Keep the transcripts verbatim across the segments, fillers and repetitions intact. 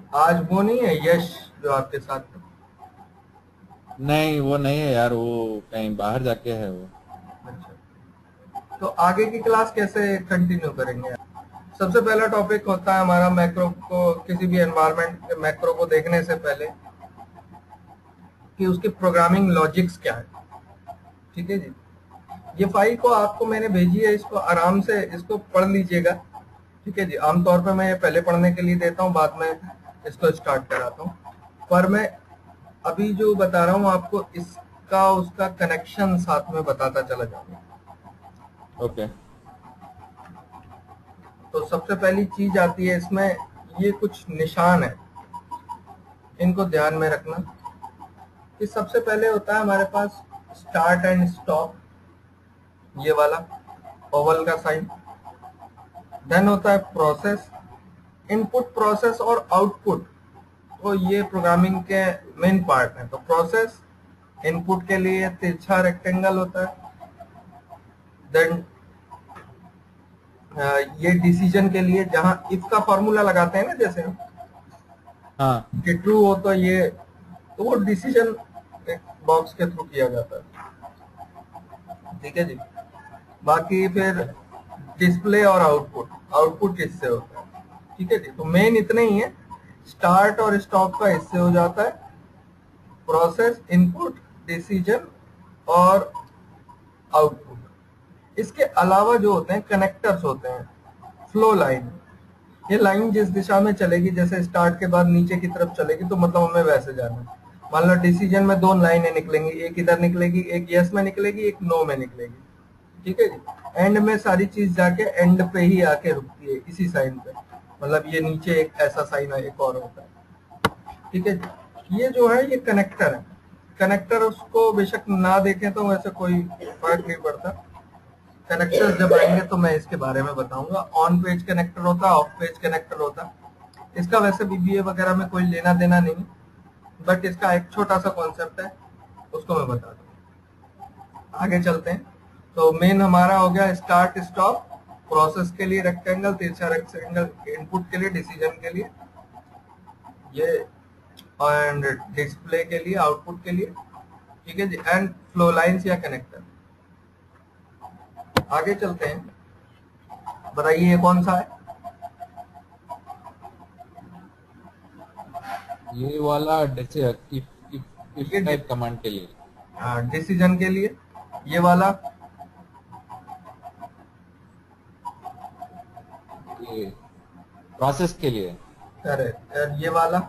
आज वो नहीं है यश जो आपके साथ था? नहीं वो नहीं है यार, वो कहीं बाहर जाके है वो। अच्छा, तो आगे की क्लास कैसे कंटिन्यू करेंगे? सबसे पहला टॉपिक होता है हमारा मैक्रो को, किसी भी एनवायरनमेंट के मैक्रो को देखने से पहले कि उसकी प्रोग्रामिंग लॉजिक्स क्या है। ठीक है जी, ये फाइल को आपको मैंने भेजी है, इसको आराम से इसको पढ़ लीजिएगा। ठीक है जी, आमतौर पर मैं ये पहले पढ़ने के लिए देता हूँ, बाद में इसको स्टार्ट कराता हूँ। पर मैं अभी जो बता रहा हूँ आपको, इसका उसका कनेक्शन साथ में बताता चला जाऊंगा। ओके। तो सबसे पहली चीज आती है इसमें, ये कुछ निशान है, इनको ध्यान में रखना कि सबसे पहले होता है हमारे पास स्टार्ट एंड स्टॉप, ये वाला ओवल का साइन। देन होता है प्रोसेस, इनपुट प्रोसेस और आउटपुट। तो ये प्रोग्रामिंग के मेन पार्ट हैं। तो प्रोसेस इनपुट के लिए तिरछा रेक्टेंगल होता है। देन ये डिसीजन के लिए, जहां इफ का फॉर्मूला लगाते हैं ना, जैसे हम हाँ। कि ट्रू हो तो ये, तो वो डिसीजन एक बॉक्स के थ्रू किया जाता है। ठीक है जी, बाकी फिर ओके। डिस्प्ले और आउटपुट, आउटपुट इससे होता है। ठीक है जी, तो मेन इतना ही है, स्टार्ट और स्टॉप का इससे हो जाता है, प्रोसेस, इनपुट, डिसीजन और आउटपुट। इसके अलावा जो होते हैं कनेक्टर्स होते हैं, फ्लो लाइन। ये लाइन जिस दिशा में चलेगी, जैसे स्टार्ट के बाद नीचे की तरफ चलेगी, तो मतलब हमें वैसे जाना है। मान लो डिसीजन में दो लाइनें निकलेंगी, एक इधर निकलेगी, एक यस में निकलेगी, एक नो में निकलेगी। ठीक है जी, एंड में सारी चीज जाके एंड पे ही आके रुकती है, इसी साइन पे। मतलब ये नीचे एक ऐसा साइन है, एक और होता है। ठीक है जी, ये जो है ये कनेक्टर है। कनेक्टर उसको बेशक ना देखें तो वैसे कोई फर्क नहीं पड़ता। कनेक्टर जब आएंगे तो मैं इसके बारे में बताऊंगा। ऑन पेज कनेक्टर होता है, ऑफ पेज कनेक्टर होता है। इसका वैसे बीबीए वगैरह में कोई लेना देना नहीं, बट इसका एक छोटा सा कॉन्सेप्ट है, उसको मैं बता दूं। आगे चलते हैं। तो मेन हमारा हो गया स्टार्ट स्टॉप, प्रोसेस के लिए रेक्टेंगल, तिरछा रेक्टेंगल इनपुट के लिए, डिसीजन के लिए ये, एंड डिस्प्ले के लिए, आउटपुट के लिए। ठीक है जी, एंड फ्लो लाइंस या कनेक्टर। आगे चलते हैं, बताइए ये कौन सा है? ये वाला जैसे इफ इफ इफ ये टाइप कमांड के लिए। डिसीजन के लिए, ये वाला ये प्रोसेस के लिए। करेक्ट, और ये वाला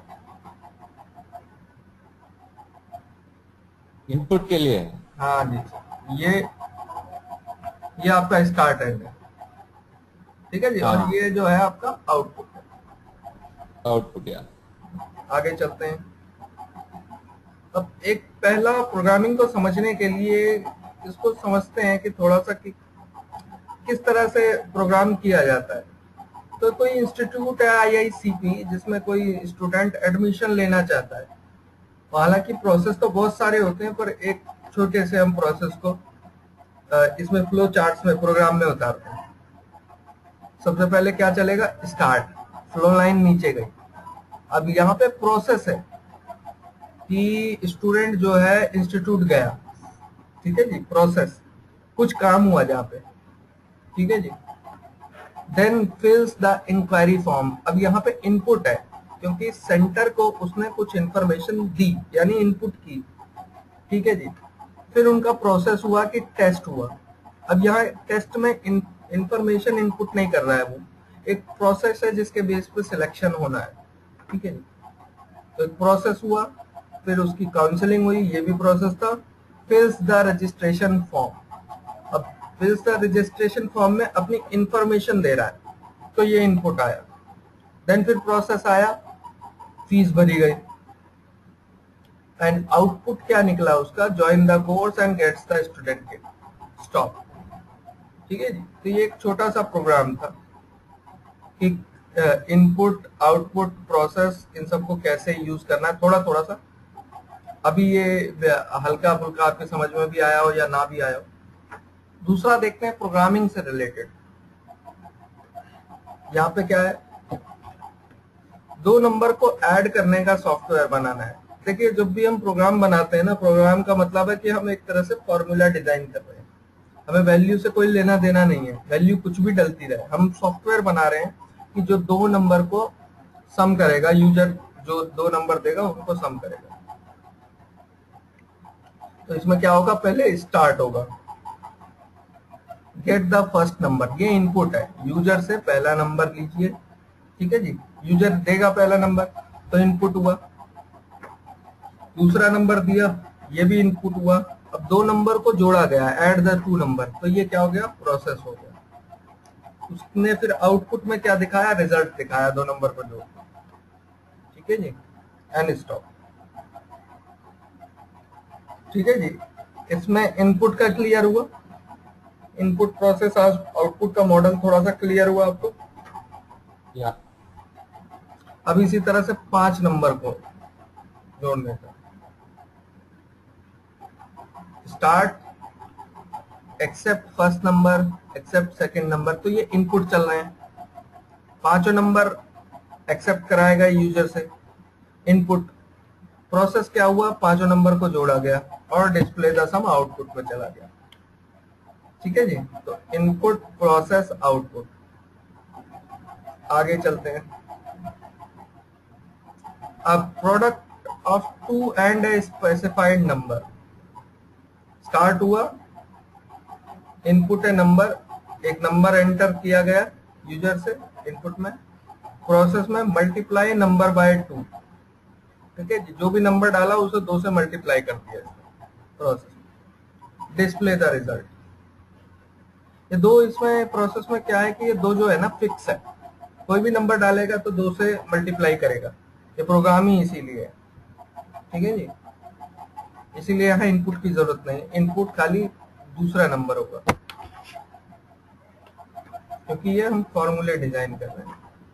इनपुट के लिए। हाँ जी, ये ये आपका स्टार्ट एंड है। ठीक है जी, और हाँ। ये जो है आपका आउटपुट है। आउटपुट या। आगे चलते हैं। अब एक पहला प्रोग्रामिंग को समझने के लिए इसको समझते हैं कि थोड़ा सा कि किस तरह से प्रोग्राम किया जाता है। तो कोई इंस्टीट्यूट है आई आई सी पी, जिसमें कोई स्टूडेंट एडमिशन लेना चाहता है। हालांकि प्रोसेस तो बहुत सारे होते हैं, पर एक छोटे से हम प्रोसेस को इसमें फ्लो चार्ट्स में, प्रोग्राम में उतारते हैं। सबसे पहले क्या चलेगा, स्टार्ट, फ्लो लाइन नीचे गई। अब यहाँ पे प्रोसेस है कि स्टूडेंट जो है इंस्टीट्यूट गया। ठीक है जी, प्रोसेस, कुछ काम हुआ जहाँ पे। ठीक है जी, then fills the enquiry form. अब यहाँ पे इनपुट है, क्योंकि सेंटर को उसने कुछ इंफॉर्मेशन दी, यानी इनपुट की। ठीक है जी, फिर उनका प्रोसेस हुआ कि टेस्ट हुआ। अब यहाँ टेस्ट में इंफॉर्मेशन इनपुट नहीं कर रहा है वो, एक प्रोसेस है जिसके बेस पे सिलेक्शन होना है। ठीक है जी, तो एक प्रोसेस हुआ, फिर उसकी काउंसलिंग हुई, ये भी प्रोसेस था। Fills the registration form. अब फिल्स द रजिस्ट्रेशन फॉर्म में अपनी इंफॉर्मेशन दे रहा है, तो ये इनपुट आया। देन फिर प्रोसेस आया, फीस भरी गई, एंड आउटपुट क्या निकला उसका, join the course and gets the student के स्टॉप। ठीक है जी, तो ये एक छोटा सा प्रोग्राम था कि इनपुट आउटपुट प्रोसेस, इन सबको कैसे यूज करना है, थोड़ा थोड़ा सा। अभी ये हल्का फुल्का आपके समझ में भी आया हो या ना भी आया हो। दूसरा देखते हैं प्रोग्रामिंग से रिलेटेड। यहाँ पे क्या है, दो नंबर को ऐड करने का सॉफ्टवेयर बनाना है। देखिए जब भी हम प्रोग्राम बनाते हैं ना, प्रोग्राम का मतलब है कि हम एक तरह से फॉर्मूला डिजाइन कर रहे हैं, हमें वैल्यू से कोई लेना देना नहीं है, वैल्यू कुछ भी डलती रहे, हम सॉफ्टवेयर बना रहे हैं कि जो दो नंबर को सम करेगा, यूजर जो दो नंबर देगा उनको सम करेगा। तो इसमें क्या होगा, पहले स्टार्ट होगा, गेट द फर्स्ट नंबर, ये इनपुट है, यूजर से पहला नंबर लीजिए, ठीक है जी, यूजर देगा पहला नंबर तो इनपुट हुआ, दूसरा नंबर दिया ये भी इनपुट हुआ, अब दो नंबर को जोड़ा गया, ऐड द टू नंबर, तो ये क्या हो गया, प्रोसेस हो गया। उसने फिर आउटपुट में क्या दिखाया, रिजल्ट दिखाया दो नंबर को जोड़, ठीक है जी, एंड स्टॉप, ठीक है जी। इसमें इनपुट का क्लियर हुआ, इनपुट प्रोसेस आज आउटपुट का मॉडल थोड़ा सा क्लियर हुआ आपको या अब इसी तरह से पांच नंबर को जोड़ने का, start accept first number accept second number, तो ये इनपुट चल रहे हैं, पांचों नंबर एक्सेप्ट कराएगा यूजर से, इनपुट प्रोसेस क्या हुआ, पांचों नंबर को जोड़ा गया और डिस्प्ले द सम आउटपुट में चला गया, ठीक है जी। तो इनपुट प्रोसेस आउटपुट। आगे चलते हैं, अब product of two and a specified number, start हुआ, इनपुट है नंबर, एक नंबर एंटर किया गया यूजर से इनपुट में, प्रोसेस में मल्टीप्लाई नंबर बाय टू, ठीक है, जो भी नंबर डाला उसे दो से मल्टीप्लाई कर दिया प्रोसेस, डिस्प्ले द रिजल्ट। ये दो इसमें प्रोसेस में क्या है कि ये दो जो है ना फिक्स है, कोई भी नंबर डालेगा तो दो से मल्टीप्लाई करेगा, ये प्रोग्राम ही इसीलिए है, ठीक है जी, इसीलिए यहाँ इनपुट की जरूरत नहीं, इनपुट खाली दूसरा नंबर होगा, क्योंकि ये हम फॉर्मूले डिजाइन कर रहे हैं।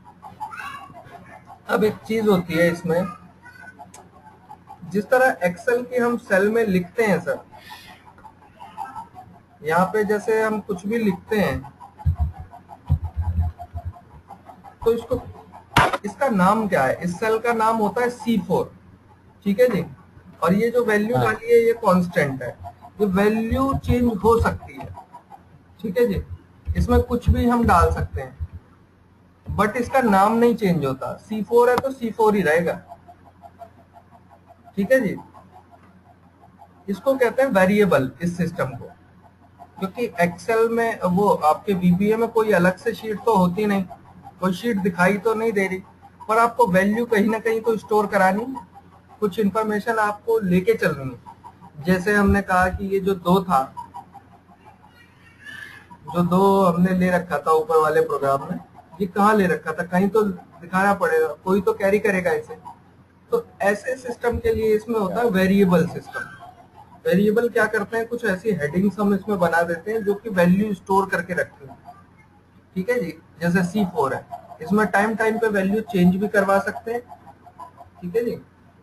अब एक चीज होती है इसमें, जिस तरह एक्सेल की हम सेल में लिखते हैं सर, यहाँ पे जैसे हम कुछ भी लिखते हैं तो इसको, इसका नाम क्या है, इस सेल का नाम होता है सी फोर, ठीक है जी, और ये जो वैल्यू हाँ। डाली है ये कांस्टेंट है, ये वैल्यू चेंज हो सकती है, ठीक है जी, इसमें कुछ भी हम डाल सकते हैं, बट इसका नाम नहीं चेंज होता, सी फोर है तो सी फोर ही रहेगा, ठीक है जी। इसको कहते हैं वेरिएबल इस सिस्टम को, क्योंकि एक्सेल में वो आपके वीबीए में कोई अलग से शीट तो होती नहीं, कोई शीट दिखाई तो नहीं दे रही, पर आपको वैल्यू कहीं ना कहीं तो स्टोर करानी, कुछ इंफॉर्मेशन आपको लेके चलनी है। जैसे हमने कहा कि ये जो दो था, जो दो हमने ले रखा था ऊपर वाले प्रोग्राम में, ये कहाँ ले रखा था, कहीं तो दिखाना पड़ेगा, कोई तो कैरी करेगा इसे, तो ऐसे सिस्टम के लिए इसमें होता है वेरिएबल सिस्टम। वेरिएबल क्या करते हैं, कुछ ऐसी हेडिंग्स हम इसमें बना देते हैं जो कि वैल्यू स्टोर करके रखते हैं, ठीक है जी, जैसे सी फोर है, इसमें टाइम टाइम पे वैल्यू चेंज भी करवा सकते हैं, ठीक है जी।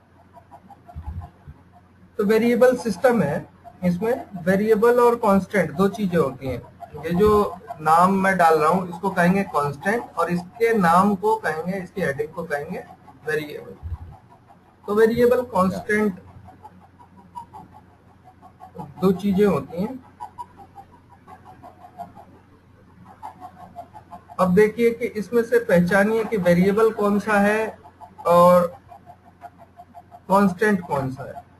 तो वेरिएबल सिस्टम है, इसमें वेरिएबल और कांस्टेंट दो चीजें होती हैं, ये जो नाम मैं डाल रहा हूँ इसको कहेंगे कांस्टेंट, और इसके नाम को कहेंगे, इसकी हेडिंग को कहेंगे वेरिएबल। तो वेरिएबल कांस्टेंट दो चीजें होती हैं। अब देखिए कि इसमें से पहचानिए कि वेरिएबल कौन सा है और कांस्टेंट कौन सा है।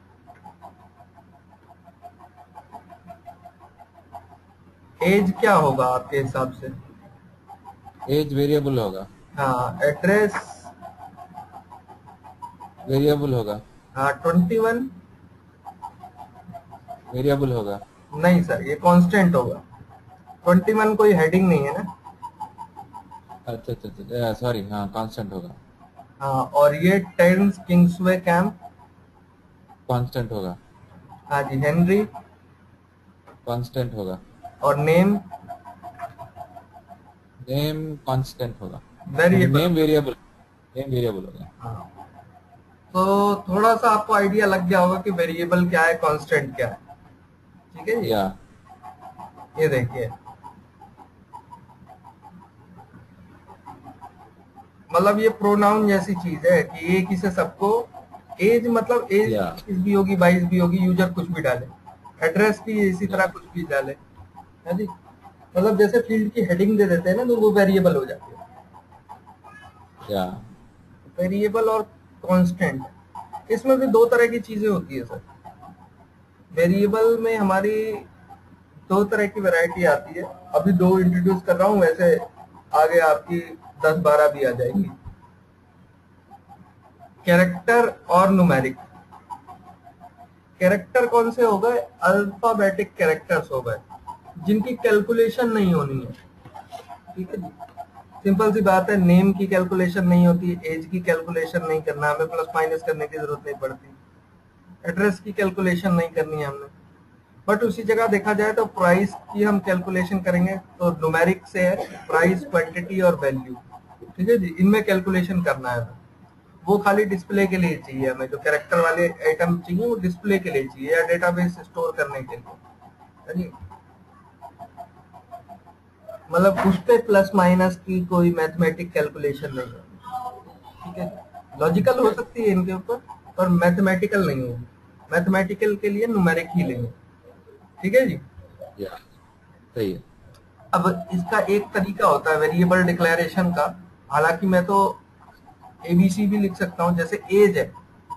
एज क्या होगा आपके हिसाब से? एज वेरिएबल होगा। हाँ, एड्रेस वेरिएबल होगा। हाँ, ट्वेंटी वन वेरिएबल होगा। नहीं सर, ये कांस्टेंट होगा, ट्वेंटी वन कोई हेडिंग नहीं है ना। अच्छा अच्छा अच्छा, सॉरी, हाँ कांस्टेंट होगा। हाँ, और ये टेंस किंग्सवे कैंप कांस्टेंट होगा। हाँ जी, हेनरी कांस्टेंट होगा। और नेम नेम कांस्टेंट होगा। Variable, name variable, name variable होगा। हाँ, तो थोड़ा सा आपको आइडिया लग गया होगा कि वेरिएबल क्या है, कांस्टेंट क्या है, ठीक है जी। या ये देखिए, मतलब ये प्रोनाउन जैसी चीज है कि एक ही से सबको, एज मतलब एज या इक्कीस भी होगी, बाईस भी होगी, यूजर कुछ भी डाले, एड्रेस भी इसी तरह कुछ भी डाले, है जी। मतलब जैसे फील्ड की हेडिंग दे देते हैं ना, तो वो वेरिएबल हो जाती है। या वेरिएबल और कांस्टेंट, इसमें भी दो तरह की चीजें होती है सर। वेरिएबल में हमारी दो तरह की वैरायटी आती है, अभी दो इंट्रोड्यूस कर रहा हूँ, वैसे आगे आपकी दस बारह भी आ जाएंगी। कैरेक्टर और न्यूमेरिक। कैरेक्टर कौन से हो गए? अल्फाबेटिक कैरेक्टर्स हो गए, जिनकी कैलकुलेशन नहीं होनी है, ठीक है जी। सिंपल सी बात है, नेम की कैलकुलेशन नहीं होती, एज की कैलकुलेशन नहीं करना, हमें प्लस माइनस करने की जरूरत नहीं पड़ती, एड्रेस की कैलकुलेशन नहीं करनी है हमने। बट उसी जगह देखा जाए तो प्राइस की हम कैलकुलेशन करेंगे तो न्यूमेरिक से है, प्राइस, क्वांटिटी और वैल्यू, ठीक है जी, इनमें कैलकुलेशन करना है। वो खाली डिस्प्ले के लिए चाहिए हमें, जो कैरेक्टर वाले आइटम चाहिए वो डिस्प्ले के लिए चाहिए या डेटाबेस स्टोर करने के लिए, मतलब उस पे प्लस माइनस की कोई मैथमेटिक कैलकुलेशन नहीं है, ठीक है। लॉजिकल हो सकती है इनके ऊपर, पर मैथमेटिकल नहीं होगी। मैथमेटिकल के लिए न्यूमेरिक ही लेंगे, ठीक है जी। या सही है। अब इसका एक तरीका होता है वेरिएबल डिक्लेरेशन का, हालांकि मैं तो एबीसी भी लिख सकता हूं, जैसे एज है,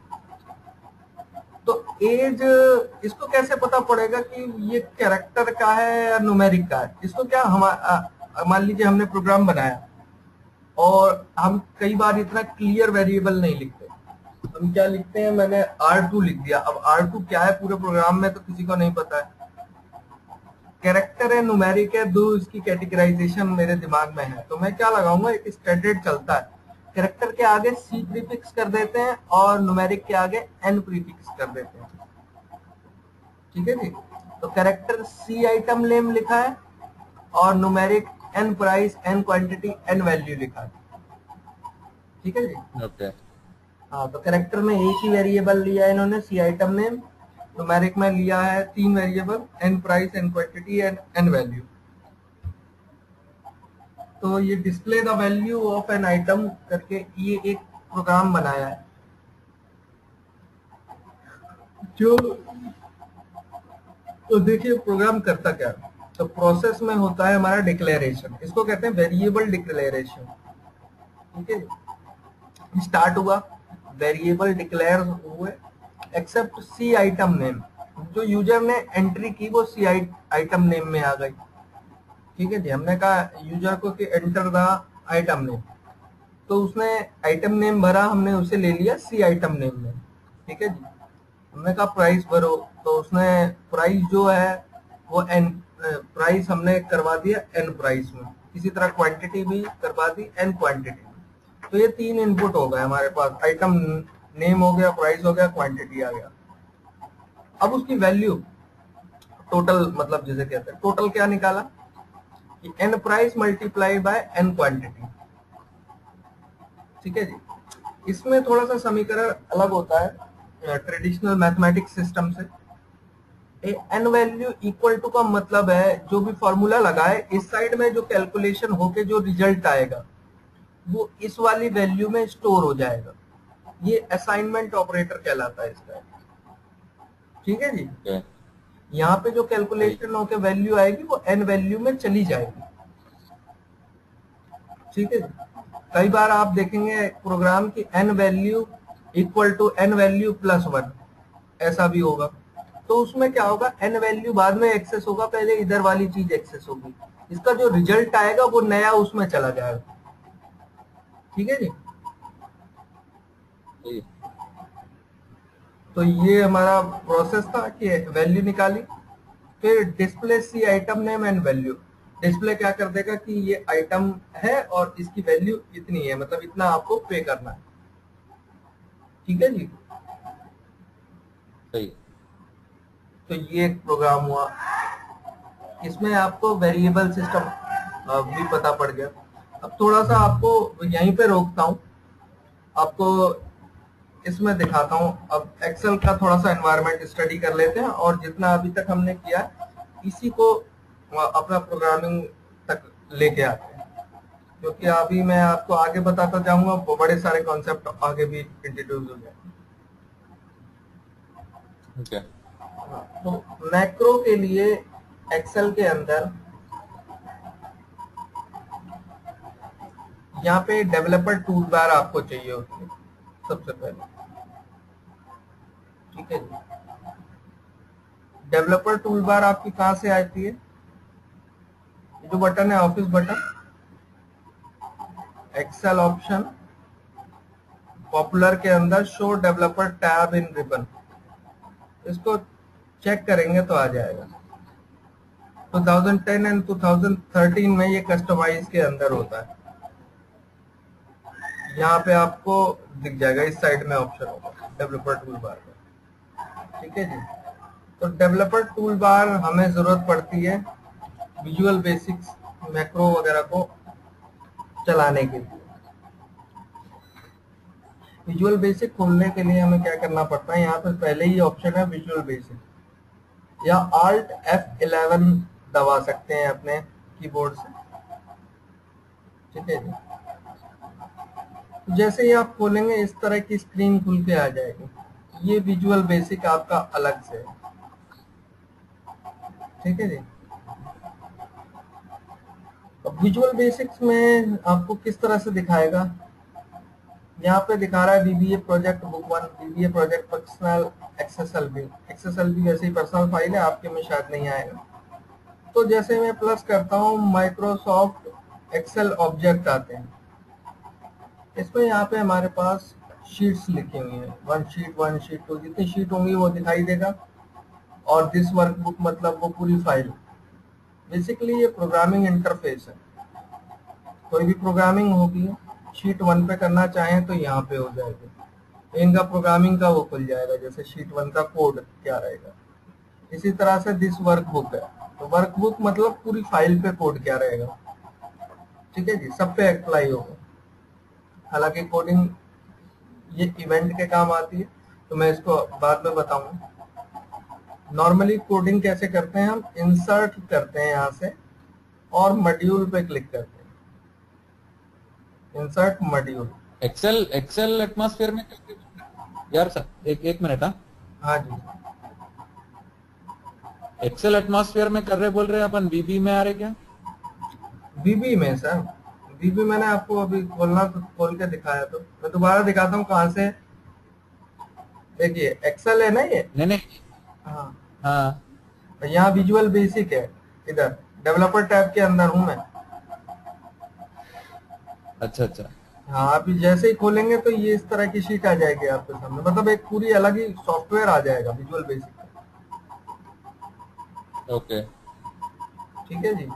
तो एज, इसको कैसे पता पड़ेगा कि ये कैरेक्टर का है या न्यूमेरिक का है? इसको क्या, हम मान लीजिए हमने प्रोग्राम बनाया और हम कई बार इतना क्लियर वेरिएबल नहीं लिखते, हम क्या लिखते हैं, मैंने आर टू लिख दिया, अब आर टू क्या है पूरे प्रोग्राम में तो किसी को नहीं पता है। कैरेक्टर है, न्यूमेरिक है, दो इसकी कैटेगराइजेशन मेरे दिमाग में है, तो मैं क्या लगाऊंगा, एक स्टैंडर्ड चलता है, कैरेक्टर के आगे सी प्रीफिक्स कर देते हैं और न्यूमेरिक के आगे एन प्रीफिक्स कर देते हैं, ठीक है जी। तो कैरेक्टर सी आइटम नेम लिखा है और numeric N price, N quantity, N value लिखा है, ठीक है जी। ओके हाँ, तो कैरेक्टर में एक ही वेरिएबल लिया है इन्होंने, सी आइटम नेम, न्यूमेरिक में लिया है तीन variable, N price, N quantity, N N value. तो ये display the value of N item करके ये एक प्रोग्राम बनाया है, जो, तो देखिए प्रोग्राम करता क्या है। तो प्रोसेस में होता है हमारा डिक्लेरेशन, इसको कहते हैं वेरिएबल डिक्लेरेशन, ठीक है। स्टार्ट हुआ, वेरिएबल डिक्लेयर हुए, एक्सेप्ट सी आइटम नेम, जो यूजर ने एंट्री की वो सी आइटम नेम में आ गई, ठीक है जी। हमने कहा यूजर को कि एंटर द आइटम नेम, तो उसने आइटम नेम भरा, हमने उसे ले लिया सी आइटम नेम में, ठीक है जी। हमने कहा प्राइस भरो, तो उसने प्राइस जो है वो एन प्राइस हमने करवा दिया एन प्राइस में, इसी तरह क्वांटिटी भी करवा दी एन क्वांटिटी में। तो ये तीन इनपुट हो गए हमारे पास, आइटम नेम हो गया, प्राइस हो गया, क्वांटिटी आ गया। अब उसकी वैल्यू टोटल, मतलब जिसे कहते हैं टोटल, क्या निकाला कि N price multiply by N quantity, ठीक है जी। इसमें थोड़ा सा समीकरण अलग होता है ट्रेडिशनल मैथमेटिक्स सिस्टम से। एन वैल्यू इक्वल टू का मतलब है जो भी फॉर्मूला लगाए, इस साइड में जो कैलकुलेशन होके जो रिजल्ट आएगा वो इस वाली वैल्यू में स्टोर हो जाएगा, ये असाइनमेंट ऑपरेटर कहलाता है इसका, ठीक है जी। ओके यहाँ पे जो कैलकुलेशन होके वैल्यू आएगी वो एन वैल्यू में चली जाएगी, ठीक है जी। कई बार आप देखेंगे प्रोग्राम की N value equal to N value plus one, ऐसा भी होगा। तो उसमें क्या होगा, एन वैल्यू बाद में एक्सेस होगा, पहले इधर वाली चीज एक्सेस होगी, इसका जो रिजल्ट आएगा वो नया उसमें चला जाएगा, ठीक है जी। सही है। तो ये हमारा प्रोसेस था कि वैल्यू निकाली, फिर display C item name and value, display क्या कर देगा कि ये आइटम है और इसकी वैल्यू इतनी है, मतलब इतना आपको पे करना है, ठीक है जी। सही है। तो ये एक प्रोग्राम हुआ, इसमें आपको वेरिएबल सिस्टम भी पता पड़ गया। अब थोड़ा सा आपको यहीं पे रोकता हूँ, आपको इसमें दिखाता हूँ। अब एक्सेल का थोड़ा सा एनवायरनमेंट स्टडी कर लेते हैं और जितना अभी तक हमने किया इसी को अपना प्रोग्रामिंग तक लेके आते हैं। क्योंकि अभी मैं आपको आगे बताता जाऊंगा, बड़े सारे कॉन्सेप्ट आगे भी इंट्रोड्यूस हो जाएंगे। ओके। तो मैक्रो के लिए एक्सेल के अंदर यहाँ पे डेवलपर टूल बार आपको चाहिए होती है सबसे पहले, ठीक है जी। डेवलपर टूल बार आपकी कहाँ से आती है? जो बटन है office button, Excel option, popular के अंदर show developer tab in ribbon, इसको चेक करेंगे तो आ जाएगा। दो हज़ार दस एंड दो हज़ार तेरह में ये कस्टमाइज के अंदर होता है। यहाँ पे आपको दिख जाएगा, इस साइड में ऑप्शन होगा डेवलपर टूल बार का, ठीक है जी। तो डेवलपर टूल बार हमें जरूरत पड़ती है विजुअल बेसिक्स मैक्रो वगैरह को चलाने के लिए। विजुअल बेसिक खोलने के लिए हमें क्या करना पड़ता है? यहाँ पे पहले ही ऑप्शन है विजुअल बेसिक, या आल्ट एफ इलेवन दबा सकते हैं अपने कीबोर्ड से, ठीक है जी। जैसे ही आप खोलेंगे इस तरह की स्क्रीन खुल के आ जाएगी। ये विजुअल बेसिक आपका अलग से है, ठीक है जी। अब विजुअल बेसिक्स में आपको किस तरह से दिखाएगा? यहाँ पे दिखा रहा है BBA project book one, BBA project personal XLSB. XLSB वैसे ही पर्सनल फाइल है, आपके में शायद नहीं आएगा। तो जैसे मैं प्लस करता हूँ, माइक्रोसॉफ्ट एक्सेल ऑब्जेक्ट आते हैं। इसमें यहाँ पे हमारे पास शीट्स लिखी हुई हैं, one sheet, one sheet two, जितनी शीट होंगी वो दिखाई देगा। और दिस वर्कबुक मतलब वो पूरी फाइल। बेसिकली ये प्रोग्रामिंग इंटरफेस है। कोई भी प्रोग्रामिंग होगी, शीट वन पे करना चाहें तो यहाँ पे हो जाएगी, इनका प्रोग्रामिंग का वो खुल जाएगा, जैसे शीट वन का कोड क्या रहेगा। इसी तरह से दिस वर्कबुक है, तो वर्कबुक मतलब पूरी फाइल पे कोड क्या रहेगा, ठीक है जी, सब पे अप्लाई होगा। हालांकि कोडिंग ये इवेंट के काम आती है, तो मैं इसको बाद में बताऊंगा। नॉर्मली कोडिंग कैसे करते हैं? हम इंसर्ट करते हैं यहाँ से और मॉड्यूल पे क्लिक करते हैं, insert module. Excel Excel atmosphere में यार सर एक एक मिनट। हाँ हाँ जी, एक्सेल एटमॉस्फेयर में कर रहे बोल रहे हैं अपन, बीबी में आ रहे क्या? बीबी में सर, बीबी मैंने आपको अभी खोलना तो खोल के दिखाया, तो मैं दोबारा दिखाता हूँ कहाँ से। देखिए एक्सेल है ना ये, नहीं नहीं। हाँ हाँ तो यहाँ विजुअल बेसिक है, इधर डेवलपर टैब के अंदर हूँ मैं। अच्छा अच्छा। हाँ, आप जैसे ही खोलेंगे तो ये इस तरह की शीट आ जाएगी आपके सामने, मतलब एक पूरी अलग ही सॉफ्टवेयर आ जाएगा विजुअल बेसिक का, ओके ठीक है जी।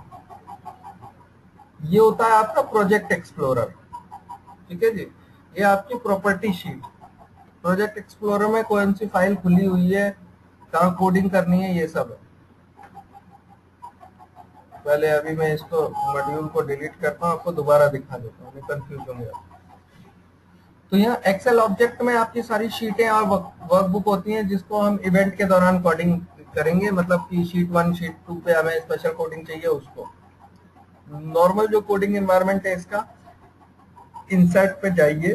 ये होता है आपका प्रोजेक्ट एक्सप्लोरर, ठीक है जी। ये आपकी प्रॉपर्टी शीट। प्रोजेक्ट एक्सप्लोरर में कौन सी फाइल खुली हुई है, कहाँ कोडिंग करनी है, ये सब है। पहले अभी मैं इसको मॉड्यूल को डिलीट करता हूँ, आपको दोबारा दिखा देता हूँ, कंफ्यूज होंगे आप। तो यहाँ एक्सेल ऑब्जेक्ट में आपकी सारी शीटें और वर्कबुक होती हैं, जिसको हम इवेंट के दौरान कोडिंग करेंगे, मतलब कि शीट वन शीट टू पे हमें स्पेशल कोडिंग चाहिए उसको। नॉर्मल जो कोडिंग एनवायरनमेंट है इसका, इंसर्ट पे जाइए,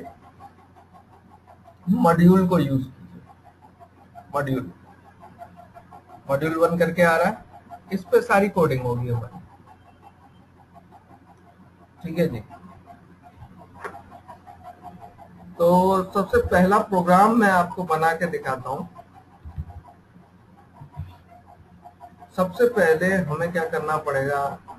मॉड्यूल को यूज कीजिए, मॉड्यूल मॉड्यूल वन करके आ रहा है, इस पे सारी कोडिंग होगी हमारी, ठीक है जी। तो सबसे पहला प्रोग्राम मैं आपको बना के दिखाता हूं। सबसे पहले हमें क्या करना पड़ेगा,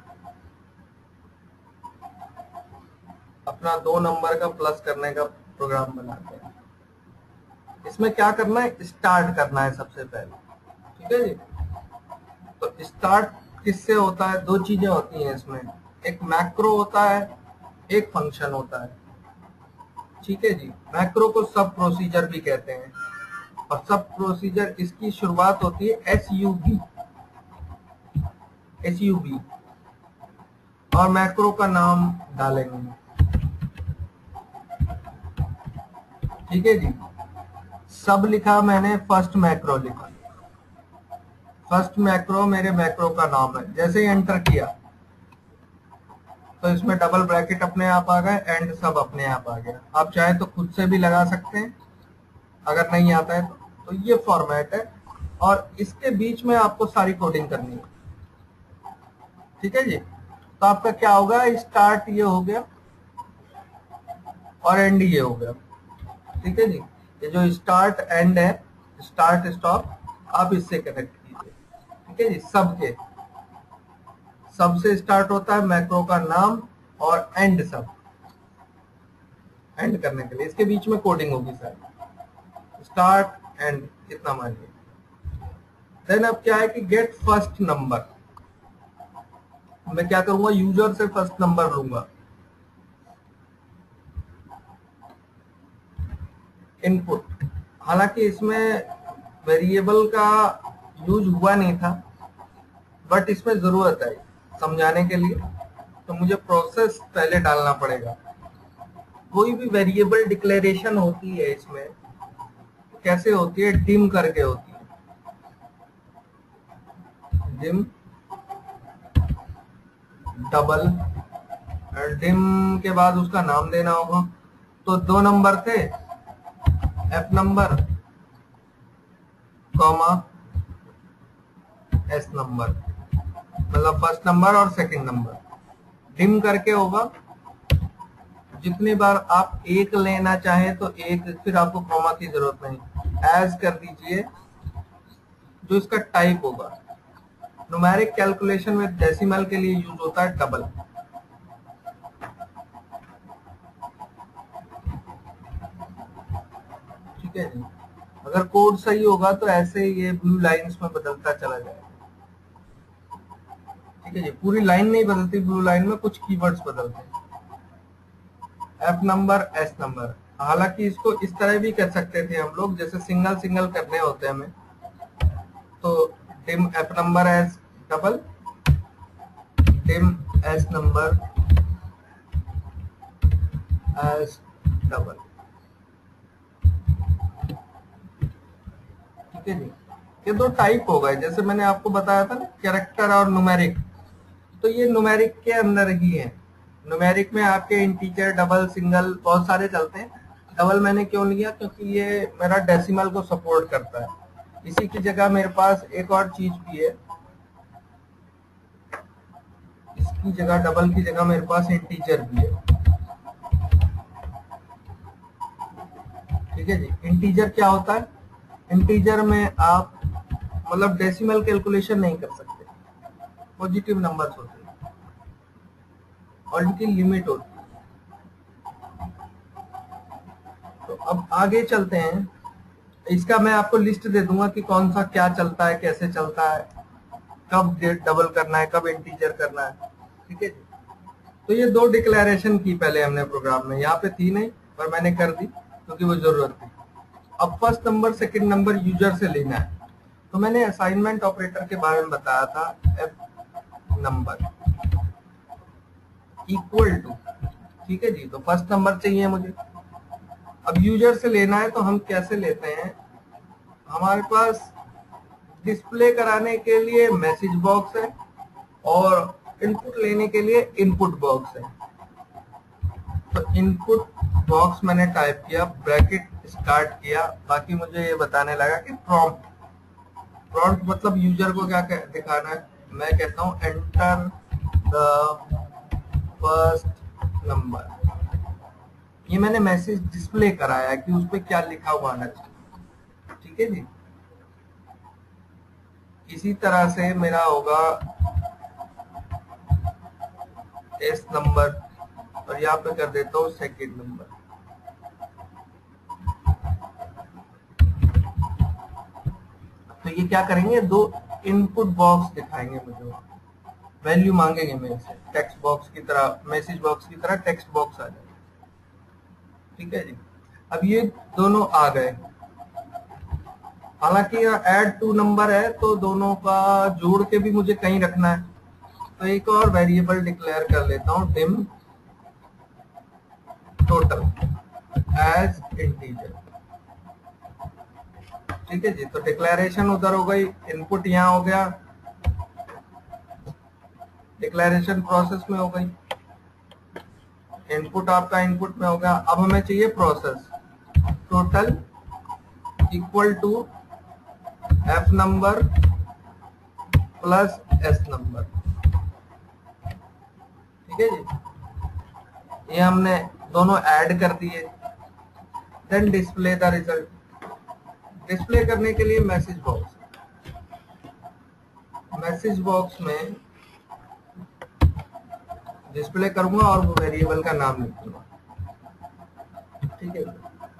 अपना दो नंबर का प्लस करने का प्रोग्राम बनाते हैं। इसमें क्या करना है, स्टार्ट करना है सबसे पहले, ठीक है जी। तो स्टार्ट किससे होता है? दो चीजें होती हैं इसमें, एक मैक्रो होता है, एक फंक्शन होता है, ठीक है जी। मैक्रो को सब प्रोसीजर भी कहते हैं, और सब प्रोसीजर इसकी शुरुआत होती है S U B, S U B, और मैक्रो का नाम डालेंगे, ठीक है जी। सब लिखा मैंने, फर्स्ट मैक्रो लिखा, फर्स्ट मैक्रो मेरे मैक्रो का नाम है। जैसे ही एंटर किया तो इसमें डबल ब्रैकेट अपने आप आ गए, एंड सब अपने आप आ गया। आप चाहे तो खुद से भी लगा सकते हैं अगर नहीं आता है तो, तो ये फॉर्मेट है, और इसके बीच में आपको सारी कोडिंग करनी है। ठीक है जी। तो आपका क्या होगा, स्टार्ट ये हो गया और एंड ये हो गया। ठीक है जी। ये जो स्टार्ट एंड है, स्टार्ट स्टॉप, आप इससे कनेक्ट कीजिए। ठीक है जी। सब के सब से स्टार्ट होता है मैक्रो का नाम, और एंड सब, एंड करने के लिए इसके बीच में कोडिंग होगी सर, स्टार्ट एंड इतना मानिए। देन अब क्या है कि गेट फर्स्ट नंबर, मैं क्या करूंगा, यूजर से फर्स्ट नंबर लूंगा। इनपुट, हालांकि इसमें वेरिएबल का यूज हुआ नहीं था, बट इसमें जरूरत है समझाने के लिए, तो मुझे प्रोसेस पहले डालना पड़ेगा। कोई भी वेरिएबल डिक्लेरेशन होती है इसमें, कैसे होती है, डिम करके होती है। डिम डबल, डिम के बाद उसका नाम देना होगा। तो दो नंबर थे, F number comma S number, मतलब फर्स्ट नंबर और सेकंड नंबर। डिम करके होगा, जितनी बार आप एक लेना चाहें तो एक, फिर आपको कॉमा की जरूरत नहीं। एज कर दीजिए, जो इसका टाइप होगा। न्यूमेरिक कैलकुलेशन में डेसिमल के लिए यूज होता है डबल। ठीक है जी। अगर कोड सही होगा तो ऐसे ये ब्लू लाइंस में बदलता चला जाएगा। ठीक है जी। पूरी लाइन नहीं बदलती, ब्लू लाइन में कुछ कीवर्ड्स बदलते हैं। एफ नंबर एस नंबर, हालांकि इसको इस तरह भी कर सकते थे हम लोग, जैसे सिंगल सिंगल करने होते हैं हमें, तो dim F number S double, dim S number S double. ठीक है जी। ये दो टाइप हो गए, जैसे मैंने आपको बताया था ना, कैरेक्टर और न्यूमेरिक, तो ये न्यूमेरिक के अंदर ही है। न्यूमेरिक में आपके इंटीजर, डबल, सिंगल बहुत सारे चलते हैं। डबल मैंने क्यों लिया, क्योंकि ये मेरा डेसिमल को सपोर्ट करता है। इसी की जगह मेरे पास एक और चीज भी है, इसकी जगह, डबल की जगह मेरे पास इंटीजर भी है। ठीक है जी। इंटीजर क्या होता है, इंटीजर में आप मतलब डेसिमल कैलकुलेशन नहीं कर सकते, पॉजिटिव नंबर्स होते हैं और इनकी लिमिट होती है। तो अब आगे चलते हैं, इसका मैं आपको लिस्ट दे दूंगा कि कौन सा क्या चलता है, कैसे चलता है, कब डबल करना है, कब इंटीजर करना है। ठीक है जी। तो ये दो डिक्लेरेशन की पहले हमने प्रोग्राम में, यहाँ पे थी नहीं पर मैंने कर दी क्योंकि वो जरूरत थी। अब first number second number user से लेना है, तो मैंने असाइनमेंट ऑपरेटर के बारे में बताया था, एफ नंबर इक्वल टू। ठीक है जी। तो फर्स्ट नंबर चाहिए मुझे, अब यूजर से लेना है तो हम कैसे लेते हैं, हमारे पास डिस्प्ले कराने के लिए मैसेज बॉक्स है और इनपुट लेने के लिए इनपुट बॉक्स है। तो इनपुट बॉक्स मैंने टाइप किया, ब्रैकेट स्टार्ट किया, बाकी मुझे ये बताने लगा कि प्रॉम्प्ट, प्रॉम्प्ट मतलब यूजर को क्या दिखाना है। मैं कहता हूं एंटर द फर्स्ट नंबर, ये मैंने मैसेज डिस्प्ले कराया कि उस पर क्या लिखा हुआ आना चाहिए। ठीक है जी। इसी तरह से मेरा होगा एस नंबर, और यहाँ पे कर देता हूँ सेकेंड नंबर। तो ये क्या करेंगे, दो इनपुट बॉक्स दिखाएंगे मुझे, वैल्यू मांगेंगे मेरे से, टेक्स्ट बॉक्स की तरह, मैसेज बॉक्स की तरह टेक्स्ट बॉक्स आ जाएगा। ठीक है जी। अब ये दोनों आ गए, हालांकि यहाँ ऐड टू नंबर है तो दोनों का जोड़ के भी मुझे कहीं रखना है, तो एक और वेरिएबल डिक्लेयर कर लेता हूँ, डिम टोटल एज इंटीजर। ठीक है जी। तो डिक्लेरेशन उधर हो गई, इनपुट यहाँ हो गया, डिक्लेरेशन प्रोसेस में हो गई। इनपुट आपका इनपुट में हो गया। अब हमें चाहिए process, total equal to F number plus S number. ठीक है जी, ये हमने दोनों ऐड कर दिए। Then display the result. Display करने के लिए मैसेज बॉक्स, मैसेज बॉक्स में डिस्प्ले करूंगा और वो वेरिएबल का नाम लिखूंगा। ठीक है,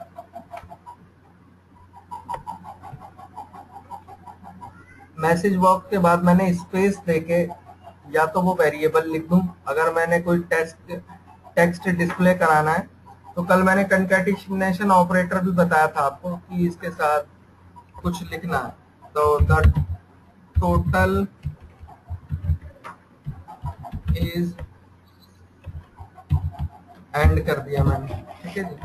मैसेज बॉक्स के बाद मैंने स्पेस देके या तो वो वेरिएबल लिख दूं, अगर मैंने कोई टेक्स्ट टेक्स्ट डिस्प्ले कराना है तो कल मैंने कंकैटिनेशन ऑपरेटर भी बताया था आपको कि इसके साथ कुछ लिखना है। तो द टोटल इज एंड कर दिया मैंने। ठीक है जी,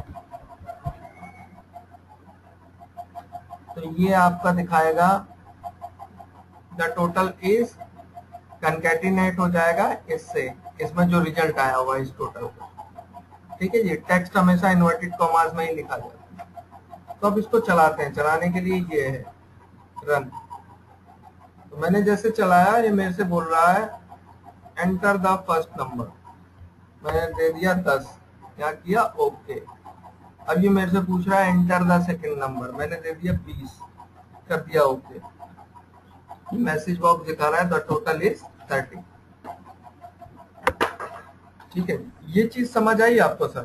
तो ये आपका दिखाएगा द टोटल इज कंकैटिनेट हो जाएगा इससे, इसमें जो रिजल्ट आया हुआ इस टोटल का। ठीक है जी, टेक्स्ट हमेशा इन्वर्टेड कॉमास में ही लिखा जाता है। तो अब इसको चलाते हैं। चलाने के लिए ये है रन। तो मैंने जैसे चलाया, ये मेरे से बोल रहा है एंटर द फर्स्ट नंबर, मैंने दे दिया दस, क्या किया ओके। अब ये मेरे से पूछ रहा है एंटर द सेकंड नंबर, मैंने दे दिया बीस, कर दिया ओके। मैसेज बॉक्स दिखा रहा है द टोटल इज थर्टी। ठीक है, ये चीज समझ आई आपको सर?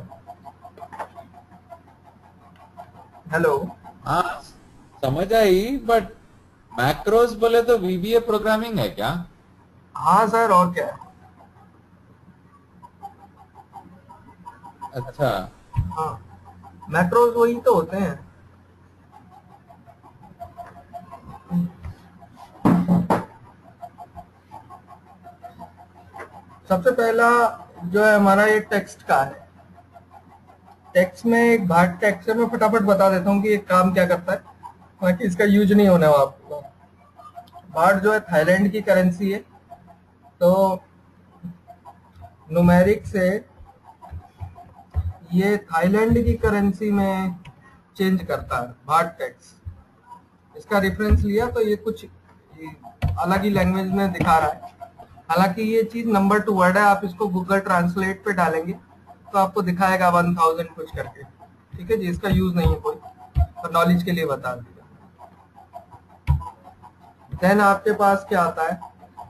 हेलो, हाँ समझ आई, बट मैक्रोस बोले तो वीबीए प्रोग्रामिंग है क्या? हाँ सर, और क्या है? अच्छा, हाँ, मैक्रोस वही तो होते हैं। सबसे पहला जो है हमारा ये टेक्स्ट का है। टेक्स्ट में एक भाग टेक्स्ट है, मैं फटाफट बता देता हूँ कि ये काम क्या करता है, ताकि इसका यूज नहीं होने वाला आपको। भाट जो है थाईलैंड की करेंसी है, तो न्यूमेरिक से ये थाईलैंड की करेंसी में चेंज करता है भाट टेक्स। इसका रेफरेंस लिया तो ये कुछ अलग ही लैंग्वेज में दिखा रहा है। हालांकि ये चीज नंबर टू वर्ड है, आप इसको गूगल ट्रांसलेट पे डालेंगे तो आपको दिखाएगा वन थाउजेंड कुछ करके। ठीक है जी, इसका यूज नहीं है कोई, पर नॉलेज के लिए बता दिया। देन आपके पास क्या आता है,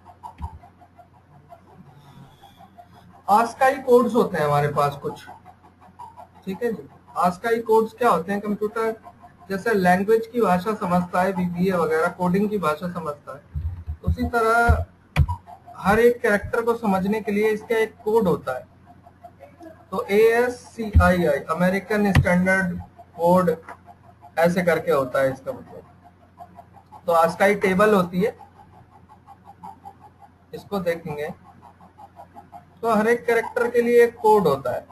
आस्काई कोड्स होते हैं हमारे पास कुछ। ठीक है जी, आस्काई कोड्स क्या होते हैं? कंप्यूटर जैसे लैंग्वेज की भाषा समझता है, वीबीए वगैरह कोडिंग की भाषा समझता है, उसी तरह हर एक कैरेक्टर को समझने के लिए इसका एक कोड होता है। तो A S C I I American standard code ऐसे करके होता है इसका मतलब। तो आस्काई टेबल होती है, इसको देखेंगे तो हर एक कैरेक्टर के लिए एक कोड होता है।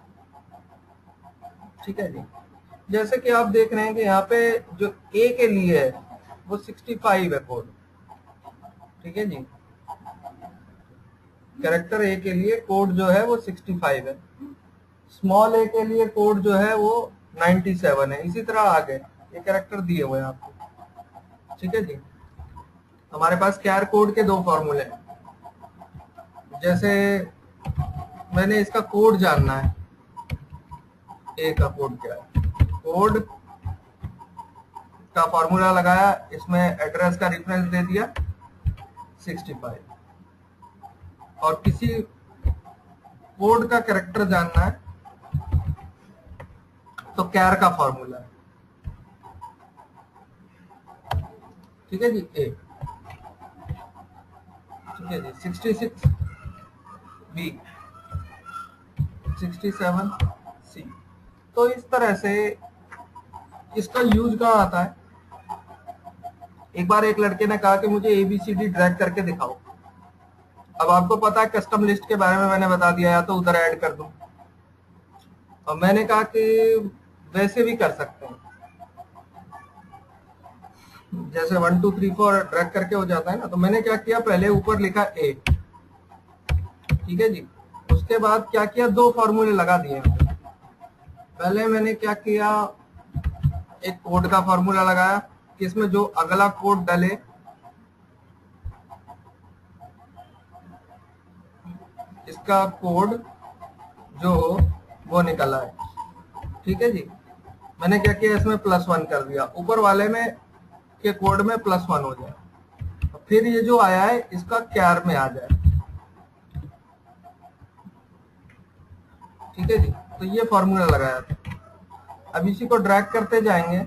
ठीक है जी, जैसे कि आप देख रहे हैं कि यहाँ पे जो ए के लिए है वो सिक्सटी फाइव है कोड। ठीक है जी, कैरेक्टर ए के लिए कोड जो है वो सिक्सटी फाइव है, स्मॉल ए के लिए कोड जो है वो नाइन्टी सेवन है। इसी तरह आगे ये कैरेक्टर दिए हुए हैं आपको। ठीक है जी, हमारे पास कैर कोड के दो फॉर्मूले हैं। जैसे मैंने इसका कोड जानना है, ए का कोड क्या है, कोड का फॉर्मूला लगाया, इसमें एड्रेस का रेफरेंस दे दिया सिक्सटी फाइव, और किसी कोड का कैरेक्टर जानना है तो कैर का फॉर्मूला है। ठीक है जी, ए। ठीक है जी, sixty six B, sixty seven C. तो इस तरह से इसका यूज कहाँ आता है? एक बार एक लड़के ने कहा कि मुझे एबीसीडी ड्रैग करके दिखाओ। अब आपको पता है कस्टम लिस्ट के बारे में मैंने बता दिया, या तो उधर ऐड कर दूं, और मैंने कहा कि वैसे भी कर सकते हैं, जैसे one two three four drag करके हो जाता है ना। तो मैंने क्या किया, पहले ऊपर लिखा ए, ठीक है जी, उसके उसके बाद क्या किया, दो फॉर्मूले लगा दिए। पहले मैंने क्या किया, एक कोड का फॉर्मूला लगाया कि इसमें जो अगला कोड डाले इसका कोड जो वो निकला है। ठीक है जी, मैंने क्या किया, इसमें प्लस वन कर दिया, ऊपर वाले में के कोड में प्लस वन हो जाए, फिर ये जो आया है इसका क्यार में आ जाए। ठीक है जी, तो ये फॉर्मूला लगाया था। अब इसी को ड्रैग करते जाएंगे,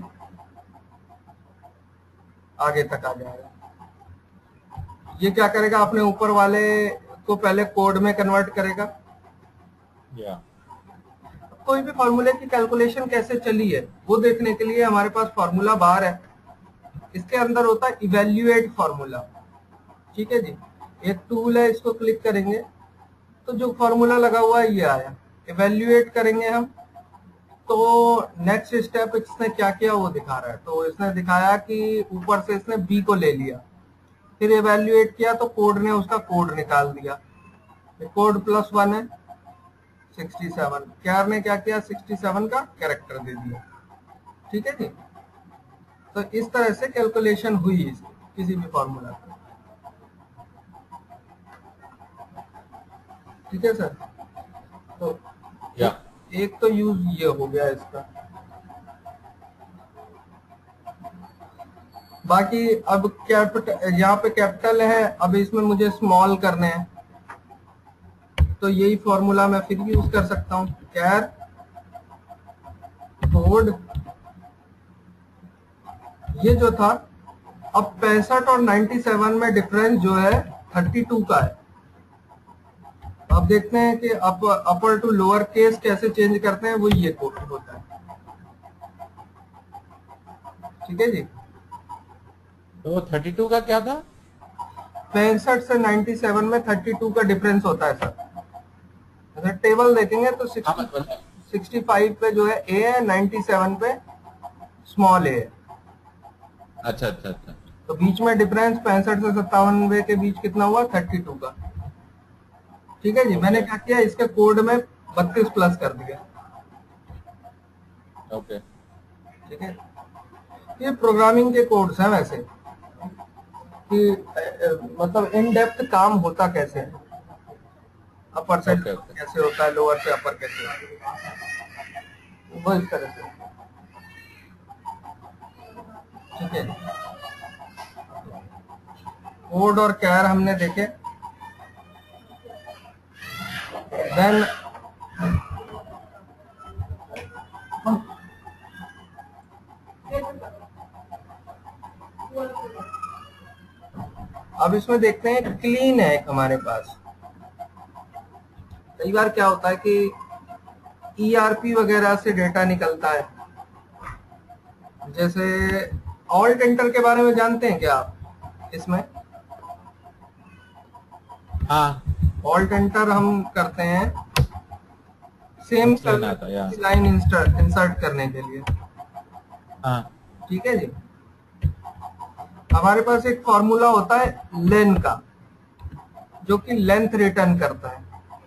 आगे तक आ जाएगा। ये क्या करेगा, अपने ऊपर वाले को पहले कोड में कन्वर्ट करेगा। या कोई भी फॉर्मूले की कैलकुलेशन कैसे चली है वो देखने के लिए हमारे पास फॉर्मूला बार है, इसके अंदर होता है इवेल्युएट फॉर्मूला। ठीक है जी, एक टूल है, इसको क्लिक करेंगे तो जो फॉर्मूला लगा हुआ है ये आया, इवेल्युएट करेंगे हम। तो नेक्स्ट स्टेप इसने क्या किया वो दिखा रहा है। तो इसने दिखाया कि ऊपर से इसने बी को ले लिया, फिर इवेल्युएट किया तो कोड ने उसका कोड निकाल दिया, कोड प्लस वन है सिक्सटी सेवन, क्यार ने क्या किया, सिक्सटी सेवन का कैरेक्टर दे दिया। ठीक है जी, तो इस तरह से कैलकुलेशन हुई इसकी किसी भी फॉर्मूला की। ठीक है सर, तो या एक तो यूज ये हो गया इसका। बाकी अब कैपिटल, यहाँ पे कैपिटल है, अब इसमें मुझे स्मॉल करने हैं तो यही फॉर्मूला मैं फिर यूज कर सकता हूँ, कैर कोड। ये जो था, अब पैंसठ और सत्तानवे में डिफरेंस जो है बत्तीस का है। अब देखते हैं कि up, upper to lower case कैसे चेंज करते हैं, वो ये कोड होता है। ठीक है जी, तो थर्टी टू का क्या था, पैंसठ से सत्तानवे में बत्तीस का डिफरेंस होता है सर। अगर टेबल देखेंगे तो हाँ, मतलब सिक्सटी फाइव पे जो है ए है, सत्तानवे पे स्मॉल ए है। अच्छा अच्छा अच्छा, तो बीच में डिफरेंस पैंसठ से सत्तानवे के बीच कितना हुआ, बत्तीस का। ठीक है जी, मैंने क्या किया, इसके कोड में बत्तीस प्लस कर दिया। ओके। ठीक है, ये प्रोग्रामिंग के कोड्स हैं वैसे कि अ, अ, मतलब इन डेप्थ काम होता कैसे है, अपर से Okay, okay. कैसे होता है, लोअर से अपर कैसे होता है, वो इस तरह से। ठीक है, कोड और कैर हमने देखे। देन अब इसमें देखते हैं, क्लीन है एक हमारे पास। कई बार क्या होता है कि ईआरपी वगैरह से डेटा निकलता है, जैसे ऑल्ट एंटर के बारे में जानते हैं क्या आप? इसमें हाँ, ऑल्ट एंटर हम करते हैं सेम Clean आता है, yeah. लाइन इंसर्ट इंसर्ट करने के लिए। हाँ, ठीक है जी, हमारे पास एक फॉर्मूला होता है लेन का, जो कि लेंथ रिटर्न करता है।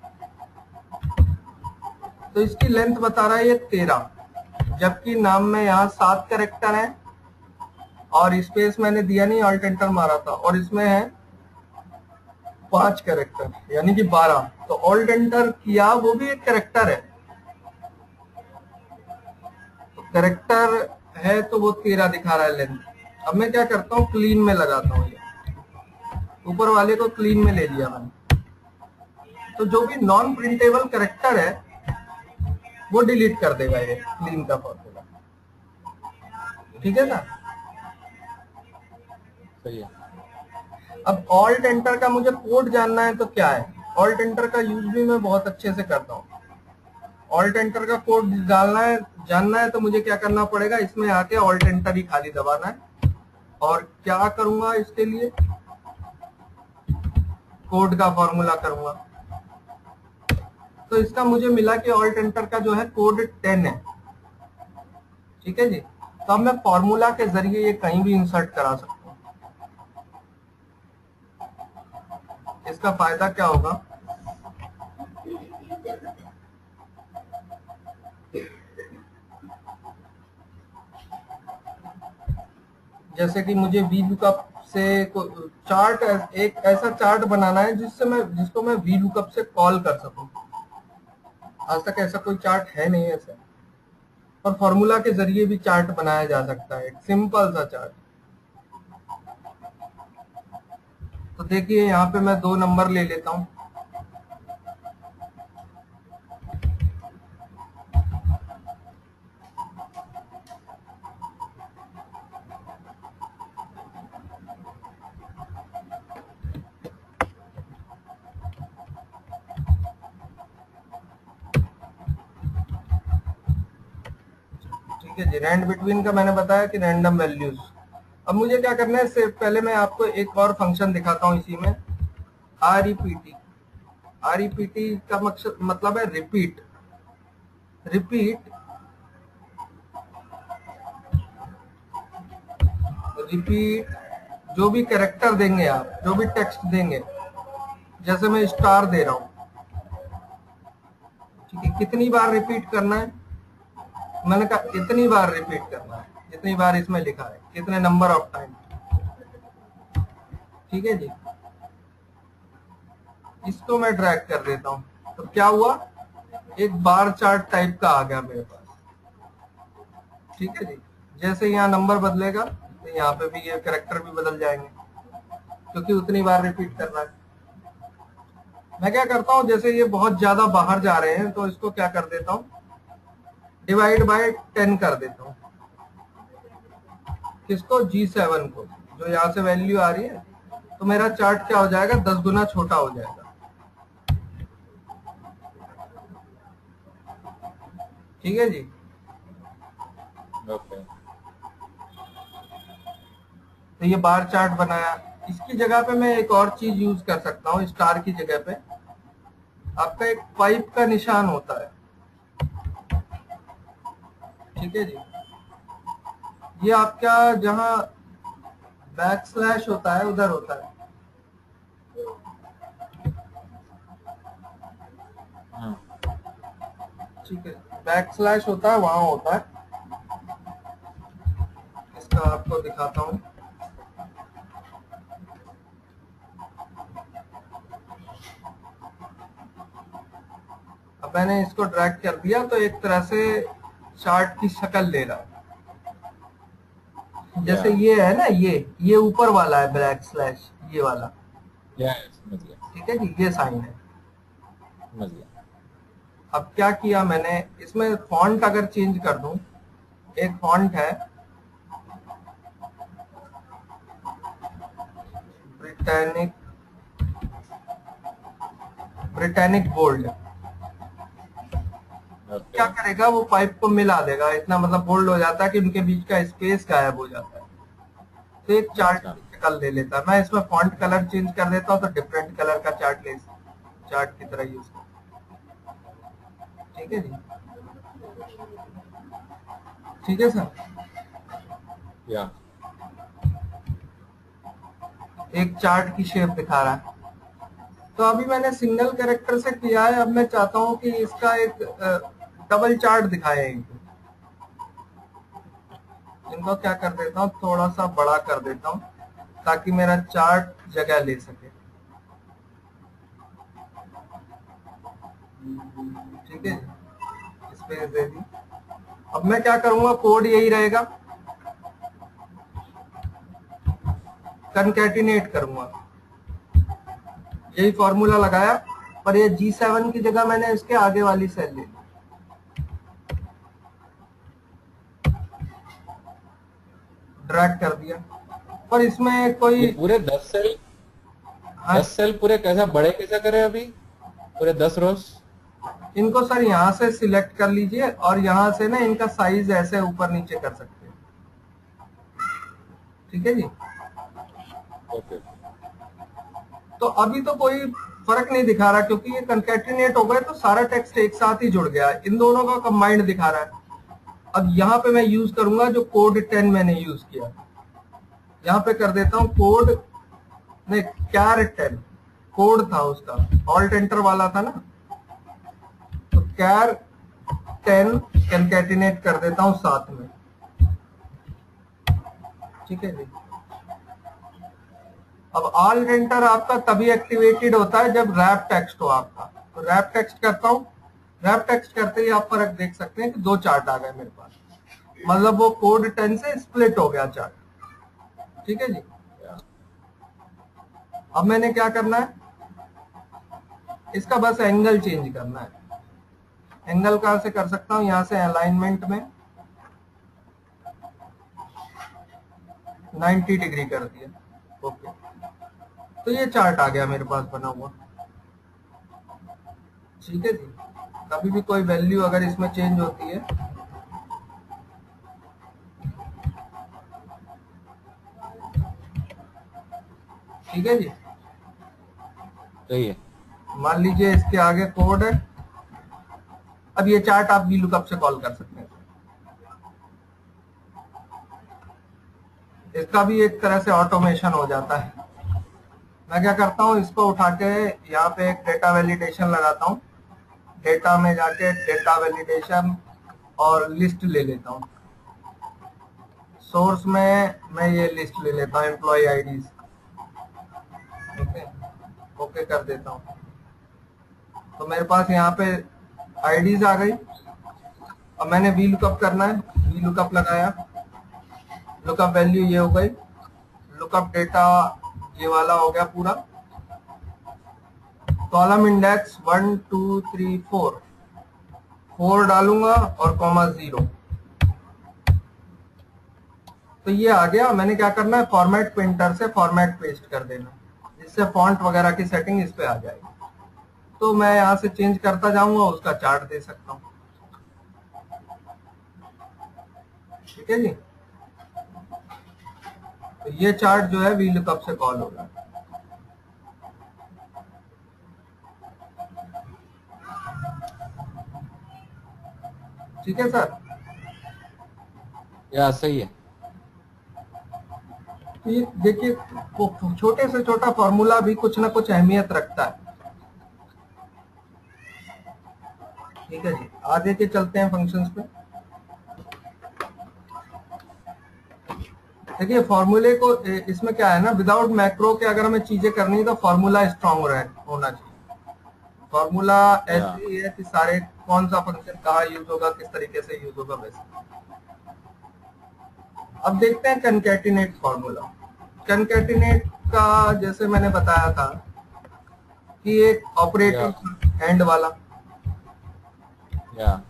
तो इसकी लेंथ बता रहा है ये तेरह, जबकि नाम में यहाँ सात कैरेक्टर है और स्पेस मैंने दिया नहीं, ऑल्ट एंटर मारा था, और इसमें है पांच कैरेक्टर यानी कि बारह। तो ऑल्ट एंटर किया वो भी एक कैरेक्टर है, तो कैरेक्टर है तो वो तेरह दिखा रहा है लेंथ। अब मैं क्या करता हूँ, क्लीन में लगाता हूँ, ये ऊपर वाले को क्लीन में ले लिया मैंने। तो जो भी नॉन प्रिंटेबल कैरेक्टर है वो डिलीट कर देगा ये क्लीन का फॉर्मूला। ठीक है सर, सही है। अब ऑल्ट एंटर का मुझे कोड जानना है तो क्या है, ऑल्ट एंटर का यूज भी मैं बहुत अच्छे से करता हूँ। ऑल्ट एंटर का कोड डालना है, जानना है तो मुझे क्या करना पड़ेगा, इसमें आके ऑल्ट एंटर ही खाली दबाना है। और क्या करूंगा इसके लिए, कोड का फॉर्मूला करूंगा। तो इसका मुझे मिला कि ऑल्ट एंटर का जो है कोड टेन है। ठीक है जी, तो अब मैं फॉर्मूला के जरिए ये कहीं भी इंसर्ट करा सकता हूँ। इसका फायदा क्या होगा, जैसे कि मुझे वी लुकअप से चार्ट, एक ऐसा चार्ट बनाना है जिससे मैं जिसको मैं वी लुकअप से कॉल कर सकूं। आज तक ऐसा कोई चार्ट है नहीं ऐसा, और फॉर्मूला के जरिए भी चार्ट बनाया जा सकता है, एक सिंपल सा चार्ट। तो देखिए यहाँ पे मैं दो नंबर ले लेता हूँ। ठीक है जी, रैंड बिटवीन का मैंने बताया कि रैंडम वैल्यूज। अब मुझे क्या करना है, इससे पहले मैं आपको एक और फंक्शन दिखाता हूँ इसी में, R E P T. R E P T का मकसद मतलब है रिपीट। रिपीट रिपीट जो भी कैरेक्टर देंगे आप, जो भी टेक्स्ट देंगे, जैसे मैं स्टार दे रहा हूं, ठीक है, कितनी बार रिपीट करना है? मैंने कहा इतनी बार रिपीट करना है जितनी बार इसमें लिखा है, कितने नंबर ऑफ टाइम। ठीक है जी, इसको मैं ड्रैग कर देता हूं, तो क्या हुआ, एक बार चार्ट टाइप का आ गया मेरे पास। ठीक है जी, जैसे यहाँ नंबर बदलेगा तो यहाँ पे भी ये कैरेक्टर भी बदल जाएंगे, क्योंकि उतनी बार रिपीट करना है। मैं क्या करता हूँ, जैसे ये बहुत ज्यादा बाहर जा रहे हैं तो इसको क्या कर देता हूँ, डिवाइड बाय टेन कर देता हूँ। किसको? जी सेवन को, जो यहाँ से वैल्यू आ रही है। तो मेरा चार्ट क्या हो जाएगा, दस गुना छोटा हो जाएगा। ठीक है जी। ओके। तो ये बार चार्ट बनाया। इसकी जगह पे मैं एक और चीज यूज कर सकता हूँ, स्टार की जगह पे आपका एक पाइप का निशान होता है। ठीक है जी, ये आपका जहां बैक स्लैश होता है उधर होता है। हाँ। ठीक है, बैक स्लैश होता है, वहां होता है। इसका आपको दिखाता हूं। अब मैंने इसको ड्रैग कर दिया तो एक तरह से चार्ट की शक्ल ले रहा है। जैसे Yeah. ये है ना, ये ये ऊपर वाला है बैक स्लैश, ये वाला। Yeah, समझ गया ठीक है जी, ये साइन है। समझ गया। अब क्या किया मैंने, इसमें फॉन्ट अगर चेंज कर दूं, एक फॉन्ट है ब्रिटानिक ब्रिटानिक बोल्ड। Okay. क्या करेगा, वो पाइप को मिला देगा, इतना मतलब बोल्ड हो जाता है कि उनके बीच का स्पेस गायब हो जाता है। तो एक चार्ट अच्छा। की शक्ल ले लेता है। मैं इसमें फॉन्ट कलर चेंज कर देता हूँ तो डिफरेंट कलर का चार्ट ले चार्ट की तरह यूज कर। ठीक है जी, ठीक है सर। Yeah. एक चार्ट की शेप दिखा रहा है। तो अभी मैंने सिंगल कैरेक्टर से किया है, अब मैं चाहता हूं कि इसका एक डबल चार्ट दिखाए। इनको क्या कर देता हूँ, थोड़ा सा बड़ा कर देता हूँ ताकि मेरा चार्ट जगह ले सके। ठीक है, स्पेस दे दी। अब मैं क्या करूंगा, कोड यही रहेगा, कनकैटिनेट करूंगा। यही फॉर्मूला लगाया, पर ये जी सेवन की जगह मैंने इसके आगे वाली सेल ली, ड्रैग कर दिया। पर इसमें कोई ये पूरे दस सेल हाँ, दस सेल पूरे कैसा बड़े कैसा करे अभी, पूरे दस रोज? इनको सर यहाँ से सिलेक्ट कर लीजिए और यहाँ से ना इनका साइज ऐसे ऊपर नीचे कर सकते हैं। ठीक है जी। ओके। तो अभी तो कोई फर्क नहीं दिखा रहा, क्योंकि ये कंकैटिनेट हो गए तो सारा टेक्स्ट एक साथ ही जुड़ गया, इन दोनों का कंबाइंड दिखा रहा है। अब यहाँ पे मैं यूज करूंगा जो कोड टेन मैंने यूज किया, यहाँ पे कर देता हूँ कोड नहीं, कैर टेन कोड था उसका, ऑल्ट एंटर वाला था ना, तो कैर टेन कंकैटिनेट कर देता हूं साथ में, ठीक है जी। अब ऑल एंटर आपका तभी एक्टिवेटेड होता है जब रैप टेक्स्ट हो आपका, तो रैप टेक्स्ट करता हूं। रैप टेक्स्ट करते ही आप फर्क देख सकते हैं कि दो चार्ट आ गए मेरे पास, मतलब वो कोड टेन से स्प्लिट हो गया चार्ट, ठीक है जी। अब मैंने क्या करना है, इसका बस एंगल चेंज करना है। एंगल कहां से कर सकता हूं, यहां से अलाइनमेंट में नाइंटी डिग्री कर दिया, ओके। तो ये चार्ट आ गया मेरे पास बना हुआ, ठीक है जी। कभी भी कोई वैल्यू अगर इसमें चेंज होती है, ठीक है जी, सही है। मान लीजिए इसके आगे कोड है। अब ये चार्ट आप वी लुकअप से कॉल कर सकते हैं। इसका भी एक तरह से ऑटोमेशन हो जाता है। मैं क्या करता हूँ, इसको उठा के यहाँ पे एक डेटा वैलिडेशन लगाता हूँ। डेटा में जाके डेटा वैलिडेशन और लिस्ट ले लेता हूँ। सोर्स में मैं ये लिस्ट ले लेता हूँ, एम्प्लॉय आईडीज, ओके ओके कर देता हूँ। तो मेरे पास यहाँ पे आईडीज आ गई। अब मैंने वी लुकअप करना है, वी लुकअप लगाया, लुकअप वैल्यू ये हो गई, लुकअप डेटा ये वाला हो गया पूरा। Column index one two three four, four डालूंगा और कॉमा जीरो, तो ये आ गया। मैंने क्या करना है, फॉर्मेट पेंटर से फॉर्मेट पेस्ट कर देना, जिससे फॉन्ट वगैरह की सेटिंग इस पे आ जाएगी। तो मैं यहाँ से चेंज करता जाऊंगा, उसका चार्ट दे सकता हूँ, ठीक है जी। तो ये चार्ट जो है वी लुकअप से कॉल होगा, ठीक है सर। या सही है। तो ये देखिए, छोटे से छोटा फॉर्मूला भी कुछ ना कुछ अहमियत रखता है, ठीक है जी। आगे के चलते हैं फंक्शंस पे। देखिए फॉर्मूले को, इसमें क्या है ना, विदाउट मैक्रो के अगर हमें चीजें करनी है तो फॉर्मूला स्ट्रांग होना चाहिए। फॉर्मूला ऐसे ही है कि सारे कौन सा फंक्शन कहाँ यूज होगा, किस तरीके से यूज होगा, वैसे। अब देखते हैं कंकैटिनेट फॉर्मूला। कंकैटिनेट का जैसे मैंने बताया था कि एक ऑपरेटर एंड वाला, या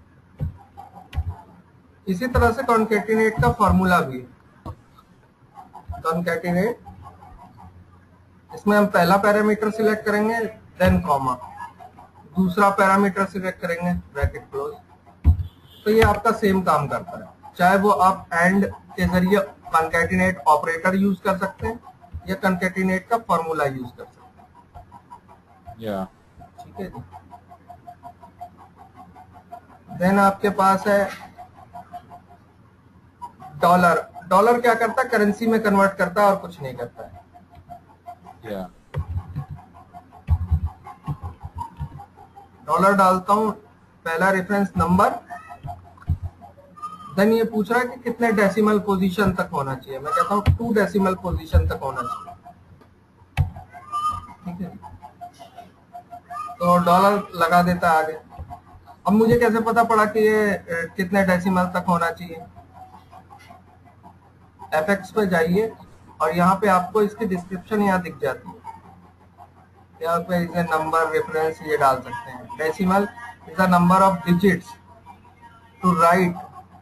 इसी तरह से कॉन्कैटिनेट का फॉर्मूला भी है। कॉन्कैटिनेट, इसमें हम पहला पैरामीटर सिलेक्ट करेंगे, देन कॉमा, दूसरा पैरामीटर सिलेक्ट करेंगे, ब्रैकेट क्लोज। तो ये आपका सेम काम करता है, चाहे वो आप एंड के जरिए कॉन्कैटिनेट ऑपरेटर यूज कर सकते हैं या कॉन्कैटिनेट का फॉर्मूला यूज कर सकते हैं, या ठीक है जी। देन आपके पास है डॉलर। डॉलर क्या करता है, करेंसी में कन्वर्ट करता है और कुछ नहीं करता है, या डॉलर डालता हूं, पहला रेफरेंस नंबर, देन ये पूछ रहा है कि कितने डेसिमल पोजीशन तक होना चाहिए। मैं कहता हूँ टू डेसिमल पोजीशन तक होना चाहिए, ठीक है। तो डॉलर लगा देता है आगे। अब मुझे कैसे पता पड़ा कि ये कितने डेसिमल तक होना चाहिए, एफएक्स पे जाइए और यहाँ पे आपको इसकी डिस्क्रिप्शन यहाँ दिख जाती है। यहाँ पे इसे नंबर, रेफरेंस ये डाल सकते हैं। Decimal is the number of digits to right,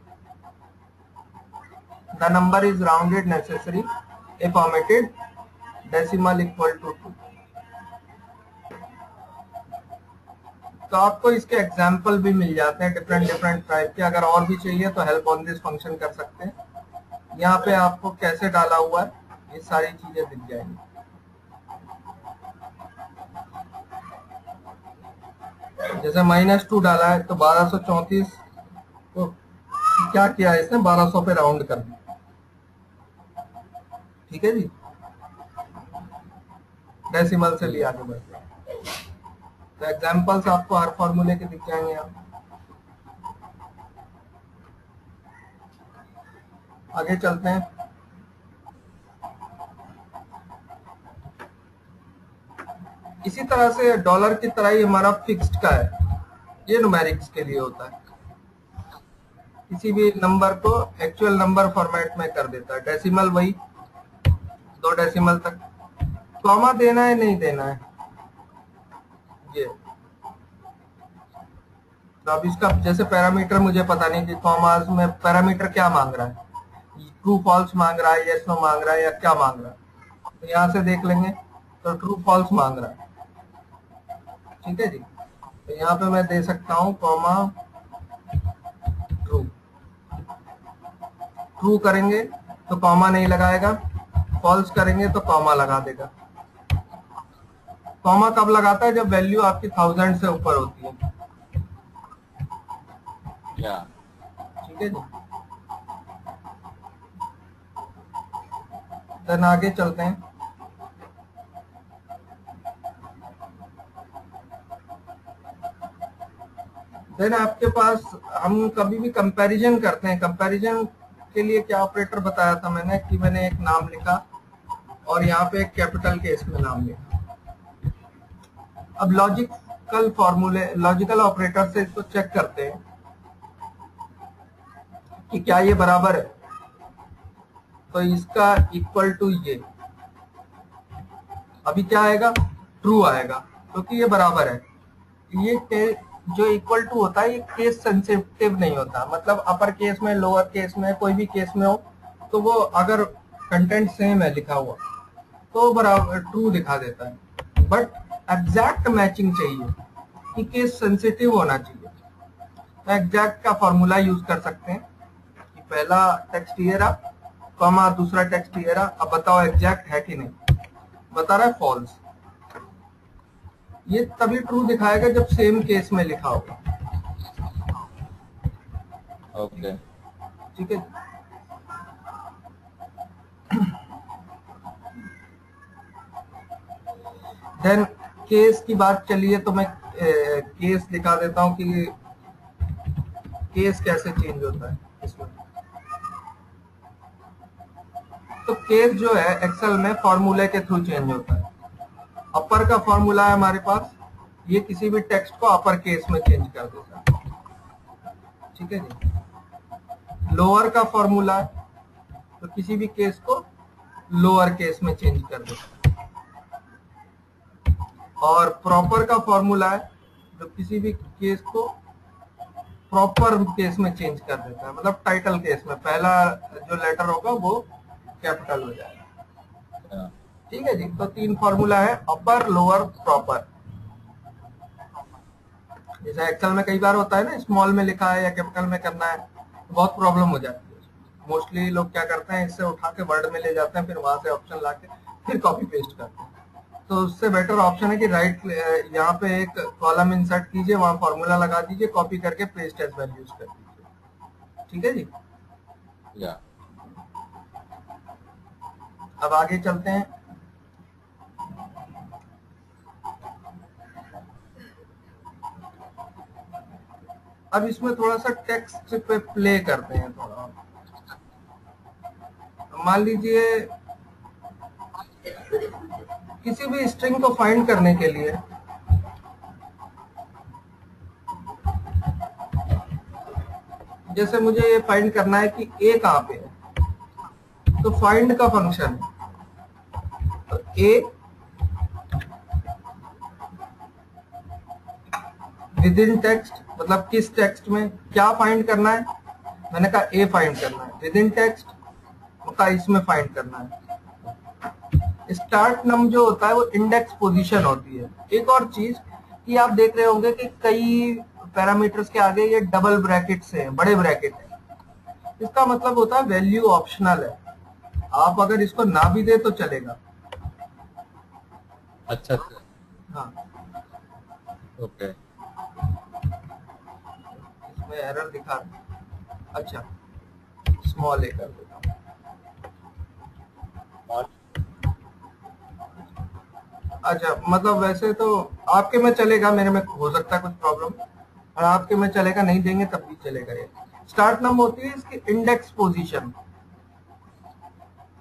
the number is rounded necessary if omitted, decimal equal to two. तो आपको इसके एग्जाम्पल भी मिल जाते हैं डिफरेंट डिफरेंट टाइप के। अगर और भी चाहिए तो हेल्प ऑन दिस फंक्शन कर सकते हैं। यहाँ पे आपको कैसे डाला हुआ है ये सारी चीजें दिख जाएंगी। जैसे माइनस टू डाला है तो बारह सौ चौंतीस को क्या किया है इसने, बारह सौ पे राउंड कर दिया, ठीक है जी, डेसिमल से लिया के बढ़। तो एग्जाम्पल्स आपको हर फॉर्मूले के दिख जाएंगे यहाँ। आगे चलते हैं। इसी तरह से डॉलर की तरह ही हमारा फिक्स्ड का है, ये न्यूमेरिक्स के लिए होता है, किसी भी नंबर को एक्चुअल नंबर फॉर्मेट में कर देता है, डेसिमल वही दो डेसिमल तक। कॉमा देना है नहीं देना है ये, तो अब इसका जैसे पैरामीटर मुझे पता नहीं कि कॉमास में पैरामीटर क्या मांग रहा है, ट्रू फॉल्स मांग रहा है, यस नो मांग रहा है, या क्या मांग रहा है, तो यहाँ से देख लेंगे तो ट्रू फॉल्स मांग रहा है। ठीक है जी, तो यहाँ पे मैं दे सकता हूँ कॉमा ट्रू। ट्रू करेंगे तो कॉमा नहीं लगाएगा, फॉल्स करेंगे तो कॉमा लगा देगा। कॉमा कब लगाता है? जब वैल्यू आपकी थाउजेंड से ऊपर होती है। या ठीक है जी, देन आगे चलते हैं। देन आपके पास हम कभी भी कंपैरिजन करते हैं, कंपैरिजन के लिए क्या ऑपरेटर बताया था मैंने कि मैंने एक नाम लिखा और यहाँ पे एक कैपिटल के इसमें नाम लिखा। अब लॉजिकल फॉर्मूले, लॉजिकल ऑपरेटर से इसको चेक करते हैं कि क्या ये बराबर है, तो इसका इक्वल टू ये, अभी क्या आएगा? ट्रू आएगा, क्योंकि तो ये बराबर है। ये जो इक्वल टू होता है ये केस सेंसिटिव नहीं होता, मतलब अपर केस में, लोअर केस में, कोई भी केस में हो तो वो अगर कंटेंट सेम है लिखा हुआ तो बराबर ट्रू दिखा देता है। बट एग्जैक्ट मैचिंग चाहिए कि केस सेंसिटिव होना चाहिए, तो एग्जैक्ट का फॉर्मूला यूज कर सकते हैं कि पहला टेक्स्ट ये रहा, कॉमा दूसरा टेक्स्ट ये रहा, अब बताओ एग्जैक्ट है कि नहीं, बता रहा है फॉल्स। ये तभी ट्रू दिखाएगा जब सेम केस में लिखा होगा। ओके, ठीक है। देन केस की बात चलिए तो मैं ए, केस दिखा देता हूं कि केस कैसे चेंज होता है इसमें। तो केस जो है एक्सेल में फॉर्मूले के थ्रू चेंज होता है। अपर का फॉर्मूला है हमारे पास, ये किसी भी टेक्स्ट को अपर केस में चेंज कर देता है। ठीक है जी। लोअर का फॉर्मूला है तो किसी भी केस को लोअर केस में चेंज कर देता है। और प्रॉपर का फॉर्मूला है जो किसी भी केस को प्रॉपर केस में चेंज कर देता है, मतलब टाइटल केस में पहला जो लेटर होगा वो कैपिटल हो जाएगा। ठीक है जी। तो तीन फॉर्मूला है, अपर, लोअर, प्रॉपर। जैसे एक्सेल में कई बार होता है ना, स्मॉल में लिखा है या कैपिटल में करना है, बहुत प्रॉब्लम हो जाती है। मोस्टली लोग क्या करते हैं, इससे उठा के वर्ड में ले जाते हैं, फिर वहां से ऑप्शन लाके फिर कॉपी पेस्ट करते हैं। तो उससे बेटर ऑप्शन है कि राइट यहाँ पे एक कॉलम इंसर्ट कीजिए, वहां फॉर्मूला लगा दीजिए, कॉपी करके पेस्ट एज वैल्यूज कर दीजिए। ठीक है जी। या अब आगे चलते हैं। अब इसमें थोड़ा सा टेक्स्ट पे प्ले करते हैं थोड़ा। मान लीजिए किसी भी स्ट्रिंग को फाइंड करने के लिए जैसे मुझे ये फाइंड करना है कि ए कहाँ पे है, तो फाइंड का फंक्शन है। तो ए विद इन टेक्स्ट, मतलब किस टेक्स्ट में क्या फाइंड करना है, मैंने कहा ए फाइंड करना है। विद इन टेक्स्ट का इसमें फाइंड करना है। स्टार्ट नम जो होता है वो इंडेक्स पोजीशन होती है। एक और चीज कि आप देख रहे होंगे कि कई पैरामीटर्स के आगे ये डबल ब्रैकेट से है, बड़े ब्रैकेट है, इसका मतलब होता है वैल्यू ऑप्शनल है। आप अगर इसको ना भी दे तो चलेगा। अच्छा, हाँ, ओके, इसमें एरर दिखा रहा। अच्छा, स्मॉल ए कर देता हूँ। अच्छा, मतलब वैसे तो आपके में चलेगा, मेरे में हो सकता है कुछ प्रॉब्लम, और आपके में चलेगा, नहीं देंगे तब भी चलेगा। ये स्टार्ट नम होती है इसकी इंडेक्स पोजीशन,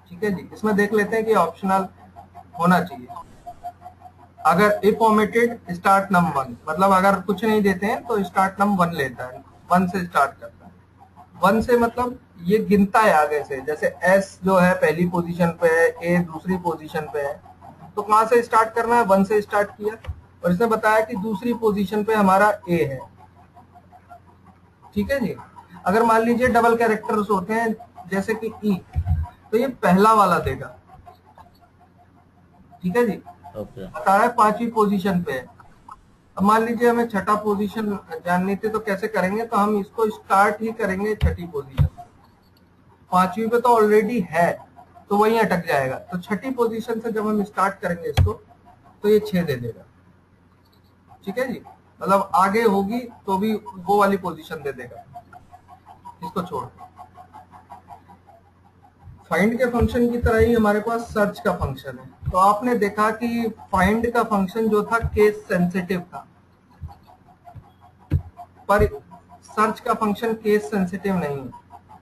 ठीक है जी, इसमें देख लेते हैं कि ऑप्शनल होना चाहिए। अगर if omitted start num one, मतलब अगर कुछ नहीं देते हैं तो स्टार्ट नम वन लेता है, वन से स्टार्ट करता है। वन से मतलब ये गिनता है आगे से, जैसे एस जो है पहली पोजीशन पे है, ए दूसरी पोजीशन पे है, तो कहां से स्टार्ट करना है, वन से स्टार्ट किया। और इसने बताया कि दूसरी पोजीशन पे हमारा ए है, ठीक है जी। अगर मान लीजिए डबल कैरेक्टर्स होते हैं जैसे कि ई, तो ये पहला वाला देगा, ठीक है जी। ओके बता रहा है पांचवी पोजीशन पे है। अब मान लीजिए हमें छठा पोजीशन जाननी थी, तो कैसे करेंगे, तो हम इसको स्टार्ट ही करेंगे छठी पोजीशन, पांचवी पे तो ऑलरेडी है तो वही अटक जाएगा। तो छठी पोजीशन से जब हम स्टार्ट करेंगे इसको, तो ये छह दे देगा, ठीक है जी। मतलब आगे होगी तो भी वो वाली पोजीशन दे देगा, इसको छोड़। फाइंड के फंक्शन की तरह ही हमारे पास सर्च का फंक्शन है। तो आपने देखा कि फाइंड का फंक्शन जो था केस सेंसिटिव था, पर सर्च का फंक्शन केस सेंसिटिव नहीं है,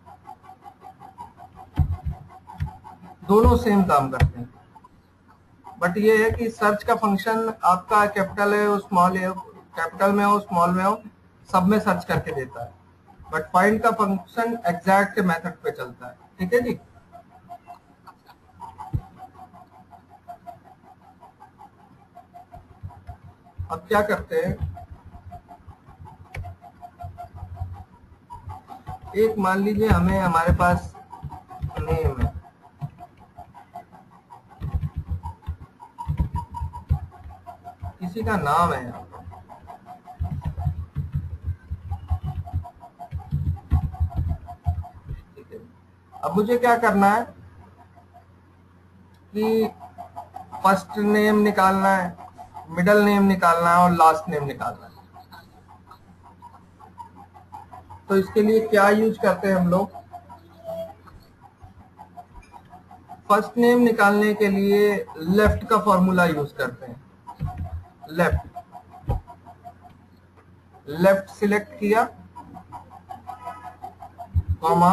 दोनों सेम काम करते हैं। बट ये है कि सर्च का फंक्शन आपका कैपिटल है और स्मॉल है, कैपिटल में हो स्मॉल में हो सब में सर्च करके देता है। बट फाइंड का फंक्शन एग्जैक्ट मेथड पे चलता है, ठीक है जी। अब क्या करते हैं, एक मान लीजिए हमें हमारे पास नेम है, किसी का नाम है, ठीक है। अब मुझे क्या करना है कि फर्स्ट नेम निकालना है, मिडल नेम निकालना है और लास्ट नेम निकालना है। तो इसके लिए क्या यूज करते हैं हम लोग, फर्स्ट नेम निकालने के लिए लेफ्ट का फॉर्मूला यूज करते हैं। लेफ्ट लेफ्ट सिलेक्ट किया, कॉमा,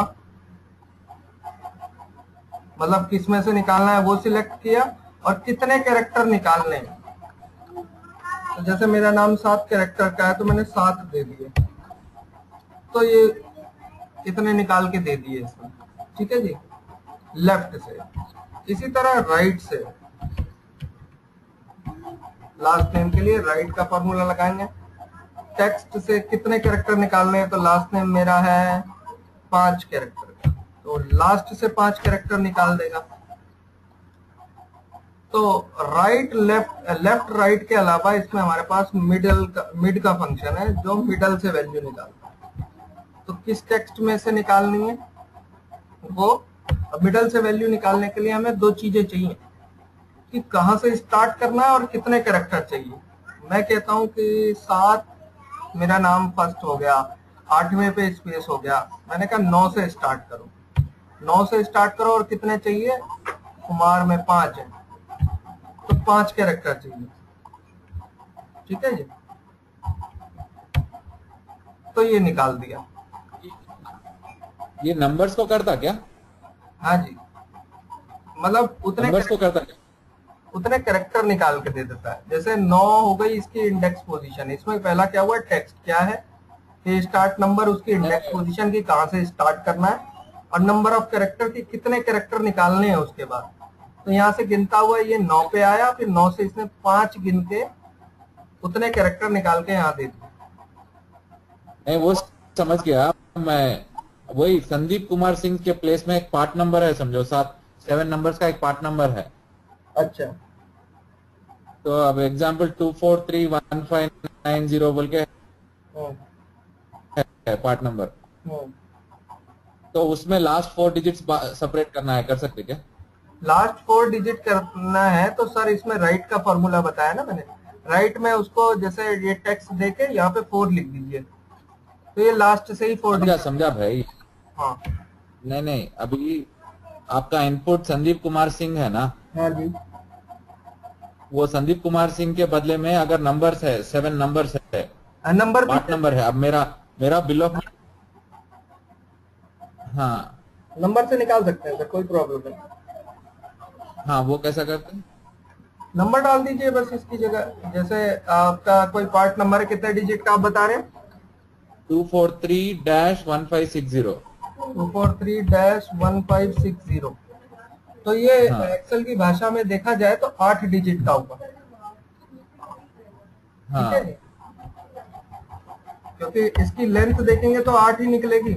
मतलब किस में से निकालना है वो सिलेक्ट किया, और कितने कैरेक्टर निकालने हैं। तो जैसे मेरा नाम सात कैरेक्टर का है तो मैंने सात दे दिए, तो ये इतने निकाल के दे दिए इसमें, ठीक है जी, लेफ्ट से। इसी तरह राइट से, लास्ट नेम के लिए राइट का फॉर्मूला लगाएंगे। टेक्स्ट से कितने कैरेक्टर निकालने हैं, तो लास्ट नेम मेरा है पांच कैरेक्टर का, तो लास्ट से पांच कैरेक्टर निकाल देगा। तो राइट लेफ्ट लेफ्ट राइट के अलावा इसमें हमारे पास मिडल का मिड का फंक्शन है जो मिडल से वैल्यू निकालता है। तो किस टेक्स्ट में से निकालनी है वो, मिडल से वैल्यू निकालने के लिए हमें दो चीजें चाहिए कि कहां से स्टार्ट करना है और कितने कैरेक्टर चाहिए। मैं कहता हूं कि सात मेरा नाम फर्स्ट हो गया, आठवें पे स्पेस हो गया, मैंने कहा नौ से स्टार्ट करो, नौ से स्टार्ट करो और कितने चाहिए, कुमार में पांच है तो पांच कैरेक्टर चाहिए, ठीक है जी। तो ये निकाल दिया। ये नंबर्स को करता क्या? हाँ जी, मतलब उतने नंबर्स को करता क्या? उतने कैरेक्टर निकाल के दे देता है। जैसे नौ हो गई इसकी इंडेक्स पोजीशन, इसमें पहला क्या हुआ, टेक्स्ट क्या है कि स्टार्ट नंबर, उसकी इंडेक्स पोजीशन की कहां से स्टार्ट करना है, और नंबर ऑफ कैरेक्टर की कितने कैरेक्टर निकालने हैं उसके बाद। तो यहाँ से गिनता हुआ ये नौ पे आया, फिर नौ से इसने पांच गिन के उतने कैरेक्टर निकाल के यहाँ दे दिए। नहीं वो समझ गया मैं, वही संदीप कुमार सिंह के प्लेस में एक पार्ट नंबर है, समझो सात सेवन नंबर्स का एक पार्ट नंबर है। अच्छा, तो अब example two four three one five nine zero बोल के है पार्ट नंबर, तो उसमें लास्ट फोर डिजिट्स सेपरेट करना है, कर सकते क्या? लास्ट फोर डिजिट करना है तो सर इसमें राइट का फॉर्मूला बताया ना मैंने, राइट में उसको जैसे ये टेक्स्ट देके यहाँ पे फोर लिख दीजिए, तो ये लास्ट से ही फोर समझा समझा भाई। हाँ नहीं नहीं, अभी आपका इनपुट संदीप कुमार सिंह है ना? हाँ जी, वो संदीप कुमार सिंह के बदले में अगर नंबर्स है, सेवन नंबर्स है, नंबर पार्ट नंबर है। अब मेरा मेरा बिल ऑफ, हाँ नंबर से निकाल सकते हैं सर, कोई प्रॉब्लम नहीं। हाँ वो कैसा करते हैं? नंबर डाल दीजिए बस इसकी जगह, जैसे आपका कोई पार्ट नंबर है, कितने डिजिट का आप बता रहे हैं? Two four three dash one five six zero. Two four three dash one five six zero. तो ये हाँ एक्सेल की भाषा में देखा जाए तो आठ डिजिट का होगा, ठीक है जी, हाँ क्योंकि इसकी लेंथ देखेंगे तो आठ ही निकलेगी।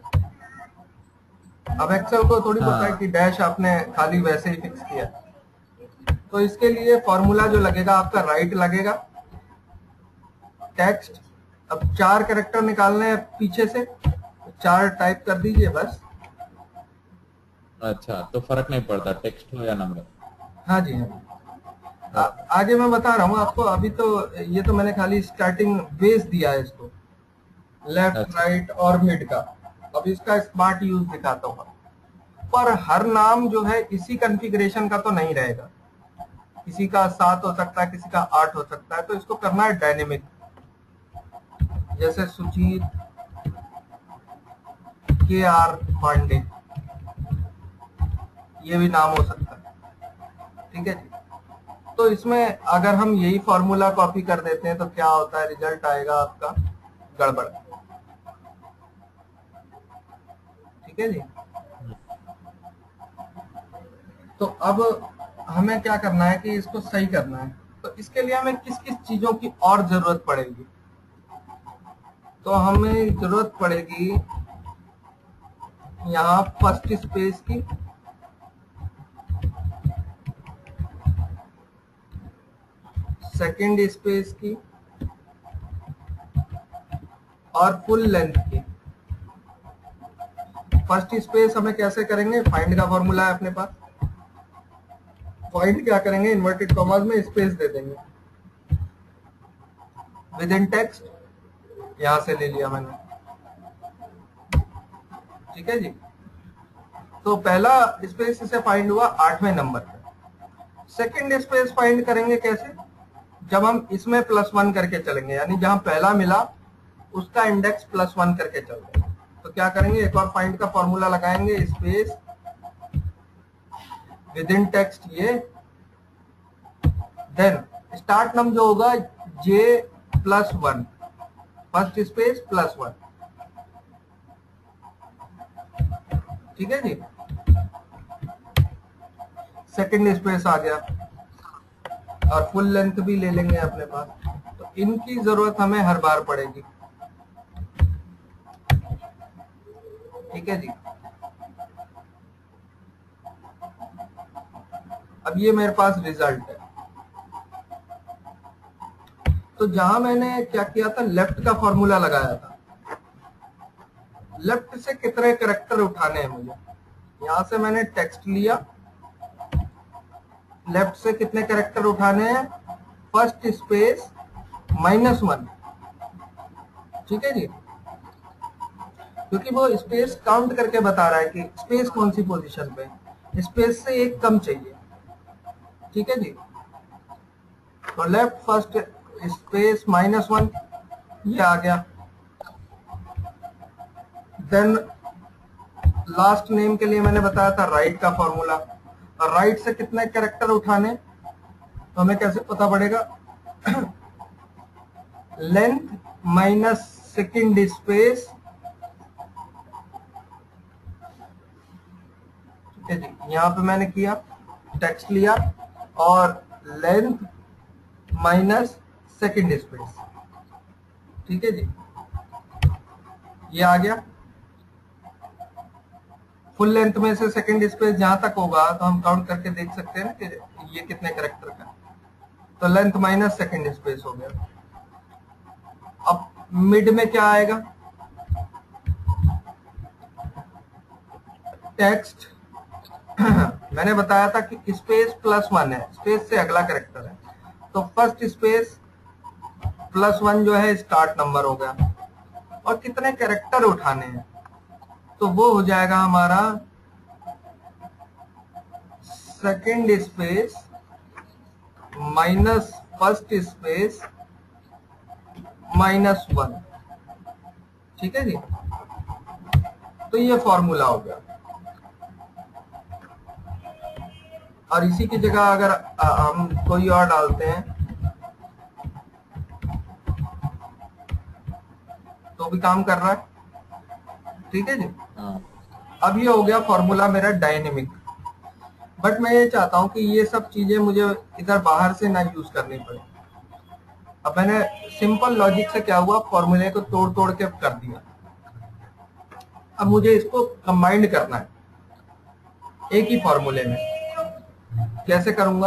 अब एक्सेल को थोड़ी पता है हाँ कि डैश आपने खाली वैसे ही फिक्स किया। तो इसके लिए फॉर्मूला जो लगेगा आपका राइट लगेगा, टेक्स्ट। अब चार कैरेक्टर निकालने हैं पीछे से, चार टाइप कर दीजिए बस। अच्छा, तो फर्क नहीं पड़ता टेक्स्ट हो या नंबर? हाँ जी हाँ, आ, आगे मैं बता रहा हूँ आपको। अभी तो ये तो मैंने खाली स्टार्टिंग बेस दिया है इसको, लेफ्ट अच्छा राइट और मिड का। अब इसका स्मार्ट यूज दिखाता हूँ, पर हर नाम जो है इसी कॉन्फ़िगरेशन का तो नहीं रहेगा, किसी का सात हो सकता है, किसी का आठ हो सकता है। तो इसको करना है डायनेमिक, जैसे सुजीत के आर पांडे, ये भी नाम हो सकता है, ठीक है जी। तो इसमें अगर हम यही फॉर्मूला कॉपी कर देते हैं तो क्या होता है, रिजल्ट आएगा आपका गड़बड़, ठीक है जी। तो अब हमें क्या करना है कि इसको सही करना है। तो इसके लिए हमें किस किस चीजों की और जरूरत पड़ेगी? तो हमें जरूरत पड़ेगी यहाँ फर्स्ट स्पेस की, सेकंड स्पेस की और फुल लेंथ की। फर्स्ट स्पेस हमें कैसे करेंगे? फाइंड का फॉर्मूला है अपने पास। फाइंड क्या करेंगे? इन्वर्टेड कॉमास में स्पेस दे देंगे, विद इन टेक्स्ट यहां से ले लिया मैंने, ठीक है जी। तो पहला स्पेस इसे फाइंड हुआ आठवें नंबर पे। सेकंड स्पेस फाइंड करेंगे कैसे? जब हम इसमें प्लस वन करके चलेंगे, यानी जहां पहला मिला उसका इंडेक्स प्लस वन करके चल रहे हैं। तो क्या करेंगे? एक और फाइंड का फॉर्मूला लगाएंगे, स्पेस विद इन टेक्स्ट ये, देन स्टार्ट नम जो होगा J plus one, first space plus one, ठीक है जी। सेकंड स्पेस आ गया और फुल लेंथ भी ले लेंगे अपने पास। तो इनकी जरूरत हमें हर बार पड़ेगी, ठीक है जी। अब ये मेरे पास रिजल्ट है। तो जहां मैंने क्या किया था, लेफ्ट का फॉर्मूला लगाया था, लेफ्ट से कितने कैरेक्टर उठाने हैं मुझे, यहां से मैंने टेक्स्ट लिया, लेफ्ट से कितने कैरेक्टर उठाने हैं, फर्स्ट स्पेस माइनस वन, ठीक है जी। क्योंकि वो स्पेस काउंट करके बता रहा है कि स्पेस कौन सी पोजीशन पे, स्पेस से एक कम चाहिए, ठीक है जी। तो left first space minus one, ये आ गया। देन लास्ट नेम के लिए मैंने बताया था राइट का फॉर्मूला, और राइट से कितने कैरेक्टर उठाने, तो हमें कैसे पता पड़ेगा? लेंथ माइनस सेकंड स्पेस, ठीक है जी। यहां पे मैंने किया, टेक्स्ट लिया और लेंथ माइनस सेकंड स्पेस, ठीक है जी, ये आ गया। फुल लेंथ में से सेकंड स्पेस जहां तक होगा तो हम काउंट करके देख सकते हैं ना कि ये कितने कैरेक्टर का। तो लेंथ माइनस सेकंड स्पेस हो गया। अब मिड में क्या आएगा? टेक्स्ट मैंने बताया था कि स्पेस प्लस वन है, स्पेस से अगला कैरेक्टर है। तो फर्स्ट स्पेस प्लस वन जो है स्टार्ट नंबर हो गया, और कितने कैरेक्टर उठाने हैं, तो वो हो जाएगा हमारा second space minus first space minus one, ठीक है जी। तो ये फॉर्मूला हो गया। और इसी की जगह अगर हम कोई और डालते हैं तो भी काम कर रहा है। ठीक है जी। अब ये हो गया फॉर्मूला मेरा डायनेमिक। बट मैं ये चाहता हूं कि ये सब चीजें मुझे इधर बाहर से ना यूज करनी पड़े। अब मैंने सिंपल लॉजिक से क्या हुआ, फॉर्मूले को तोड़ तोड़ के कर दिया। अब मुझे इसको कंबाइंड करना है एक ही फॉर्मूले में। कैसे करूंगा?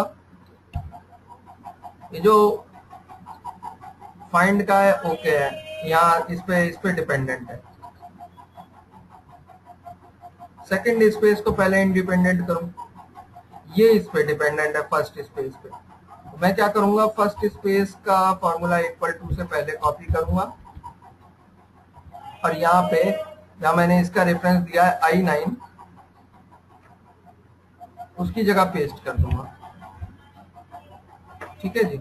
ये जो फाइंड का है ओके है, यहाँ इस पे इस पे डिपेंडेंट है। सेकंड स्पेस को पहले इंडिपेंडेंट करूं, ये इस पे डिपेंडेंट है फर्स्ट स्पेस पे। मैं क्या करूंगा, फर्स्ट स्पेस का फॉर्मूला इक्वल टू से पहले कॉपी करूंगा और यहाँ पे जहां मैंने इसका रेफरेंस दिया है आई नाइन, उसकी जगह पेस्ट कर दूंगा। ठीक है जी।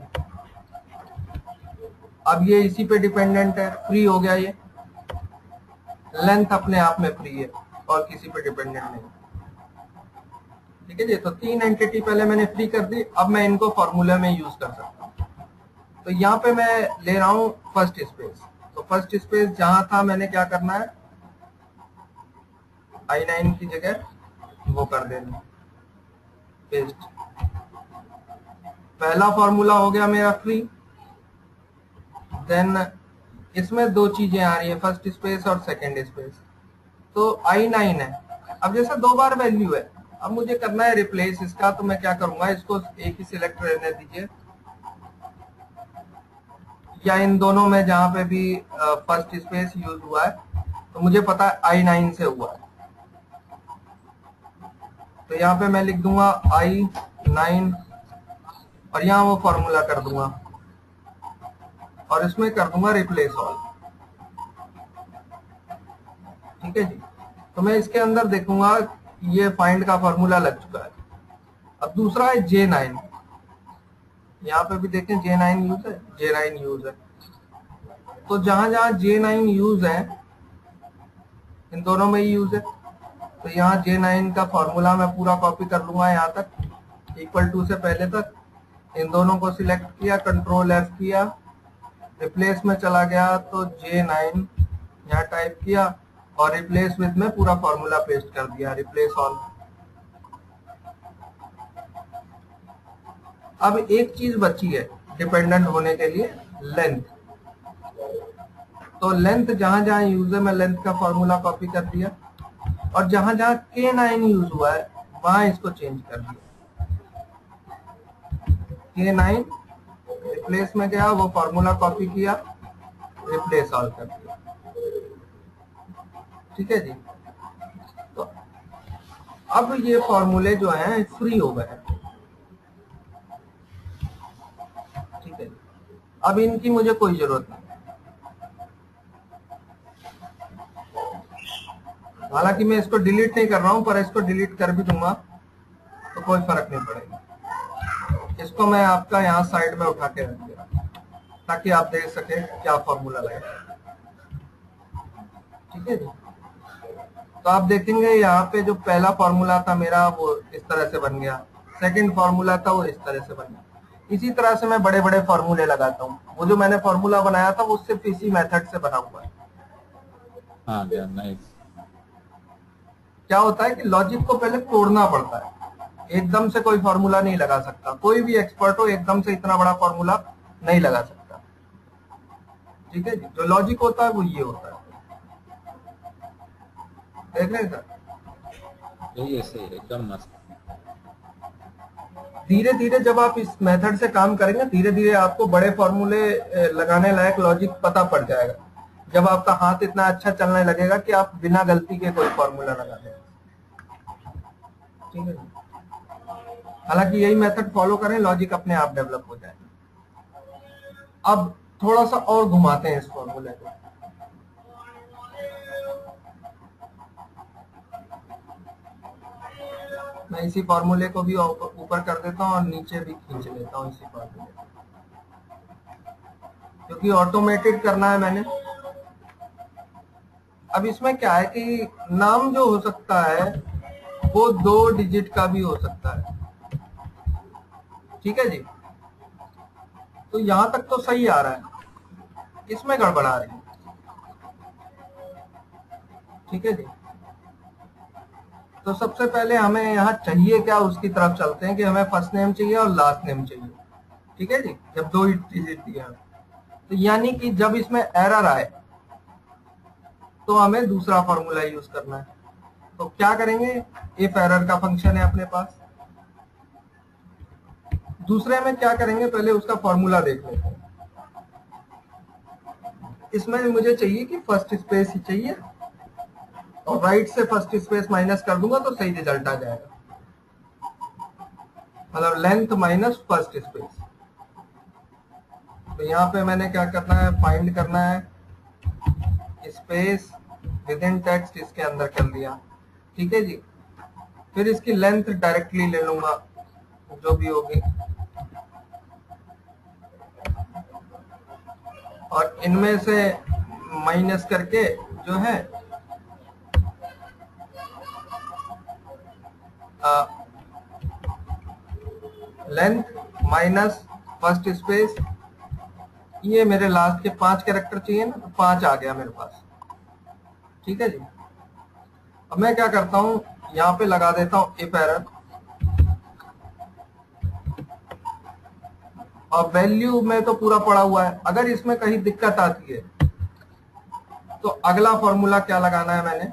अब ये इसी पे डिपेंडेंट है, फ्री हो गया। ये लेंथ अपने आप में फ्री है और किसी पे डिपेंडेंट नहीं। ठीक है जी। तो तीन एंटिटी पहले मैंने फ्री कर दी, अब मैं इनको फॉर्मूला में यूज कर सकता हूँ। तो यहाँ पे मैं ले रहा हूँ फर्स्ट स्पेस। तो फर्स्ट स्पेस जहां था मैंने क्या करना है, आई नाइन की जगह वो कर देना पेस्ट। पहला फॉर्मूला हो गया मेरा फ्री। देन इसमें दो चीजें आ रही है, फर्स्ट स्पेस और सेकंड स्पेस। तो आई नाइन है, अब जैसे दो बार वैल्यू है, अब मुझे करना है रिप्लेस इसका। तो मैं क्या करूंगा, इसको एक ही सिलेक्ट रहने दीजिए, या इन दोनों में जहां पे भी फर्स्ट स्पेस यूज हुआ है तो मुझे पता है आई नाइन से हुआ है। तो यहाँ पे मैं लिख दूंगा आई नाइन और यहाँ वो फॉर्मूला कर दूंगा और इसमें कर दूंगा रिप्लेस ऑल। ठीक है जी। तो मैं इसके अंदर देखूंगा ये फाइंड का फॉर्मूला लग चुका है। अब दूसरा है जे नाइन, यहाँ पे भी देखें जे नाइन यूज है, जे नाइन यूज है। तो जहां जहां जे नाइन यूज है इन दोनों में ही यूज है। तो यहाँ जे नाइन का फॉर्मूला मैं पूरा कॉपी कर लूंगा यहाँ तक, इक्वल टू से पहले तक। इन दोनों को सिलेक्ट किया, कंट्रोल एफ किया, रिप्लेस में चला गया तो जे नाइन यहाँ टाइप किया और रिप्लेस विद में पूरा फॉर्मूला पेस्ट कर दिया, रिप्लेस ऑल। अब एक चीज बची है डिपेंडेंट होने के लिए, लेंथ। तो लेंथ जहां जहां यूज है मैं लेंथ का फॉर्मूला कॉपी कर दिया और जहां जहां के नाइन यूज हुआ है वहां इसको चेंज कर दिया। के नाइन रिप्लेस में गया, वो फॉर्मूला कॉपी किया, रिप्लेस ऑल कर दिया। ठीक है जी। तो अब ये फॉर्मूले जो हैं फ्री हो गए। ठीक है जी। अब इनकी मुझे कोई जरूरत नहीं। हालांकि मैं इसको डिलीट नहीं कर रहा हूं, पर इसको डिलीट कर भी दूंगा तो कोई फर्क नहीं पड़ेगा। इसको मैं आपका यहाँ साइड में उठा के रख दिया ताकि आप देख सके क्या फॉर्मूला लगा। ठीक है जी। तो आप देखेंगे यहाँ पे जो पहला फॉर्मूला था मेरा वो इस तरह से बन गया, सेकंड फॉर्मूला था वो इस तरह से बन गया। इसी तरह से मैं बड़े बड़े फॉर्मूले लगाता हूँ। वो जो मैंने फॉर्मूला बनाया था वो सिर्फ इसी मेथड से बना हुआ है। हाँ, नाइस। क्या होता है कि लॉजिक को पहले तोड़ना पड़ता है, एकदम से कोई फॉर्मूला नहीं लगा सकता। कोई भी एक्सपर्ट हो एकदम से इतना बड़ा फॉर्मूला नहीं लगा सकता। ठीक है जी। जो लॉजिक होता है वो ये होता है। देख रहे हैं सर? यही है, सही, एकदम मस्त। धीरे धीरे जब आप इस मेथड से काम करेंगे, धीरे धीरे आपको बड़े फॉर्मूले लगाने लायक लॉजिक पता पड़ जाएगा। जब आपका हाथ इतना अच्छा चलने लगेगा कि आप बिना गलती के कोई फॉर्मूला लगा दें। ठीक है। हालांकि यही मेथड फॉलो करें, लॉजिक अपने आप डेवलप हो जाएगा। अब थोड़ा सा और घुमाते हैं इस फॉर्मूले को। मैं इसी फॉर्मूले को भी ऊपर कर देता हूं और नीचे भी खींच लेता हूं इसी फॉर्मूले को, क्योंकि ऑटोमेटेड करना है मैंने। अब इसमें क्या है कि नाम जो हो सकता है वो दो डिजिट का भी हो सकता है। ठीक है जी। तो यहां तक तो सही आ रहा है, इसमें गड़बड़ आ रही है। ठीक है जी। तो सबसे पहले हमें यहाँ चाहिए क्या, उसकी तरफ चलते हैं कि हमें फर्स्ट नेम चाहिए और लास्ट नेम चाहिए। ठीक है जी, जब दो ही डिजिट दिया तो यानी कि जब इसमें एरर आए तो हमें दूसरा फॉर्मूला यूज करना है। तो क्या करेंगे, इफ एरर का फंक्शन है अपने पास। दूसरे में क्या करेंगे, पहले उसका फॉर्मूला देख लेते हैं। इसमें मुझे चाहिए कि फर्स्ट स्पेस ही चाहिए और राइट से फर्स्ट स्पेस माइनस कर दूंगा तो सही रिजल्ट आ जाएगा, मतलब लेंथ माइनस फर्स्ट स्पेस। तो यहाँ पे मैंने क्या करना है, फाइंड करना है स्पेस विद इन टेक्स्ट, इसके अंदर कर दिया। ठीक है जी। फिर इसकी लेंथ डायरेक्टली ले लूंगा जो भी होगी, और इनमें से माइनस करके जो है लेंथ माइनस फर्स्ट स्पेस, ये मेरे लास्ट के पांच कैरेक्टर चाहिए ना, तो पांच आ गया मेरे पास। ठीक है जी। अब मैं क्या करता हूं, यहाँ पे लगा देता हूं इफ एरर, और वैल्यू में तो पूरा पड़ा हुआ है। अगर इसमें कहीं दिक्कत आती है तो अगला फॉर्मूला क्या लगाना है, मैंने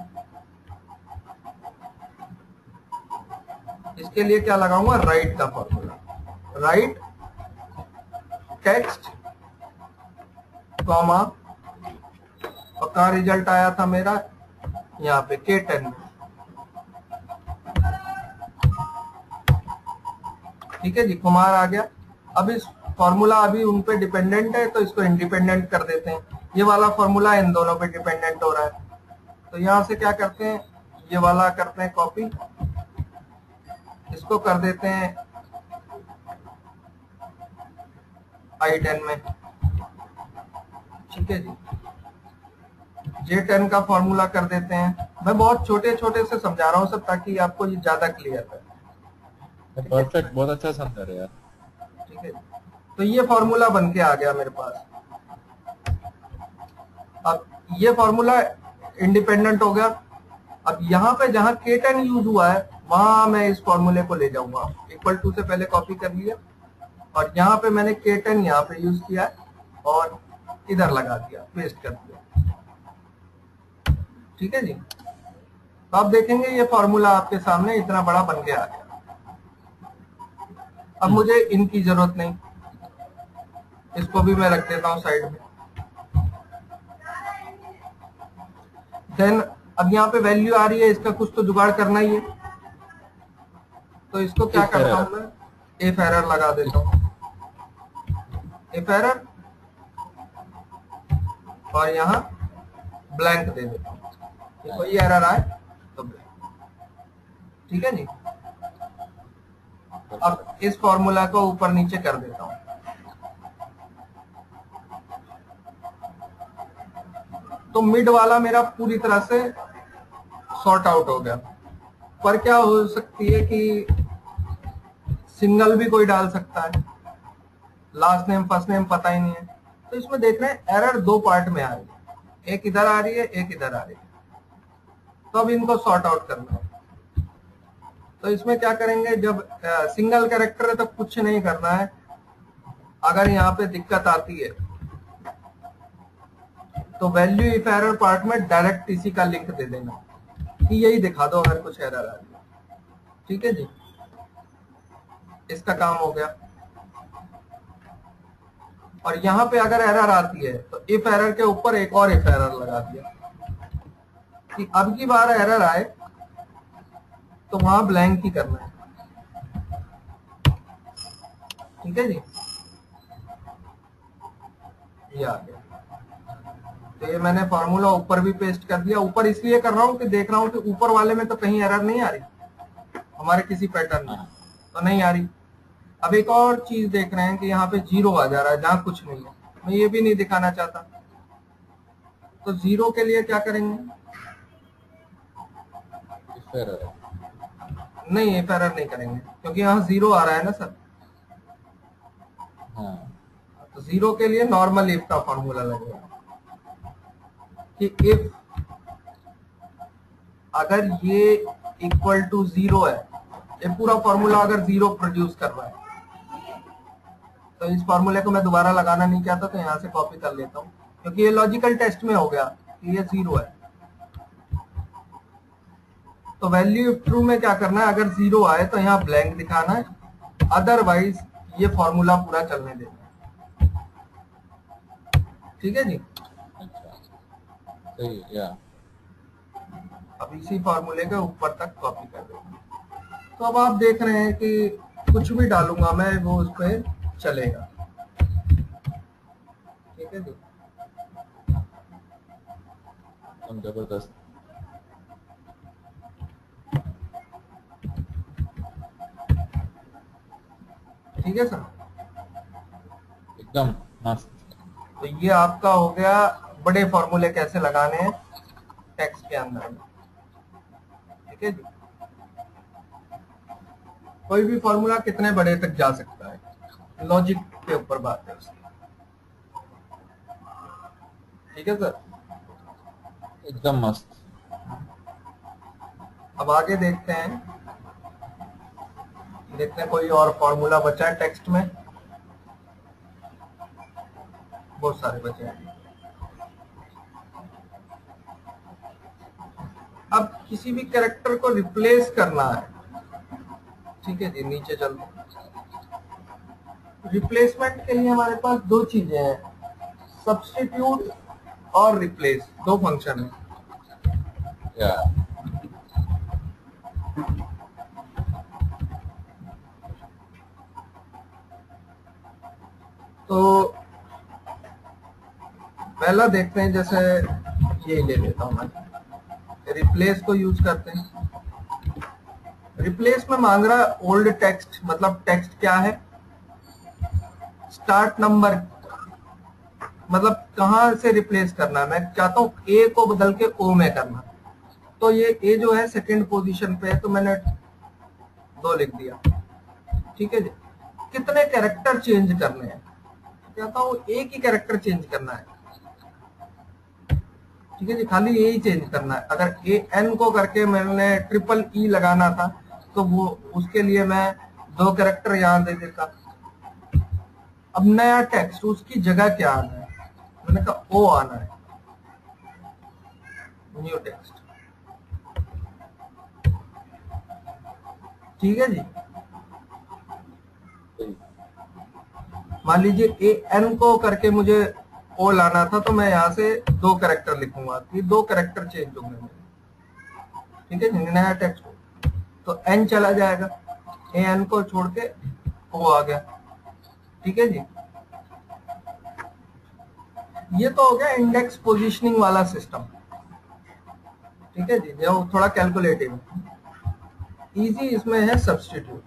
इसके लिए क्या लगाऊंगा, राइट का फॉर्मूला। राइट टेक्स्ट कॉमा, और कहा रिजल्ट आया था मेरा यहाँ पे के टेन में। ठीक है जी, कुमार आ गया। अब इस फॉर्मूला अभी उन पे डिपेंडेंट है तो इसको इंडिपेंडेंट कर देते हैं। ये वाला फॉर्मूला इन दोनों पे डिपेंडेंट हो रहा है, तो यहां से क्या करते हैं, ये वाला करते हैं कॉपी, इसको कर देते हैं आई टेन में। ठीक है जी। जे टेन का फॉर्मूला कर देते हैं। मैं बहुत छोटे छोटे से समझा रहा हूँ सब, ताकि आपको ये ज्यादा क्लियर है। परफेक्ट, बहुत अच्छा समझा रहे यार। ठीक है, तो ये फॉर्मूला बन के आ गया मेरे पास। अब ये फॉर्मूला इंडिपेंडेंट हो गया। अब यहाँ पे जहां के टेन यूज हुआ है वहां मैं इस फॉर्मूले को ले जाऊंगा। इक्वल टू से पहले कॉपी कर लिया, और यहाँ पे मैंने के टेन यहाँ पे यूज किया है और इधर लगा दिया, पेस्ट कर दिया। ठीक है जी। तो आप देखेंगे ये फॉर्मूला आपके सामने इतना बड़ा बन के आ गया। अब मुझे इनकी जरूरत नहीं, इसको भी मैं रख देता हूं साइड में। देन अब यहाँ पे वैल्यू आ रही है, इसका कुछ तो जुगाड़ करना ही है। तो इसको क्या करता हूं मैं, इफ एरर लगा देता हूं। इफ एरर, और यहाँ ब्लैंक दे देता हूं, कोई एरर आए तो ब्लैंक। ठीक है जी। अब इस फॉर्मूला को ऊपर नीचे कर देता हूं। तो मिड वाला मेरा पूरी तरह से सॉर्ट आउट हो गया। पर क्या हो सकती है कि सिंगल भी कोई डाल सकता है, लास्ट नेम फर्स्ट नेम पता ही नहीं है। तो इसमें देख रहे हैं एरर दो पार्ट में आ रही है, एक इधर आ रही है, एक इधर आ रही है। तो अब इनको सॉर्ट आउट करना है। तो इसमें क्या करेंगे, जब सिंगल कैरेक्टर है तो कुछ नहीं करना है। अगर यहाँ पे दिक्कत आती है तो वैल्यू इफ एरर पार्ट में डायरेक्ट इसी का लिंक दे देना कि यही दिखा दो अगर कुछ एरर आ रही है। ठीक है जी, इसका काम हो गया। और यहाँ पे अगर एरर आती है तो इफ एरर के ऊपर एक और इफ एरर लगा दिया कि अब की बार एरर आए तो वहां ब्लैंक ही करना है। ठीक है जी, ये आ गया। तो ये मैंने फॉर्मूला ऊपर भी पेस्ट कर दिया। ऊपर इसलिए कर रहा हूँ कि देख रहा हूँ कि ऊपर वाले में तो कहीं एरर नहीं आ रही, हमारे किसी पैटर्न में तो नहीं आ रही। अब एक और चीज देख रहे हैं कि यहाँ पे जीरो आ जा रहा है जहाँ कुछ नहीं है। मैं ये भी नहीं दिखाना चाहता, तो जीरो के लिए क्या करेंगे, नहीं इफ एरर नहीं करेंगे क्योंकि यहाँ जीरो आ रहा है ना सर। जीरो के लिए नॉर्मल इफ का फॉर्मूला लगेगा कि इफ अगर ये इक्वल टू जीरो है, ये पूरा फॉर्मूला अगर जीरो प्रोड्यूस कर रहा है, तो इस फॉर्मूले को मैं दोबारा लगाना नहीं चाहता, तो यहां से कॉपी कर लेता हूं, क्योंकि ये लॉजिकल टेस्ट में हो गया कि ये जीरो है। तो वैल्यू ट्रू में क्या करना है, अगर जीरो आए तो यहाँ ब्लैंक दिखाना है, अदरवाइज ये फॉर्मूला पूरा चलने देना है। ठीक है जी। अच्छा, सही है, या अब इसी फॉर्मूले के ऊपर तक कॉपी कर देंगे। तो अब आप देख रहे हैं कि कुछ भी डालूंगा मैं वो उस पर चलेगा। ठीक है जी। एकदम जबरदस्त। ठीक है सर, एकदम मस्त। तो ये आपका हो गया बड़े फॉर्मूले कैसे लगाने हैं टेक्स्ट के अंदर में। ठीक है जी। कोई भी फॉर्मूला कितने बड़े तक जा सकता है, लॉजिक के ऊपर बात है उसकी। ठीक है सर, एकदम मस्त। अब आगे देखते हैं, देखते हैं कोई और फॉर्मूला बचा है टेक्स्ट में। बहुत सारे बचे हैं। अब किसी भी कैरेक्टर को रिप्लेस करना है। ठीक है जी, नीचे चलते हैं। रिप्लेसमेंट के लिए हमारे पास दो चीजें हैं, सब्स्टिट्यूट और रिप्लेस, दो फंक्शन है। या तो पहला देखते हैं, जैसे ये ले लेता हूं मैं, रिप्लेस को यूज करते हैं। रिप्लेस में मांग रहा है ओल्ड टेक्स्ट, मतलब टेक्स्ट क्या है, स्टार्ट नंबर, मतलब कहां से रिप्लेस करना है। मैं चाहता हूं ए को बदल के ओ में करना, तो ये ए जो है सेकंड पोजीशन पे है, तो मैंने दो लिख दिया। ठीक है जी। कितने कैरेक्टर चेंज करने हैं, चाहता हूं एक ही कैरेक्टर चेंज करना है। ठीक है जी, खाली ए ही चेंज करना है। अगर ए एन को करके मैंने ट्रिपल ई लगाना था, तो वो उसके लिए मैं दो कैरेक्टर यहां दे देता। अब नया टेक्स्ट, उसकी जगह क्या आना है, मैंने कहा ओ आना है, न्यू टेक्स्ट। ठीक है जी। सही। मान लीजिए ए एन को करके मुझे ओ लाना था, तो मैं यहाँ से दो कैरेक्टर लिखूंगा, ये दो कैरेक्टर चेंज होंगे मेरे। ठीक है जी, नया टेक्स्ट, तो एन चला जाएगा, ए एन को छोड़ के ओ आ गया। ठीक है जी। ये तो हो गया इंडेक्स पोजीशनिंग वाला सिस्टम। ठीक है जी, जो थोड़ा कैलकुलेटिव है। इजी इसमें है सब्स्टिट्यूट,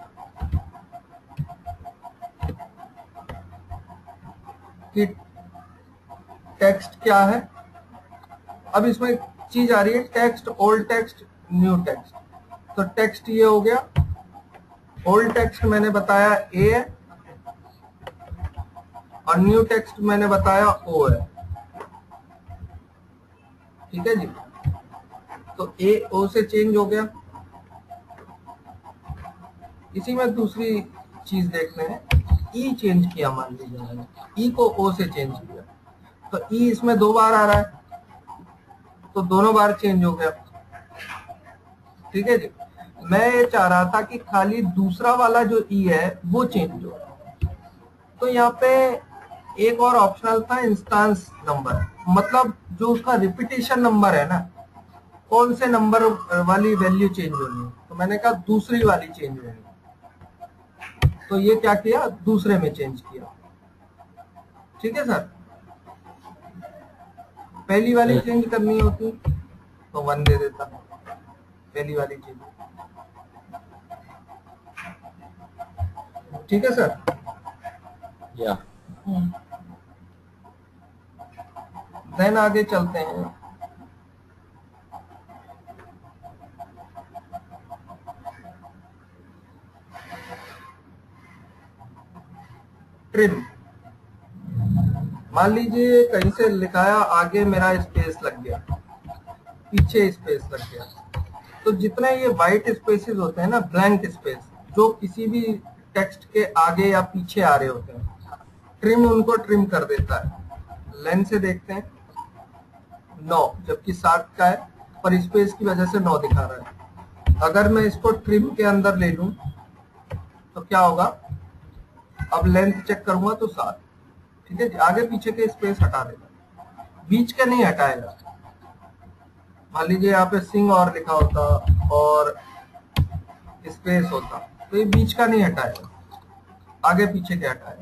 कि टेक्स्ट क्या है। अब इसमें एक चीज आ रही है, text, old text, new text. तो टेक्स्ट ये हो गया, ओल्ड टेक्स्ट मैंने बताया ए है, और न्यू टेक्स्ट मैंने बताया ओ है। ठीक है जी। तो ए ओ से चेंज हो गया। इसी में दूसरी चीज देखते हैं, ई चेंज किया, मान लीजिए मैंने ई को ओ से चेंज किया, तो ई इसमें दो बार आ रहा है, तो दोनों बार चेंज हो गया। ठीक है जी। मैं ये चाह रहा था कि खाली दूसरा वाला जो ई है वो चेंज हो, तो यहाँ पे एक और ऑप्शनल था, इंस्टांस नंबर, मतलब जो उसका रिपीटेशन नंबर है ना, कौन से नंबर वाली वैल्यू चेंज होनी है, तो मैंने कहा दूसरी वाली चेंज होनी है। तो ये क्या किया, दूसरे में चेंज किया। ठीक है सर। पहली वाली चेंज करनी होती तो वन दे देता, पहली वाली चेंज। ठीक है सर। या देन आगे चलते हैं। ट्रिम, मान लीजिए कहीं से लिखाया, आगे मेरा स्पेस लग गया, पीछे स्पेस लग गया, तो जितने ये वाइट स्पेसेस होते हैं ना, ब्लैंक स्पेस, जो किसी भी टेक्स्ट के आगे या पीछे आ रहे होते हैं, ट्रिम उनको ट्रिम कर देता है। लेंथ से देखते हैं नौ, जबकि सात का है, पर स्पेस की वजह से नौ दिखा रहा है। अगर मैं इसको ट्रिम के अंदर ले लूं तो क्या होगा, अब लेंथ चेक करूंगा तो सात। ठीक है जी, आगे पीछे के स्पेस हटा देगा, बीच का नहीं हटाएगा। मान लीजिए यहाँ पे सिंग और लिखा होता और स्पेस होता, तो ये बीच का नहीं हटाएगा, आगे पीछे के हटाएगा।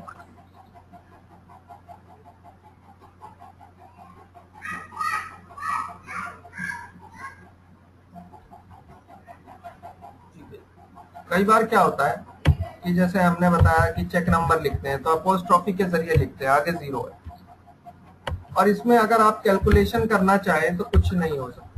कई बार क्या होता है कि जैसे हमने बताया कि चेक नंबर लिखते हैं तो अपोस्ट्रोफी के जरिए लिखते हैं, आगे जीरो है, और इसमें अगर आप कैलकुलेशन करना चाहें तो कुछ नहीं हो सकता।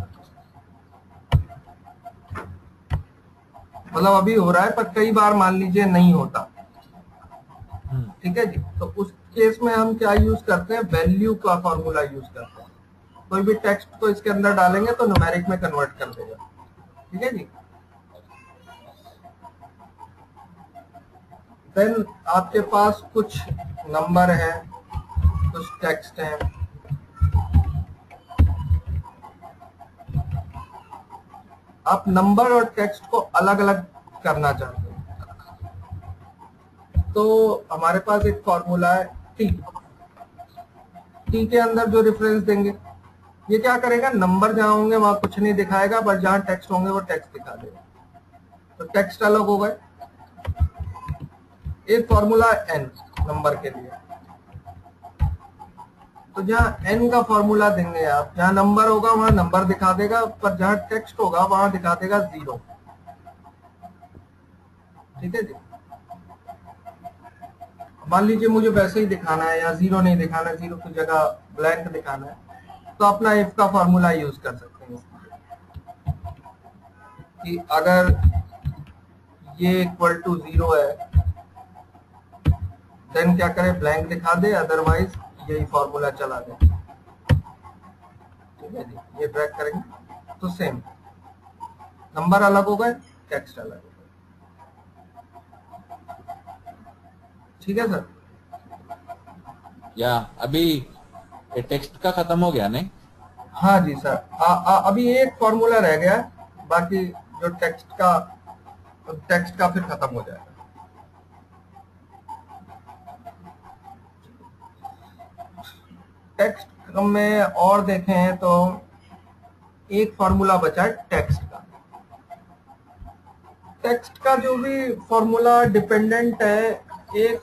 मतलब अभी हो रहा है, पर कई बार मान लीजिए नहीं होता। ठीक है जी, तो उस केस में हम क्या यूज करते हैं, वैल्यू का फॉर्मूला यूज करते हैं। कोई भी टेक्स्ट को इसके अंदर डालेंगे तो न्यूमेरिक में कन्वर्ट कर देगा। ठीक है जी, देन आपके पास कुछ नंबर है, कुछ टेक्स्ट है, आप नंबर और टेक्स्ट को अलग अलग करना चाहते हैं, तो हमारे पास एक फॉर्मूला है टी। टी के अंदर जो रेफरेंस देंगे, ये क्या करेगा, नंबर जहां होंगे वहां कुछ नहीं दिखाएगा, बट जहां टेक्स्ट होंगे वो टेक्स्ट दिखा देगा। तो टेक्स्ट अलग हो गए। एक फॉर्मूला एन नंबर के लिए, तो जहां एन का फॉर्मूला देंगे आप, जहां नंबर होगा वहां नंबर दिखा देगा, पर जहां टेक्स्ट होगा वहां दिखा देगा जीरो। ठीक है जी, मान लीजिए मुझे वैसे ही दिखाना है या जीरो नहीं दिखाना है, जीरो की जगह ब्लैंक दिखाना है, तो अपना इफ का फॉर्मूला यूज कर सकते हैं कि अगर ये इक्वल टू जीरो है देन क्या करे, ब्लैंक दिखा दे, अदरवाइज यही फॉर्मूला चला दे। ठीक है जी, ये ट्रैक करेंगे तो सेम, नंबर अलग हो गए, टेक्स्ट अलग हो गए। ठीक है सर। या अभी ये टेक्स्ट का खत्म हो गया नहीं? हाँ जी सर, आ, आ, अभी एक फॉर्मूला रह गया, बाकी जो टेक्स्ट का टेक्स्ट का फिर खत्म हो जाएगा। टेक्स्ट में और देखें तो एक फॉर्मूला बचा है टेक्स्ट का। टेक्स्ट का जो भी फॉर्मूला डिपेंडेंट है, एक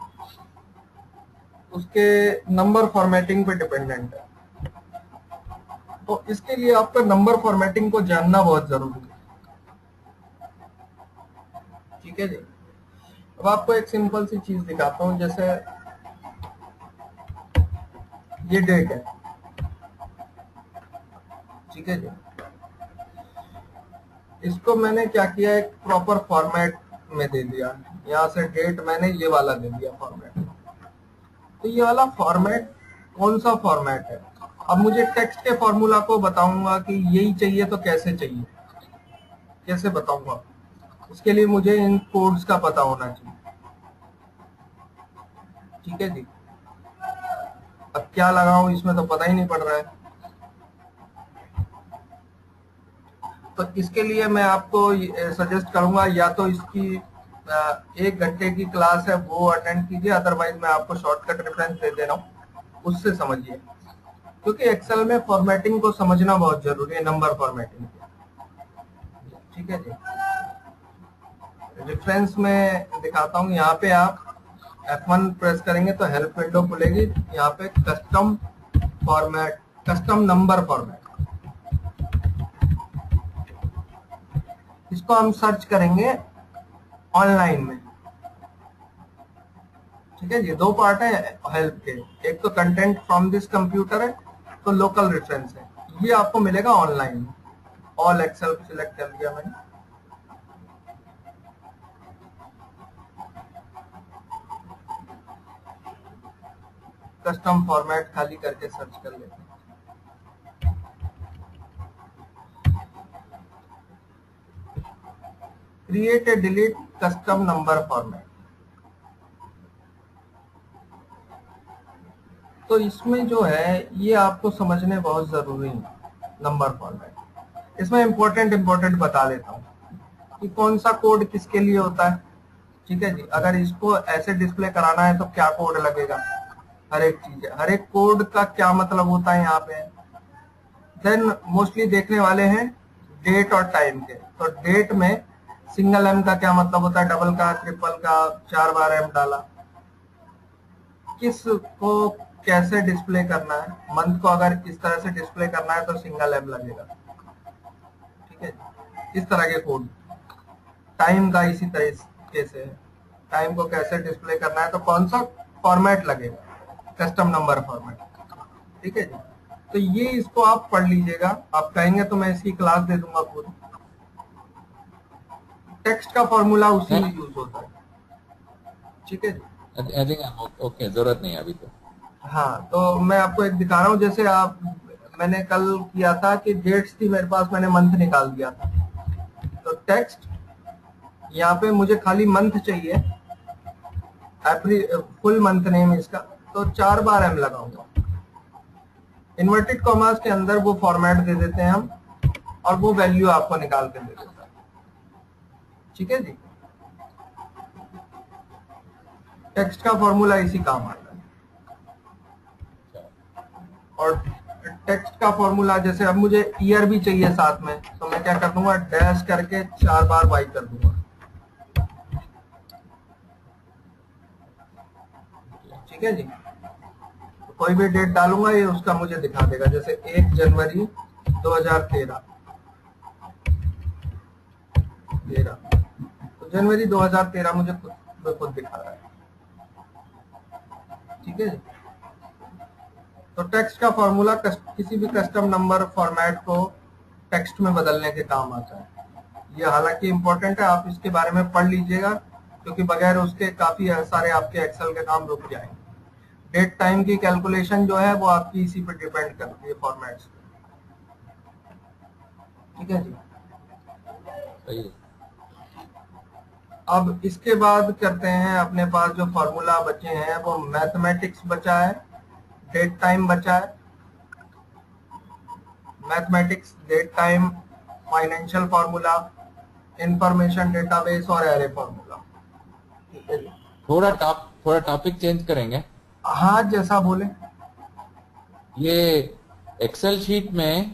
उसके नंबर फॉर्मेटिंग पे डिपेंडेंट है, तो इसके लिए आपका नंबर फॉर्मेटिंग को जानना बहुत जरूरी है। ठीक है जी, अब आपको एक सिंपल सी चीज दिखाता हूं, जैसे ये डेट है। ठीक है जी, इसको मैंने क्या किया, एक प्रॉपर फॉर्मेट में दे दिया, यहां से डेट मैंने ये वाला दे दिया फॉर्मेट। तो ये वाला फॉर्मेट कौन सा फॉर्मेट है, अब मुझे टेक्स्ट के फॉर्मूला को बताऊंगा कि यही चाहिए तो कैसे चाहिए, कैसे बताऊंगा, इसके लिए मुझे इन कोड्स का पता होना चाहिए। ठीक है जी, अब क्या लगाऊं इसमें तो पता ही नहीं पड़ रहा है, तो इसके लिए मैं आपको सजेस्ट करूंगा या तो इसकी एक घंटे की क्लास है वो अटेंड कीजिए, अदरवाइज मैं आपको शॉर्टकट रेफरेंस दे दे रहा हूँ, उससे समझिए, क्योंकि एक्सेल में फॉर्मेटिंग को समझना बहुत जरूरी है, नंबर फॉर्मेटिंग। ठीक है जी, रेफरेंस में दिखाता हूँ, यहाँ पे आप एफ वन प्रेस करेंगे तो हेल्प विंडो खुलेगी, यहाँ पे custom format, custom number format, इसको हम सर्च करेंगे ऑनलाइन में। ठीक है जी, दो पार्ट है हेल्प के, एक तो कंटेंट फ्रॉम दिस कंप्यूटर है, तो लोकल रेफरेंस है, ये आपको मिलेगा ऑनलाइन। ऑल एक्सेल सिलेक्ट कर दिया मैंने। कस्टम फॉर्मेट खाली करके सर्च कर लेते हैं। Create a delete custom number format. तो इसमें जो है ये आपको समझने बहुत जरूरी है नंबर फॉर्मेट। इसमें इंपॉर्टेंट इंपॉर्टेंट बता देता हूँ कि कौन सा कोड किसके लिए होता है। ठीक है जी, अगर इसको ऐसे डिस्प्ले कराना है तो क्या कोड लगेगा, हर एक चीज है, हर एक कोड का क्या मतलब होता है यहाँ पे। देन मोस्टली देखने वाले हैं डेट और टाइम के। तो डेट में सिंगल एम का क्या मतलब होता है, डबल का, ट्रिपल का, चार बार एम डाला, किस को कैसे डिस्प्ले करना है। मंथ को अगर इस तरह से डिस्प्ले करना है तो सिंगल एम लगेगा। ठीक है, इस तरह के कोड। टाइम का इसी तरीके से, टाइम को कैसे डिस्प्ले करना है तो कौन सा फॉर्मेट लगेगा, कस्टम नंबर फॉर्मेट। ठीक है जी, तो ये इसको आप पढ़ लीजिएगा। आप कहेंगे तो मैं इसकी क्लास दे दूंगा पूरी। टेक्स्ट का फॉर्मूला उसी में यूज होता है। ठीक है जी, आई थिंक ओके, जरूरत नहीं अभी तो। हाँ, तो मैं आपको एक दिखा रहा हूँ। जैसे आप, मैंने कल किया था कि डेट्स थी मेरे पास, मैंने मंथ निकाल दिया था। तो टेक्स्ट यहाँ पे मुझे खाली मंथ चाहिए, फुल मंथ नेम इसका, तो चार बार एम लगाऊंगा। इन्वर्टेड कॉमास के अंदर वो फॉर्मेट दे देते हैं हम, और वो वैल्यू आपको निकाल के दे देता है। ठीक है जी, टेक्स्ट का फॉर्मूला इसी काम आता है। और टेक्स्ट का फॉर्मूला, जैसे अब मुझे ईयर भी चाहिए साथ में, तो मैं क्या कर दूंगा, डैश करके चार बार वाई कर दूंगा। ठीक है जी, तो कोई भी डेट डालूंगा ये उसका मुझे दिखा देगा। जैसे एक जनवरी दो हजार तेरह तेरह तो जनवरी दो हजार तेरह मुझे खुद खुद दिखा रहा है। ठीक है जी, तो टेक्स्ट का फॉर्मूला किसी भी कस्टम नंबर फॉर्मेट को टेक्स्ट में बदलने के काम आता है। ये हालांकि इंपॉर्टेंट है, आप इसके बारे में पढ़ लीजिएगा, क्योंकि बगैर उसके काफी सारे आपके एक्सेल के काम रुक जाएंगे। डेट टाइम की कैलकुलेशन जो है वो आपकी इसी पर डिपेंड करती है, फॉर्मेट्स पे। ठीक है जी, सही। अब इसके बाद करते हैं, अपने पास जो फॉर्मूला बचे हैं वो मैथमेटिक्स बचा है, डेट टाइम बचा है। Mathematics, date time, financial formula, information database और एरे फॉर्मूला। ठीक है जी, थोड़ा टॉप थोड़ा टॉपिक चेंज करेंगे। हाँ, जैसा बोले। ये एक्सेल शीट में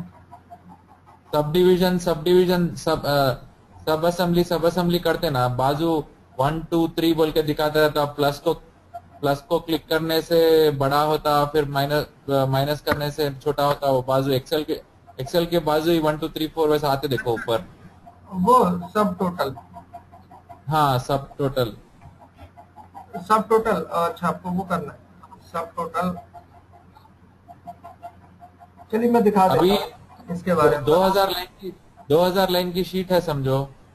सब डिवीजन सब डिवीजन सब सब असेंबली सब असेंबली करते ना, बाजू वन टू थ्री बोल के दिखाता है, तो आप प्लस को प्लस को क्लिक करने से बड़ा होता, फिर माइनस माइनस करने से छोटा होता। वो बाजू एक्सेल के एक्सेल के बाजू ही वन टू थ्री फोर वैसे आते, देखो ऊपर। वो सब टोटल, हाँ, सब टोटल सब टोटल। अच्छा, आपको वो करना है सब टोटल। चलिए मैं दिखा देता हूँ इसके बारे में। दो हजार लाइन की दो हजार लाइन की शीट है समझो,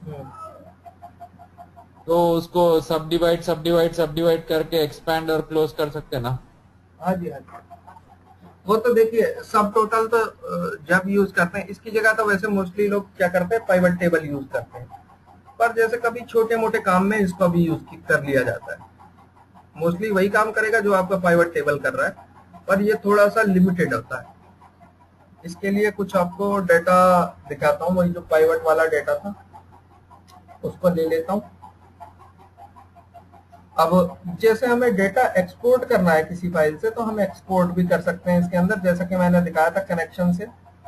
तो उसको सब डिवाइड सब डिवाइड सब डिवाइड करके एक्सपैंड और क्लोज कर सकते हैं ना। हाँ जी, हाँ जी, वो तो देखिए सब टोटल तो जब यूज करते हैं, इसकी जगह तो वैसे मोस्टली लोग क्या करते हैं, पाइवट टेबल यूज करते हैं। पर जैसे कभी छोटे मोटे काम में इसको भी यूज कर लिया जाता है। मोस्टली वही काम करेगा जो आपका पाइवट टेबल कर रहा है, पर ये थोड़ा सा लिमिटेड होता है। इसके लिए कुछ आपको डेटा दिखाता हूँ। वही जो पाइवट वाला डेटा था उसको ले लेता हूँ। अब जैसे हमें डेटा एक्सपोर्ट करना है किसी फाइल से, तो हम एक्सपोर्ट भी कर सकते हैं इसके अंदर, जैसा कि मैंने दिखाया था कनेक्शन से।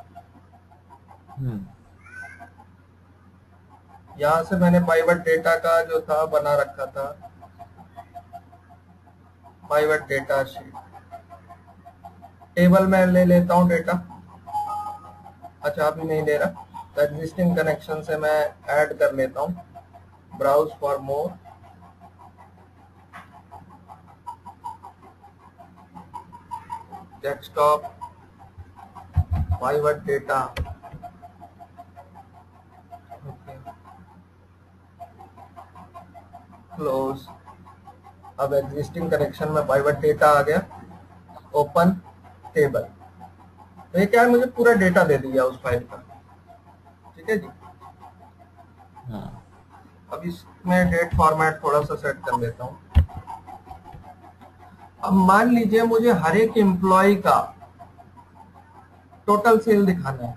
यहाँ से मैंने पाइवट डेटा का जो था बना रखा था, पाइवट डेटा शीट टेबल में ले लेता हूँ डेटा। अच्छा, अभी नहीं ले रहा, तो एग्जिस्टिंग कनेक्शन से मैं ऐड कर लेता हूँ, browse for more. Desktop, pivot data, close. अब एग्जिस्टिंग कनेक्शन में पाइवट डेटा आ गया। Open table. तो ये क्या है, मुझे पूरा डेटा दे दिया उस फाइल का। ठीक है जी। हाँ अब इसमें डेट फॉर्मेट थोड़ा सा सेट कर लेता हूँ। अब मान लीजिए मुझे हर एक एम्प्लॉय का टोटल सेल दिखाना है।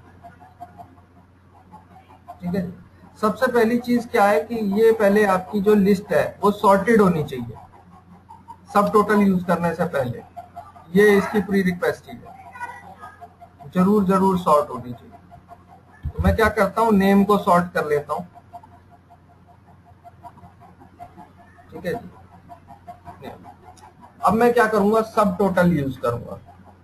ठीक है। सबसे पहली चीज क्या है कि ये पहले आपकी जो लिस्ट है वो सॉर्टेड होनी चाहिए सब टोटल यूज करने से पहले। ये इसकी प्री रिक्वेस्ट है, जरूर जरूर सॉर्ट होनी चाहिए। तो मैं क्या करता हूँ, नेम को सॉर्ट कर लेता हूँ। ठीक है जी। अब मैं क्या करूंगा, सब टोटल यूज करूंगा।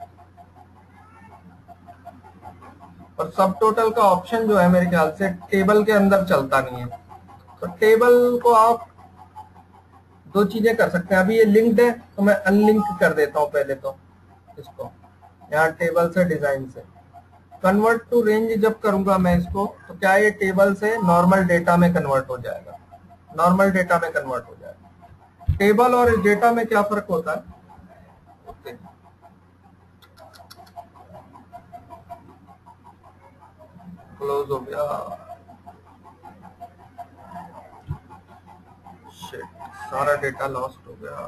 और सब टोटल का ऑप्शन जो है मेरे ख्याल से टेबल के अंदर चलता नहीं है। तो टेबल को आप दो चीजें कर सकते हैं। अभी ये लिंक्ड है तो मैं अनलिंक कर देता हूं पहले तो इसको, यहाँ टेबल से डिजाइन से कन्वर्ट टू रेंज जब करूंगा मैं इसको, तो क्या ये टेबल से नॉर्मल डेटा में कन्वर्ट हो जाएगा। नॉर्मल डेटा में कन्वर्ट हो जाएगा। टेबल और इस डेटा में क्या फर्क होता है, ओके। क्लोज हो गया। शिट, सारा डेटा लॉस्ट हो गया।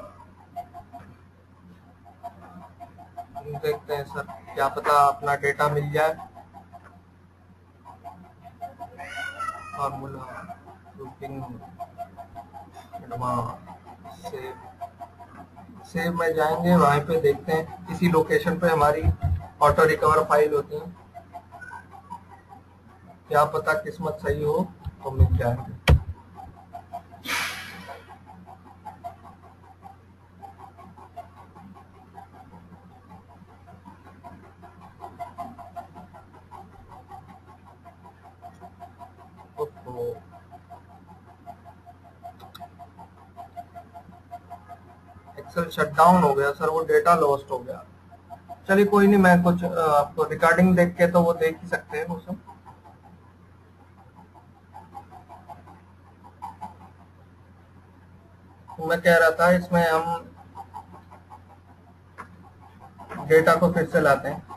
देखते हैं सर, क्या पता अपना डेटा मिल जाए। Formula grouping advance save save में जाएंगे, वहां पे देखते हैं इसी लोकेशन पे हमारी ऑटो रिकवर फाइल होती है। क्या पता किस्मत सही हो तो मिल जाएंगे। एक्सेल शटडाउन हो गया सर, वो डेटा लॉस्ट हो गया। चलिए कोई नहीं, मैं कुछ आपको रिकॉर्डिंग देख के तो वो देख ही सकते हैं वो सब। तो मैं कह रहा था इसमें हम डेटा को फिर से लाते हैं।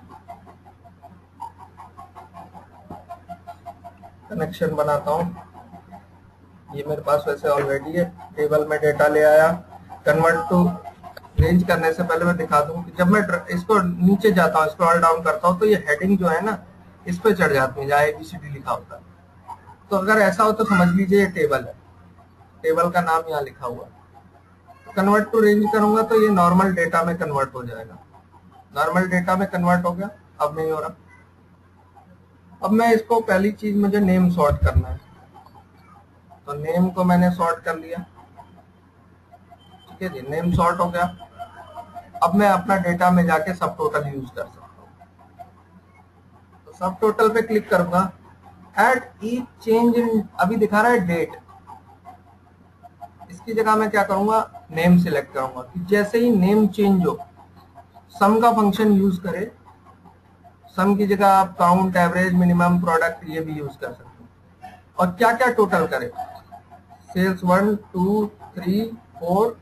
कनेक्शन बनाता हूँ। ये मेरे पास वैसे ऑलरेडी है। टेबल में डेटा ले आया। कन्वर्ट टू रेंज करने से पहले मैं दिखा दूं कि जब मैं इसको नीचे जाता हूँ, स्क्रॉल डाउन करता हूँ, तो ये हेडिंग जो है ना इस पे चढ़ जाती है जहाँ एबीसीडी लिखा होता है। तो अगर ऐसा हो तो समझ लीजिए ये टेबल है, टेबल का नाम यहाँ लिखा हुआ है। कन्वर्ट टू रेंज करूंगा तो ये नॉर्मल डेटा में कन्वर्ट हो जाएगा। नॉर्मल डेटा में कन्वर्ट हो गया। अब नहीं हो रहा। अब मैं इसको पहली चीज मुझे नेम सॉर्ट करना है, तो नेम को मैंने सॉर्ट कर लिया। ठीक है जी, नेम सॉर्ट हो गया। अब मैं अपना डेटा में जाके सब टोटल यूज कर सकता हूँ। तो सब टोटल पे क्लिक करूंगा। एट ईच चेंज इन, अभी दिखा रहा है डेट, इसकी जगह मैं क्या करूंगा, नेम सिलेक्ट करूंगा कि जैसे ही नेम चेंज हो, सम का फंक्शन यूज करे। सम की जगह आप काउंट, एवरेज, मिनिमम, प्रोडक्ट ये भी यूज कर सकते हैं। और क्या क्या टोटल करे, sales one two three four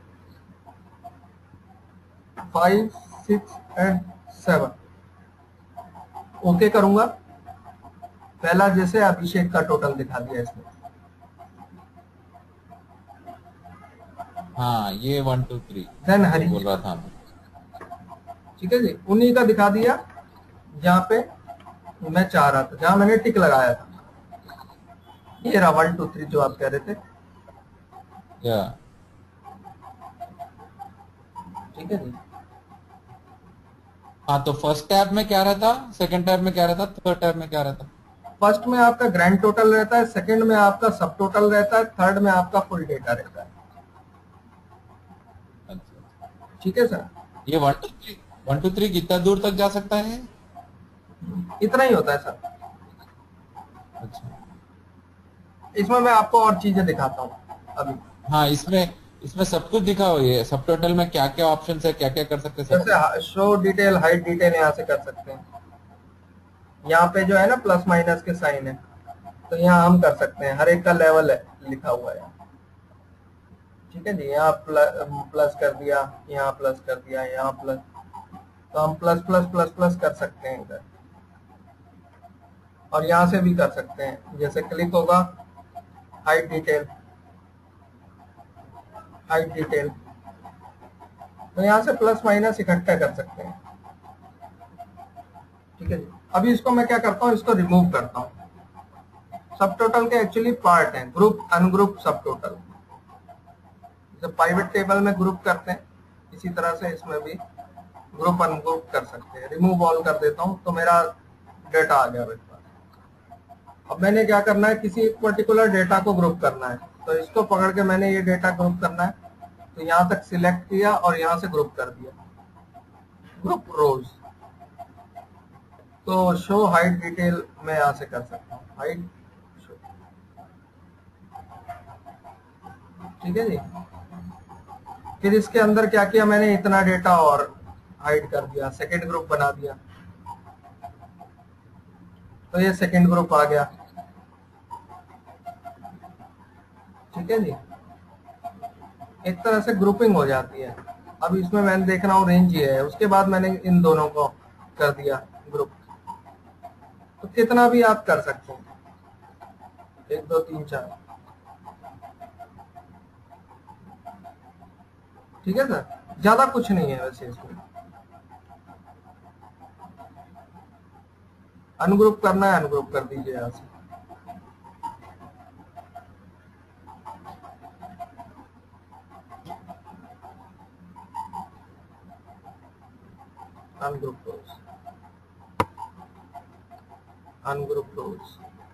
five six and seven. Okay करूंगा। पहला जैसे अभिषेक का टोटल दिखा दिया इसने। हाँ, ये one two three then Hari बोल रहा था। ठीक है जी, उन्हीं का दिखा दिया जहाँ पे मैं चाह रहा था, जहां मैंने टिक लगाया था। ये रहा वन टू थ्री जो आप कह रहे थे। या ठीक है जी। हाँ, तो फर्स्ट टैब में क्या रहता, सेकंड टैब में क्या रहता, थर्ड टैब में क्या रहता? फर्स्ट में आपका ग्रैंड टोटल रहता है, सेकंड में आपका सब टोटल रहता है, थर्ड में आपका फुल डेटा रहता है। अच्छा, ठीक है सर। ये one two three one two three कितना दूर तक जा सकता है? इतना ही होता है सर। अच्छा, इसमें मैं आपको और चीजें दिखाता हूँ अभी। हाँ, इसमें इसमें सब कुछ दिखाओ। ये सब टोटल में क्या क्या ऑप्शन है, क्या क्या कर सकते हैं सब? जैसे शो डिटेल, हाइड डिटेल यहाँ से कर सकते हैं। यहाँ पे जो है ना प्लस माइनस के साइन है, तो यहाँ हम कर सकते हैं। हर एक का लेवल है लिखा हुआ है। ठीक है जी, यहाँ प्लस कर दिया, यहाँ प्लस कर दिया, यहाँ प्लस। तो हम प्लस प्लस प्लस प्लस कर सकते हैं इधर, और यहाँ से भी कर सकते हैं। जैसे क्लिक होगा हाइड डिटेल, हाइड डिटेल, तो यहाँ से प्लस माइनस इकट्ठा कर सकते हैं। ठीक है जी। अभी इसको मैं क्या करता हूँ, इसको रिमूव करता हूँ। सब टोटल के एक्चुअली पार्ट हैं, ग्रुप, अनग्रुप, सब टोटल। जब पाइवट टेबल में ग्रुप करते हैं, इसी तरह से इसमें भी ग्रुप अनग्रुप कर सकते हैं। रिमूव ऑल कर देता हूँ तो मेरा डेटा आ गया मेरे पास। अब मैंने क्या करना है, किसी एक पर्टिकुलर डेटा को ग्रुप करना है, तो इसको पकड़ के मैंने ये डेटा ग्रुप करना है, तो यहाँ तक सिलेक्ट किया और यहाँ से ग्रुप कर दिया, ग्रुप रोज। तो शो हाइड डिटेल मैं यहाँ से कर सकता हूँ, हाइड शो। ठीक है जी। फिर इसके अंदर क्या किया मैंने, इतना डेटा और हाइड कर दिया, सेकेंड ग्रुप बना दिया, तो ये सेकेंड ग्रुप आ गया। ठीक है जी। एक तरह से ग्रुपिंग हो जाती है। अब इसमें मैंने देख रहा हूँ रेंज ये है, उसके बाद मैंने इन दोनों को कर दिया ग्रुप। तो कितना भी आप कर सकते हैं, एक दो तीन चार। ठीक है सर, ज्यादा कुछ नहीं है वैसे इसमें। अनग्रुप करना है, अनग्रुप कर दीजिए यहाँ से। Ungroup rows, ungroup rows,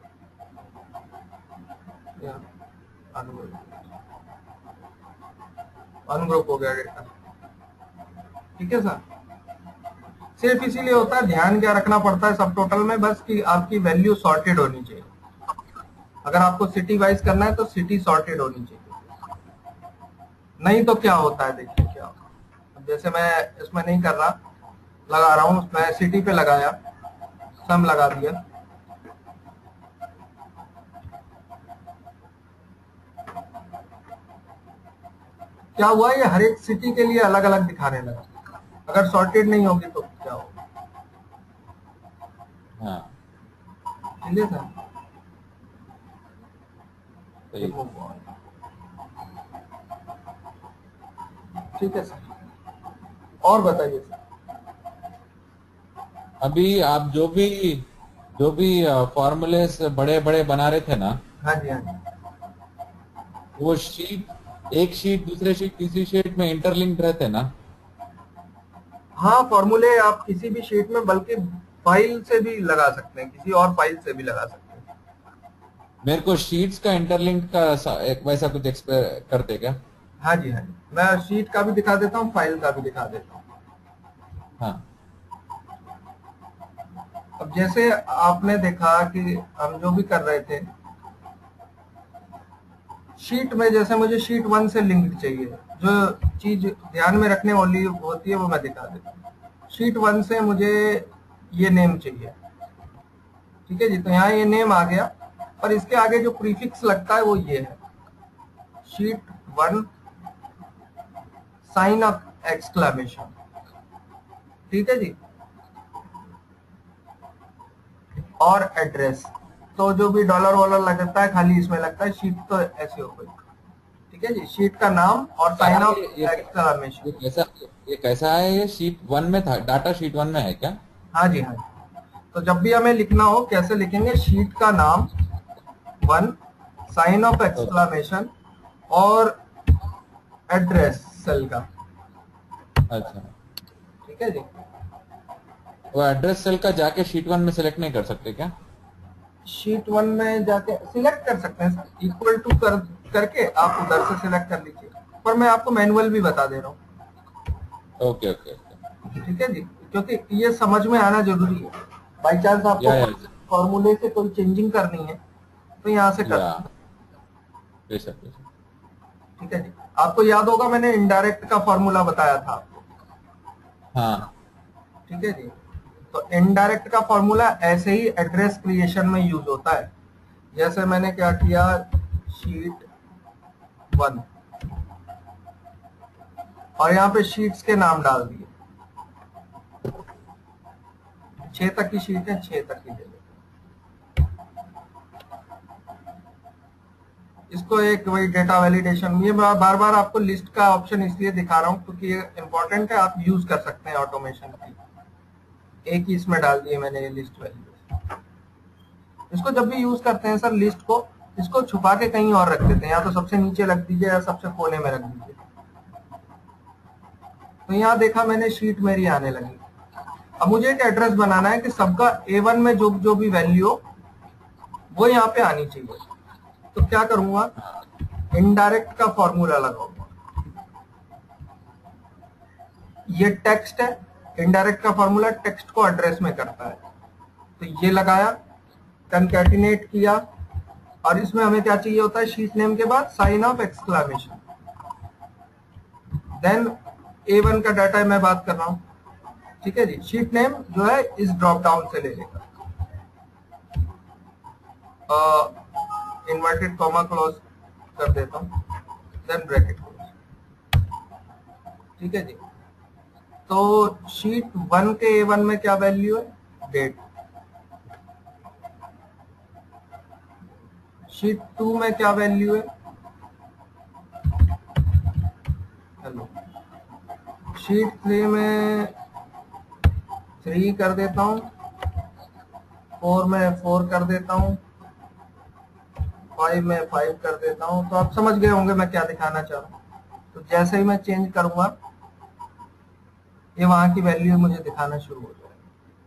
ungroup, ungroup हो गया डेटा। ठीक है सर। सिर्फ इसीलिए होता है, ध्यान क्या रखना पड़ता है सब टोटल में, बस कि आपकी वैल्यू सॉर्टेड होनी चाहिए। अगर आपको सिटी वाइज करना है तो सिटी सॉर्टेड होनी चाहिए, नहीं तो क्या होता है देखिए क्या होता है। जैसे मैं इसमें नहीं कर रहा, लगा रहा हूं, मैं सिटी पे लगाया, सम लगा दिया, क्या हुआ, ये हर एक सिटी के लिए अलग अलग दिखाने लगा। अगर सॉर्टेड नहीं होगी तो क्या होगा। हाँ ठीक है सर। सही। ठीक है सर, और बताइए सर। अभी आप जो भी जो भी फॉर्मूले बड़े बड़े बना रहे थे ना, हाँ जी हाँ जी। वो शीट, एक शीट दूसरे शीट तीसरी शीट में इंटरलिंक्ड रहते ना। हाँ, फॉर्मूले आप किसी भी शीट में, बल्कि फाइल से भी लगा सकते हैं, किसी और फाइल से भी लगा सकते हैं। मेरे को शीट्स का इंटरलिंक का एक वैसा कुछ एक्सप्लेन करते क्या? हाँ जी हाँ जी, मैं शीट का भी दिखा देता हूँ, फाइल का भी दिखा देता हूँ। हाँ। अब जैसे आपने देखा कि हम जो भी कर रहे थे शीट में, जैसे मुझे शीट वन से लिंक चाहिए, जो चीज ध्यान में रखने वाली होती है वो मैं दिखा देता हूँ। शीट वन से मुझे ये नेम चाहिए। ठीक है जी, तो यहाँ ये नेम आ गया, और इसके आगे जो प्रीफिक्स लगता है वो ये है, sheet one sign of exclamation. ठीक है जी, और एड्रेस, तो जो भी डॉलर वॉलर लगता है खाली इसमें लगता है, शीट तो ऐसे हो गई। ठीक है जी, शीट का नाम और साइन ऑफ एक्सक्लेमेशन। ये कैसा ये कैसा है? ये शीट वन में था, डाटा शीट वन में है क्या? हाँ जी हाँ जी। तो जब भी हमें लिखना हो कैसे लिखेंगे, शीट का नाम वन, साइन ऑफ एक्सक्लेमेशन और एड्रेस सेल का। अच्छा, ठीक है जी। वो एड्रेस सेल का जाके शीट वन में सेलेक्ट नहीं कर सकते क्या? शीट वन में जाके सिलेक्ट कर सकते हैं सर, इक्वल टू कर करके आप उधर से सिलेक्ट कर लीजिए, पर मैं आपको मैनुअल भी बता दे रहा हूँ। Okay okay okay. ठीक है जी, क्योंकि ये समझ में आना जरूरी है। बाई चांस आपको फॉर्मूले से कोई चेंजिंग करनी है तो यहाँ से कर सकते हैं। ठीक है जी, आपको याद होगा मैंने इनडायरेक्ट का फॉर्मूला बताया था आपको। हाँ। ठीक है जी, तो इनडायरेक्ट का फॉर्मूला ऐसे ही एड्रेस क्रिएशन में यूज होता है। जैसे मैंने क्या किया, शीट वन, और यहाँ पे शीट्स के नाम डाल दिए। छह तक की शीट है, छह तक ही ले लेते हैं। इसको एक वही डेटा वैलिडेशन, ये बार बार आपको लिस्ट का ऑप्शन इसलिए दिखा रहा हूँ क्योंकि ये इंपॉर्टेंट है, आप यूज कर सकते हैं ऑटोमेशन की। एक ही इसमें डाल दिए मैंने ये लिस्ट वैल्यू। इसको जब भी यूज करते हैं सर लिस्ट को, इसको छुपा के कहीं और रख देते हैं, या तो सबसे नीचे रख दीजिए या सबसे कोने में रख दीजिए। तो यहाँ देखा मैंने शीट मेरी आने लगी। अब मुझे एक एड्रेस बनाना है कि सबका ए वन में जो जो भी वैल्यू हो वो यहाँ पे आनी चाहिए। तो क्या करूंगा, इनडायरेक्ट का फॉर्मूला लगाऊंगा। ये टेक्स्ट है, इनडायरेक्ट का फॉर्मूला टेक्स्ट को एड्रेस में करता है। तो ये लगाया, कंकैटिनेट किया, और इसमें हमें क्या चाहिए होता है, शीट नेम के बाद sign of exclamation. Then A one का डाटा मैं बात कर रहा हूं, ठीक है जी। शीट नेम जो है इस ड्रॉप डाउन से ले लेगा, इन्वर्टेड कॉमा क्लोज कर देता हूं, देन ब्रैकेट क्लोज, ठीक है जी। तो शीट वन के ए वन में क्या वैल्यू है, डेट। शीट टू में क्या वैल्यू है, हेलो। शीट थ्री में थ्री कर देता हूं, फोर में फोर कर देता हूं, फाइव में फाइव कर देता हूं। तो आप समझ गए होंगे मैं क्या दिखाना चाह रहा हूं। तो जैसे ही मैं चेंज करूंगा ये वहां की वैल्यू मुझे दिखाना शुरू हो जाएगा।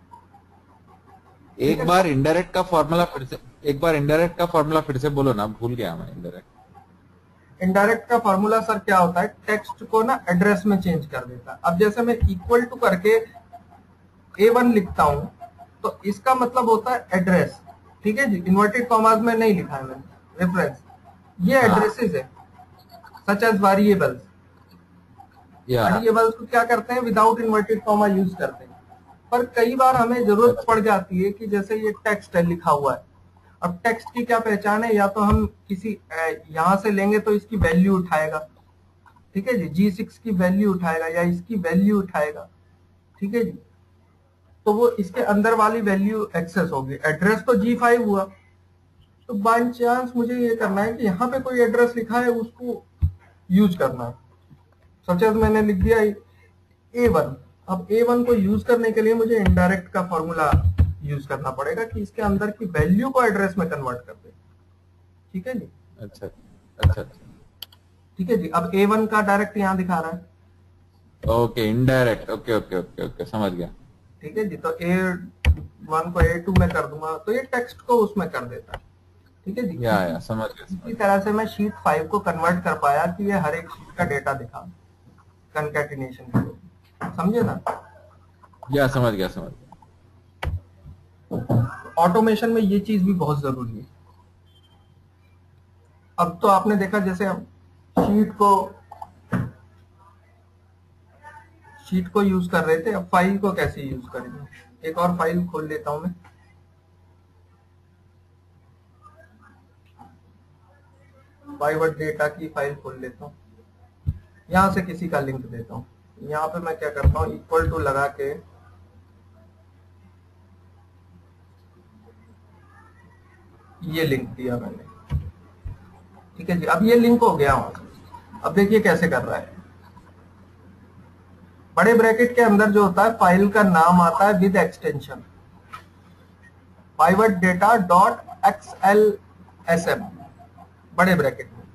एक बार इनडायरेक्ट का फॉर्मूला फिर से एक बार इनडायरेक्ट का फॉर्मूला फिर से बोलो ना, भूल गया मैं। इनडायरेक्ट इनडायरेक्ट का फॉर्मूला सर क्या होता है, टेक्स्ट को ना एड्रेस में चेंज कर देता है। अब जैसे मैं इक्वल टू करके ए वन लिखता हूं तो इसका मतलब होता है एड्रेस, ठीक है जी। इन्वर्टेड कॉमास में नहीं लिखा है मैंने, रेफरेंस। ये एड्रेसेस है सच एज वेरिएबल्स। वेरिएबल्स को क्या करते हैं, विदाउट इन्वर्टेड कॉमा यूज करते हैं। पर कई बार हमें जरूरत पड़ जाती है कि जैसे ये टेक्स्ट है लिखा हुआ है, अब टेक्स्ट की क्या पहचान है, या तो हम किसी यहां से लेंगे तो इसकी वैल्यू उठाएगा, ठीक है जी, जी सिक्स की वैल्यू उठाएगा या इसकी वैल्यू उठाएगा, ठीक है जी। तो वो इसके अंदर वाली वैल्यू एक्सेस होगी। एड्रेस तो जी फाइव हुआ, तो बाय चांस मुझे ये करना है कि यहाँ पे कोई एड्रेस लिखा है उसको यूज करना है। सच एज मैंने लिख दिया ए वन। अब ए वन को यूज करने के लिए मुझे इनडायरेक्ट का फॉर्मूला यूज करना पड़ेगा कि इसके अंदर की वैल्यू को एड्रेस में कन्वर्ट कर दे, ठीक है जी। अच्छा अच्छा ठीक है जी। अब ए वन का डायरेक्ट यहाँ दिखा रहा है, okay indirect, okay okay okay okay समझ गया, ठीक है जी। तो ए वन को ए टू में कर दूंगा तो ये टेक्स्ट को उसमें कर देता है, ठीक है जी। या या समझ गया। इसी तरह से मैं शीट फाइव को कन्वर्ट कर पाया कि ये हर एक शीट का डेटा दिखा कंकैटिनेशन के लिए, समझे ना। या समझ गया समझ गया। ऑटोमेशन में ये चीज भी बहुत जरूरी है। अब तो आपने देखा जैसे हम शीट को शीट को यूज कर रहे थे, अब फाइल को कैसे यूज करेंगे। एक और फाइल खोल लेता हूं मैं, पाइवट डेटा की फाइल खोल लेता हूं, यहां से किसी का लिंक देता हूं। यहां पे मैं क्या करता हूं, इक्वल टू लगा के ये लिंक दिया मैंने, ठीक है जी। अब ये लिंक हो गया हूं। अब देखिए कैसे कर रहा है। बड़े ब्रैकेट के अंदर जो होता है फाइल का नाम आता है with extension pivot data dot X L S M, बड़े ब्रैकेट में।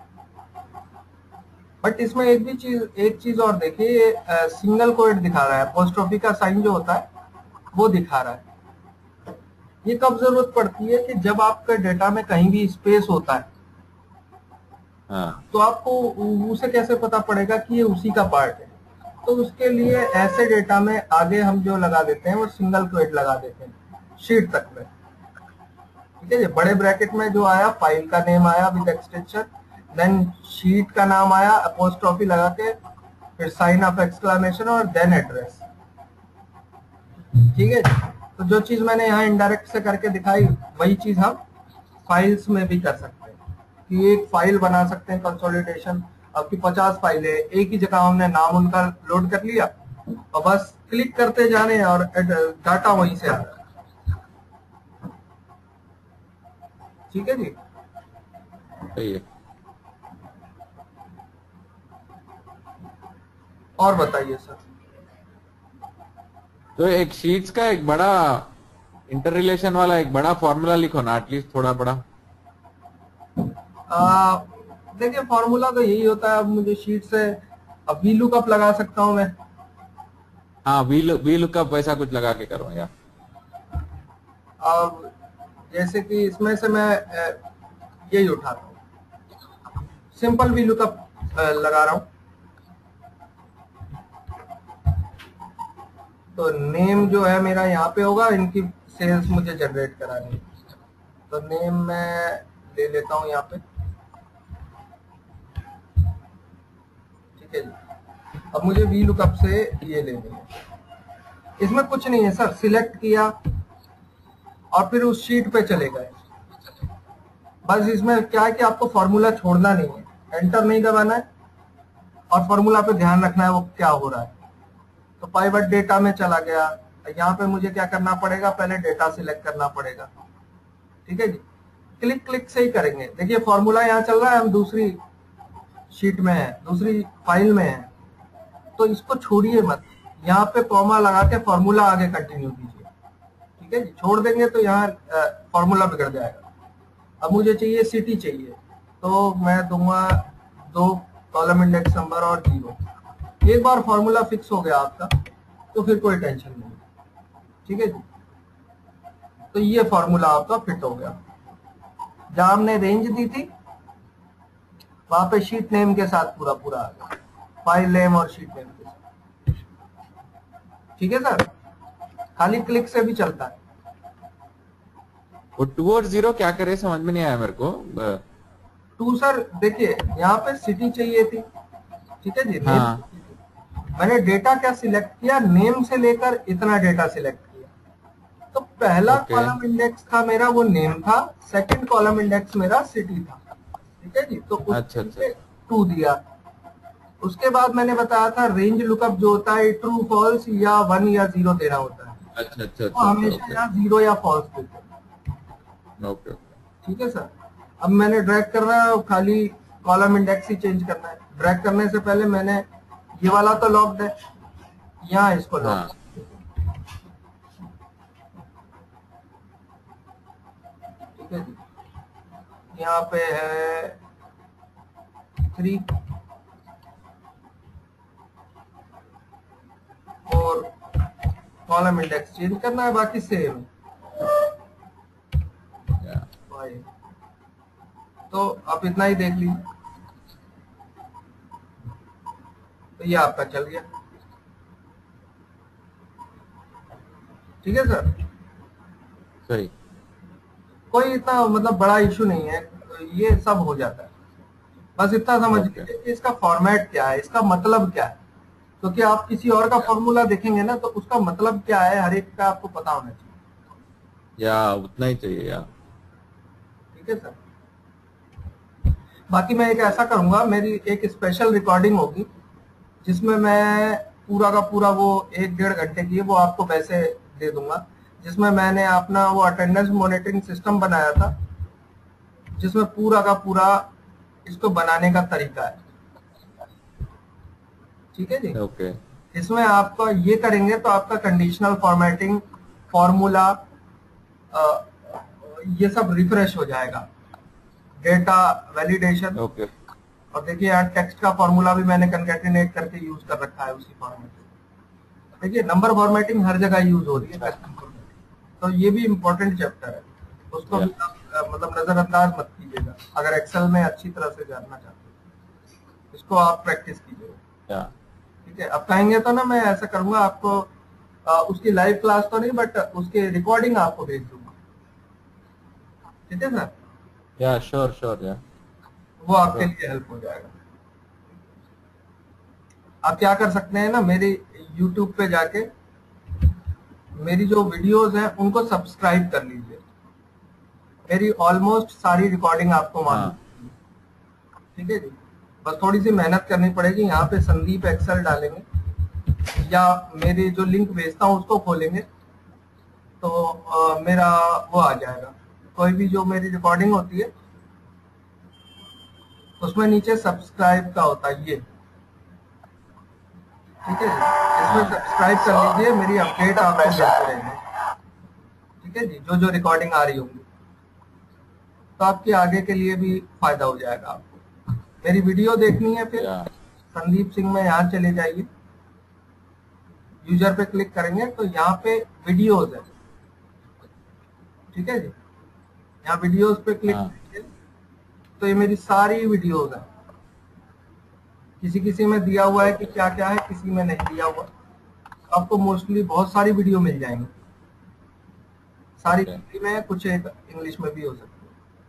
बट इसमें एक भी चीज एक चीज और देखिए, सिंगल कोड दिखा रहा है, अपोस्ट्रोफी का साइन जो होता है वो दिखा रहा है। ये कब जरूरत पड़ती है कि जब आपके डेटा में कहीं भी स्पेस होता है, हाँ। तो आपको उसे कैसे पता पड़ेगा कि ये उसी का पार्ट है। तो उसके लिए ऐसे डेटा में आगे हम जो लगा देते हैं वो सिंगल क्वेट लगा देते हैं शीट तक में, ठीक है जी। बड़े ब्रैकेट में जो आया फाइल का नेम आया विद एक्सटेंशन, देन शीट का नाम आया अपोस्ट्रोफी लगा के, फिर साइन ऑफ एक्सक्लेमेशन और देन एड्रेस, ठीक है जी। तो जो चीज मैंने यहाँ इनडायरेक्ट से करके दिखाई वही चीज हम फाइल्स में भी कर सकते हैं कि एक फाइल बना सकते हैं कंसोलिडेशन। आपकी पचास फाइल है, एक ही जगह हमने नाम उनका लोड कर लिया और बस क्लिक करते जाने और डाटा वहीं से आ रहा है। ठीक है जी, सही है। और बताइए सर। तो एक शीट्स का एक बड़ा इंटर रिलेशन वाला एक बड़ा फॉर्मूला लिखो ना, एटलीस्ट थोड़ा बड़ा। आ, देखिए फॉर्मूला तो यही होता है। अब मुझे शीट से अब वी लुकअप लगा सकता हूं मैं। हाँ, वी वी लुकअप वैसा कुछ लगा के करो यार। अब जैसे कि इसमें से मैं अ, यही उठाता हूँ, सिंपल वी लुकअप लगा रहा हूं। तो नेम जो है मेरा यहाँ पे होगा, इनकी सेल्स मुझे जनरेट करानी है। तो नेम मैं ले लेता हूँ यहाँ पे। ठीक है जी, अब मुझे वी लुकअप से ये लेनी है। इसमें कुछ नहीं है सर, सिलेक्ट किया और फिर उस शीट पे चले गए। बस इसमें क्या है कि आपको फॉर्मूला छोड़ना नहीं है, एंटर नहीं दबाना है और फॉर्मूला पे ध्यान रखना है वो क्या हो रहा है। तो पाइवट डेटा में चला गया। यहाँ पे मुझे क्या करना पड़ेगा, पहले डेटा सिलेक्ट करना पड़ेगा। ठीक है जी, क्लिक क्लिक से ही करेंगे। देखिए फॉर्मूला यहाँ चल रहा है, हम दूसरी शीट में है, दूसरी फाइल में है, तो इसको छोड़िए मत। यहाँ पे कॉमा लगा के फॉर्मूला आगे कंटिन्यू कीजिए। ठीक है जी, छोड़ देंगे तो यहाँ फॉर्मूला बिगड़ जाएगा। अब मुझे चाहिए सिटी चाहिए, तो मैं दूंगा दो कॉलम इंडेक्स नंबर और जीरो। एक बार फॉर्मूला फिक्स हो गया आपका तो फिर कोई टेंशन नहीं। ठीक है जी, तो ये फॉर्मूला आपका फिट हो गया। जहां हमने रेंज दी थी वहां पे शीट नेम के साथ पूरा पूरा आ गया, फाइल नेम और शीट नेम के साथ। ठीक है सर, खाली क्लिक से भी चलता है। वो टू और जीरो क्या करे समझ में नहीं आया मेरे को। टू सर देखिए यहाँ पे सिटी चाहिए थी। ठीक है जी, नेम हाँ। मैंने डेटा क्या सिलेक्ट किया, नेम से लेकर इतना डेटा सिलेक्ट किया। तो पहला ओके। कॉलम इंडेक्स था मेरा वो नेम था, सेकंड कॉलम इंडेक्स मेरा सिटी था। ठीक है जी, तो अच्छा अच्छा उसके टू दिया। उसके बाद मैंने बताया था रेंज लुकअप जो होता है ट्रू फॉल्स या वन या जीरो देना होता है। अच्छा अच्छा तो अच्छा हमेशा ओके यहाँ जीरो या फॉल्स देते हैं। ओके। ठीक है सर, अब मैंने ड्रैग करना है और खाली कॉलम इंडेक्स ही चेंज करना है। ड्रैग करने से पहले मैंने ये वाला तो लॉक्ड है, यहाँ इसको लॉक। हाँ ठीक है जी, यहाँ पे है थ्री और कॉलम इंडेक्स चेंज करना है, बाकी सेम। तो आप इतना ही देख लीजिए, तो ये आपका चल गया। ठीक है सर, सही। कोई इतना मतलब बड़ा इशू नहीं है, ये सब हो जाता है। बस इतना समझ Okay. लीजिए कि इसका फॉर्मेट क्या है, इसका मतलब क्या है। क्योंकि तो आप किसी और का फॉर्मूला देखेंगे ना तो उसका मतलब क्या है हर एक का आपको पता होना चाहिए। या उतना ही चाहिए यार। ठीक है सर, बाकी मैं एक ऐसा करूंगा, मेरी एक स्पेशल रिकॉर्डिंग होगी जिसमें मैं पूरा का पूरा वो एक डेढ़ घंटे की है वो आपको वैसे दे दूंगा, जिसमें मैंने अपना वो अटेंडेंस मॉनिटरिंग सिस्टम बनाया था, जिसमें पूरा का पूरा इसको बनाने का तरीका है। ठीक है जी, ओके। इसमें आपका ये करेंगे तो आपका कंडीशनल फॉर्मेटिंग, फॉर्मूला, ये सब रिफ्रेश हो जाएगा, डेटा वैलिडेशन। ओके। और देखिए यहाँ टेक्स्ट का फॉर्मूला भी मैंने कंकैटिनेट करके यूज कर रखा है उसी फॉर्मेट में। देखिए नंबर फॉर्मेटिंग हर जगह यूज हो रही है कस्टम फॉर्मेटिंग, तो ये भी इम्पोर्टेंट चैप्टर है, उसको भी आप मतलब नजरअंदाज मत कीजिएगा। अगर एक्सेल में अच्छी तरह से जानना चाहते हैं इसको आप प्रैक्टिस कीजिएगा। ठीक है, अब कहेंगे तो ना मैं ऐसा करूंगा आपको आ, उसकी लाइव क्लास तो नहीं बट उसकी रिकॉर्डिंग आपको भेज दूंगा। ठीक है सर, या श्योर श्योर या वो आपके लिए हेल्प हो जाएगा। आप क्या कर सकते हैं ना, मेरी यूट्यूब पे जाके मेरी जो वीडियोस हैं उनको सब्सक्राइब कर लीजिए, मेरी ऑलमोस्ट सारी रिकॉर्डिंग आपको मालूम। ठीक है जी, बस थोड़ी सी मेहनत करनी पड़ेगी। यहाँ पे संदीप एक्सेल डालेंगे या मेरी जो लिंक भेजता हूँ उसको खोलेंगे तो आ, मेरा वो आ जाएगा। कोई भी जो मेरी रिकॉर्डिंग होती है उसमें नीचे सब्सक्राइब का होता है ये, ठीक है जी, इसमें हाँ सब्सक्राइब कर लीजिए, मेरी अपडेट आपको मिलती रहेंगे। ठीक है जी, जो जो रिकॉर्डिंग आ रही होगी तो आपके आगे के लिए भी फायदा हो जाएगा। आपको मेरी वीडियो देखनी है फिर या संदीप सिंह में यहाँ चले जाइए, यूजर पे क्लिक करेंगे तो यहाँ पे वीडियोज है, ठीक है जी, यहाँ वीडियोज पे क्लिक हाँ करेंगे तो ये मेरी सारी वीडियोज है। किसी किसी में दिया हुआ है कि क्या क्या है, किसी में नहीं दिया हुआ। आपको मोस्टली बहुत सारी वीडियो मिल जाएंगी, सारी ओके हिंदी में, कुछ एक इंग्लिश में भी हो सकती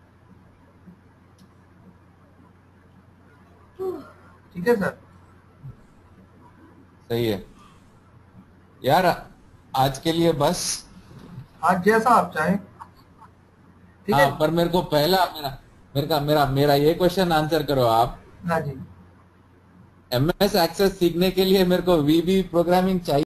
है। ठीक है सर। सही है यार, आज के लिए बस। आज जैसा आप चाहें, ठीक है। हाँ पर मेरे को पहला मेरा मेरे का मेरा मेरा ये क्वेश्चन आंसर करो आप। हाँ जी। एमएस एक्सेस सीखने के लिए मेरे को वीबी प्रोग्रामिंग चाहिए?